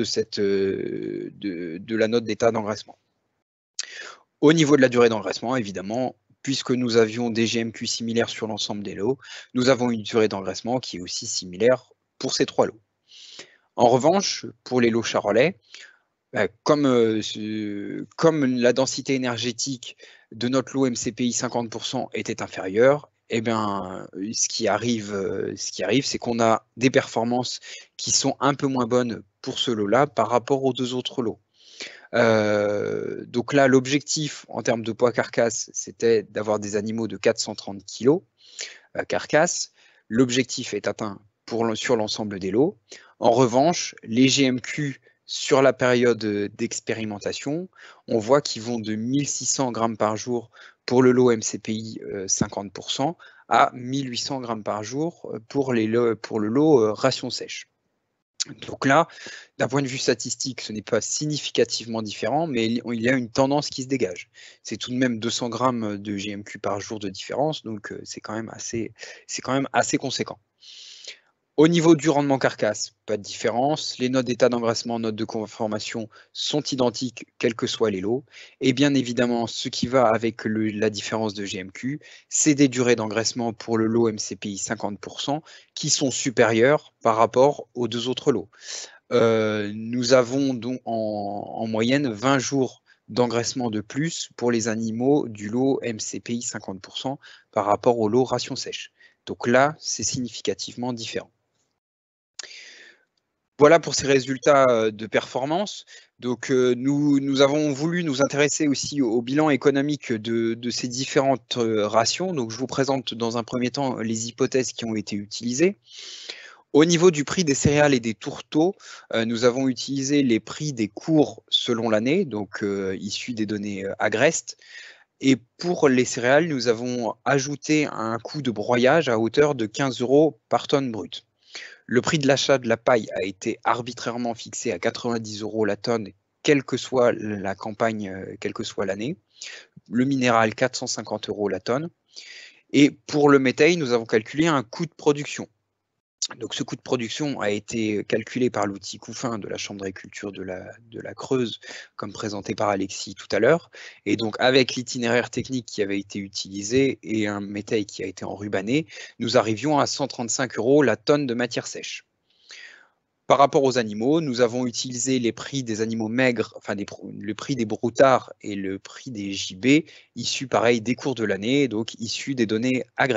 de la note d'état d'engraissement. Au niveau de la durée d'engraissement, évidemment, puisque nous avions des GMQ similaires sur l'ensemble des lots, nous avons une durée d'engraissement qui est aussi similaire pour ces 3 lots. En revanche, pour les lots charolais, comme la densité énergétique de notre lot MCPI 50% était inférieure, eh bien, ce qui arrive, c'est qu'on a des performances qui sont un peu moins bonnes pour ce lot-là par rapport aux 2 autres lots. Donc là, l'objectif en termes de poids carcasse, c'était d'avoir des animaux de 430 kg carcasse. L'objectif est atteint sur l'ensemble des lots. En revanche, les GMQ sur la période d'expérimentation, on voit qu'ils vont de 1600 grammes par jour pour le lot MCPI 50% à 1800 grammes par jour pour le lot ration sèche. Donc là, d'un point de vue statistique, ce n'est pas significativement différent, mais il y a une tendance qui se dégage. C'est tout de même 200 grammes de GMQ par jour de différence, donc c'est quand même assez conséquent. Au niveau du rendement carcasse, pas de différence. Les notes d'état d'engraissement, notes de conformation sont identiques, quels que soient les lots. Et bien évidemment, ce qui va avec la différence de GMQ, c'est des durées d'engraissement pour le lot MCPI 50% qui sont supérieures par rapport aux 2 autres lots. Nous avons donc en moyenne 20 jours d'engraissement de plus pour les animaux du lot MCPI 50% par rapport au lot ration sèche. Donc là, c'est significativement différent. Voilà pour ces résultats de performance. Donc nous avons voulu nous intéresser aussi au bilan économique de ces différentes rations. Donc je vous présente dans un premier temps les hypothèses qui ont été utilisées. Au niveau du prix des céréales et des tourteaux, nous avons utilisé les prix des cours selon l'année, donc issus des données Agreste. Et pour les céréales, nous avons ajouté un coût de broyage à hauteur de 15 € par tonne brute. Le prix de l'achat de la paille a été arbitrairement fixé à 90 € la tonne, quelle que soit la campagne, quelle que soit l'année. Le minéral, 450 € la tonne. Et pour le méthane, nous avons calculé un coût de production. Donc ce coût de production a été calculé par l'outil Couffin de la Chambre d'agriculture de la Creuse, comme présenté par Alexis tout à l'heure. Et donc avec l'itinéraire technique qui avait été utilisé et un méthane qui a été enrubanné, nous arrivions à 135 € la tonne de matière sèche. Par rapport aux animaux, nous avons utilisé les prix des animaux maigres, enfin le prix des broutards et le prix des JB, issus pareil des cours de l'année, donc issus des données Agreste.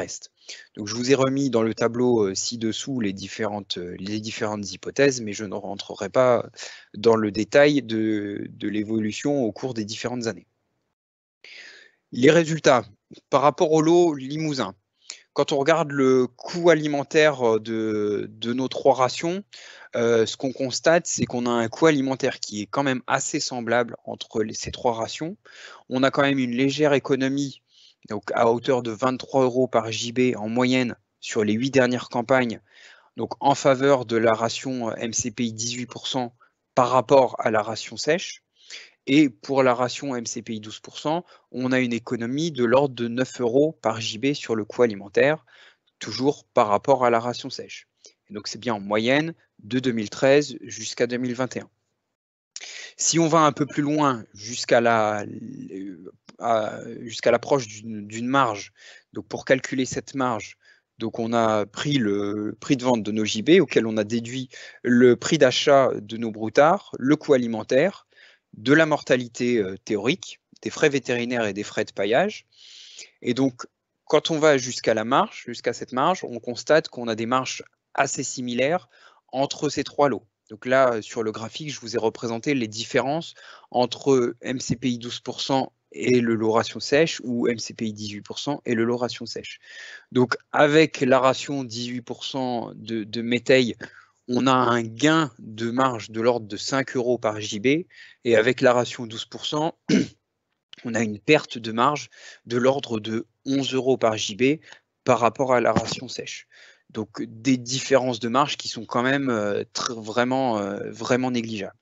Donc, je vous ai remis dans le tableau ci-dessous les différentes hypothèses, mais je ne rentrerai pas dans le détail de l'évolution au cours des différentes années. Les résultats par rapport au lot Limousin. Quand on regarde le coût alimentaire de nos 3 rations, ce qu'on constate, c'est qu'on a un coût alimentaire qui est quand même assez semblable entre ces 3 rations. On a quand même une légère économie, donc à hauteur de 23 € par JB en moyenne sur les 8 dernières campagnes, donc en faveur de la ration MCPI 18% par rapport à la ration sèche. Et pour la ration MCPI 12%, on a une économie de l'ordre de 9 € par JB sur le coût alimentaire, toujours par rapport à la ration sèche. Et donc c'est bien en moyenne de 2013 jusqu'à 2021. Si on va un peu plus loin jusqu'à l'approche d'une marge, donc pour calculer cette marge, donc on a pris le prix de vente de nos JB auquel on a déduit le prix d'achat de nos broutards, le coût alimentaire, de la mortalité théorique, des frais vétérinaires et des frais de paillage. Et donc, quand on va jusqu'à cette marge, on constate qu'on a des marges assez similaires entre ces 3 lots. Donc là, sur le graphique, je vous ai représenté les différences entre MCPI 12% et le lot ration sèche ou MCPI 18% et le lot ration sèche. Donc, avec la ration 18% de métail, on a un gain de marge de l'ordre de 5 € par JB, et avec la ration 12%, on a une perte de marge de l'ordre de 11 € par JB par rapport à la ration sèche. Donc des différences de marge qui sont quand même vraiment négligeables.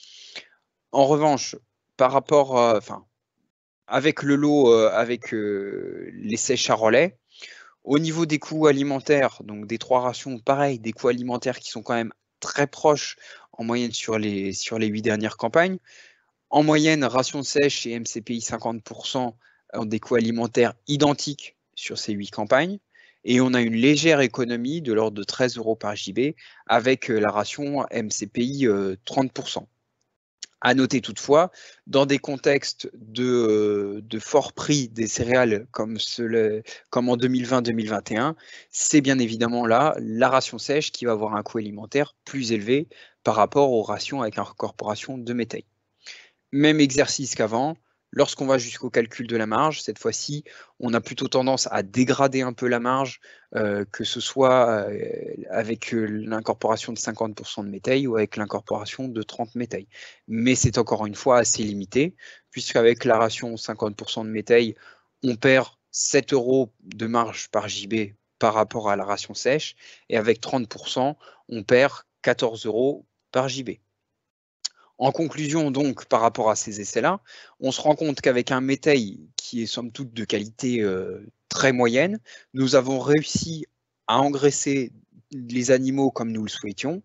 En revanche, par rapport, avec le lot, avec les sèches à relais, au niveau des coûts alimentaires, donc des 3 rations, pareil, des coûts alimentaires qui sont quand même très proches en moyenne sur les 8 dernières campagnes. En moyenne, ration sèche et MCPI 50% ont des coûts alimentaires identiques sur ces 8 campagnes. Et on a une légère économie de l'ordre de 13 € par JB avec la ration MCPI 30%. À noter toutefois, dans des contextes de fort prix des céréales comme en 2020-2021, c'est bien évidemment là la ration sèche qui va avoir un coût alimentaire plus élevé par rapport aux rations avec incorporation de métail. Même exercice qu'avant, lorsqu'on va jusqu'au calcul de la marge, cette fois-ci, on a plutôt tendance à dégrader un peu la marge, que ce soit avec l'incorporation de 50% de métail ou avec l'incorporation de 30 métail. Mais c'est encore une fois assez limité, puisqu'avec la ration 50% de métail, on perd 7 € de marge par JB par rapport à la ration sèche, et avec 30%, on perd 14 € par JB. En conclusion, donc, par rapport à ces essais-là, on se rend compte qu'avec un métail qui est somme toute de qualité très moyenne, nous avons réussi à engraisser les animaux comme nous le souhaitions,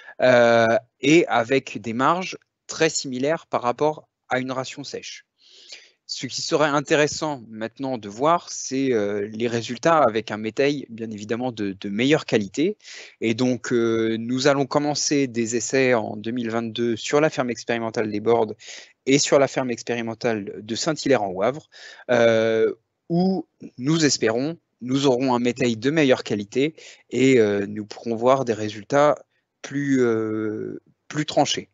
et avec des marges très similaires par rapport à une ration sèche. Ce qui serait intéressant maintenant de voir, c'est les résultats avec un métail bien évidemment de meilleure qualité. Et donc, nous allons commencer des essais en 2022 sur la ferme expérimentale des Bordes et sur la ferme expérimentale de Saint-Hilaire-en-Wavre, où nous espérons, nous aurons un métail de meilleure qualité et nous pourrons voir des résultats plus tranchés.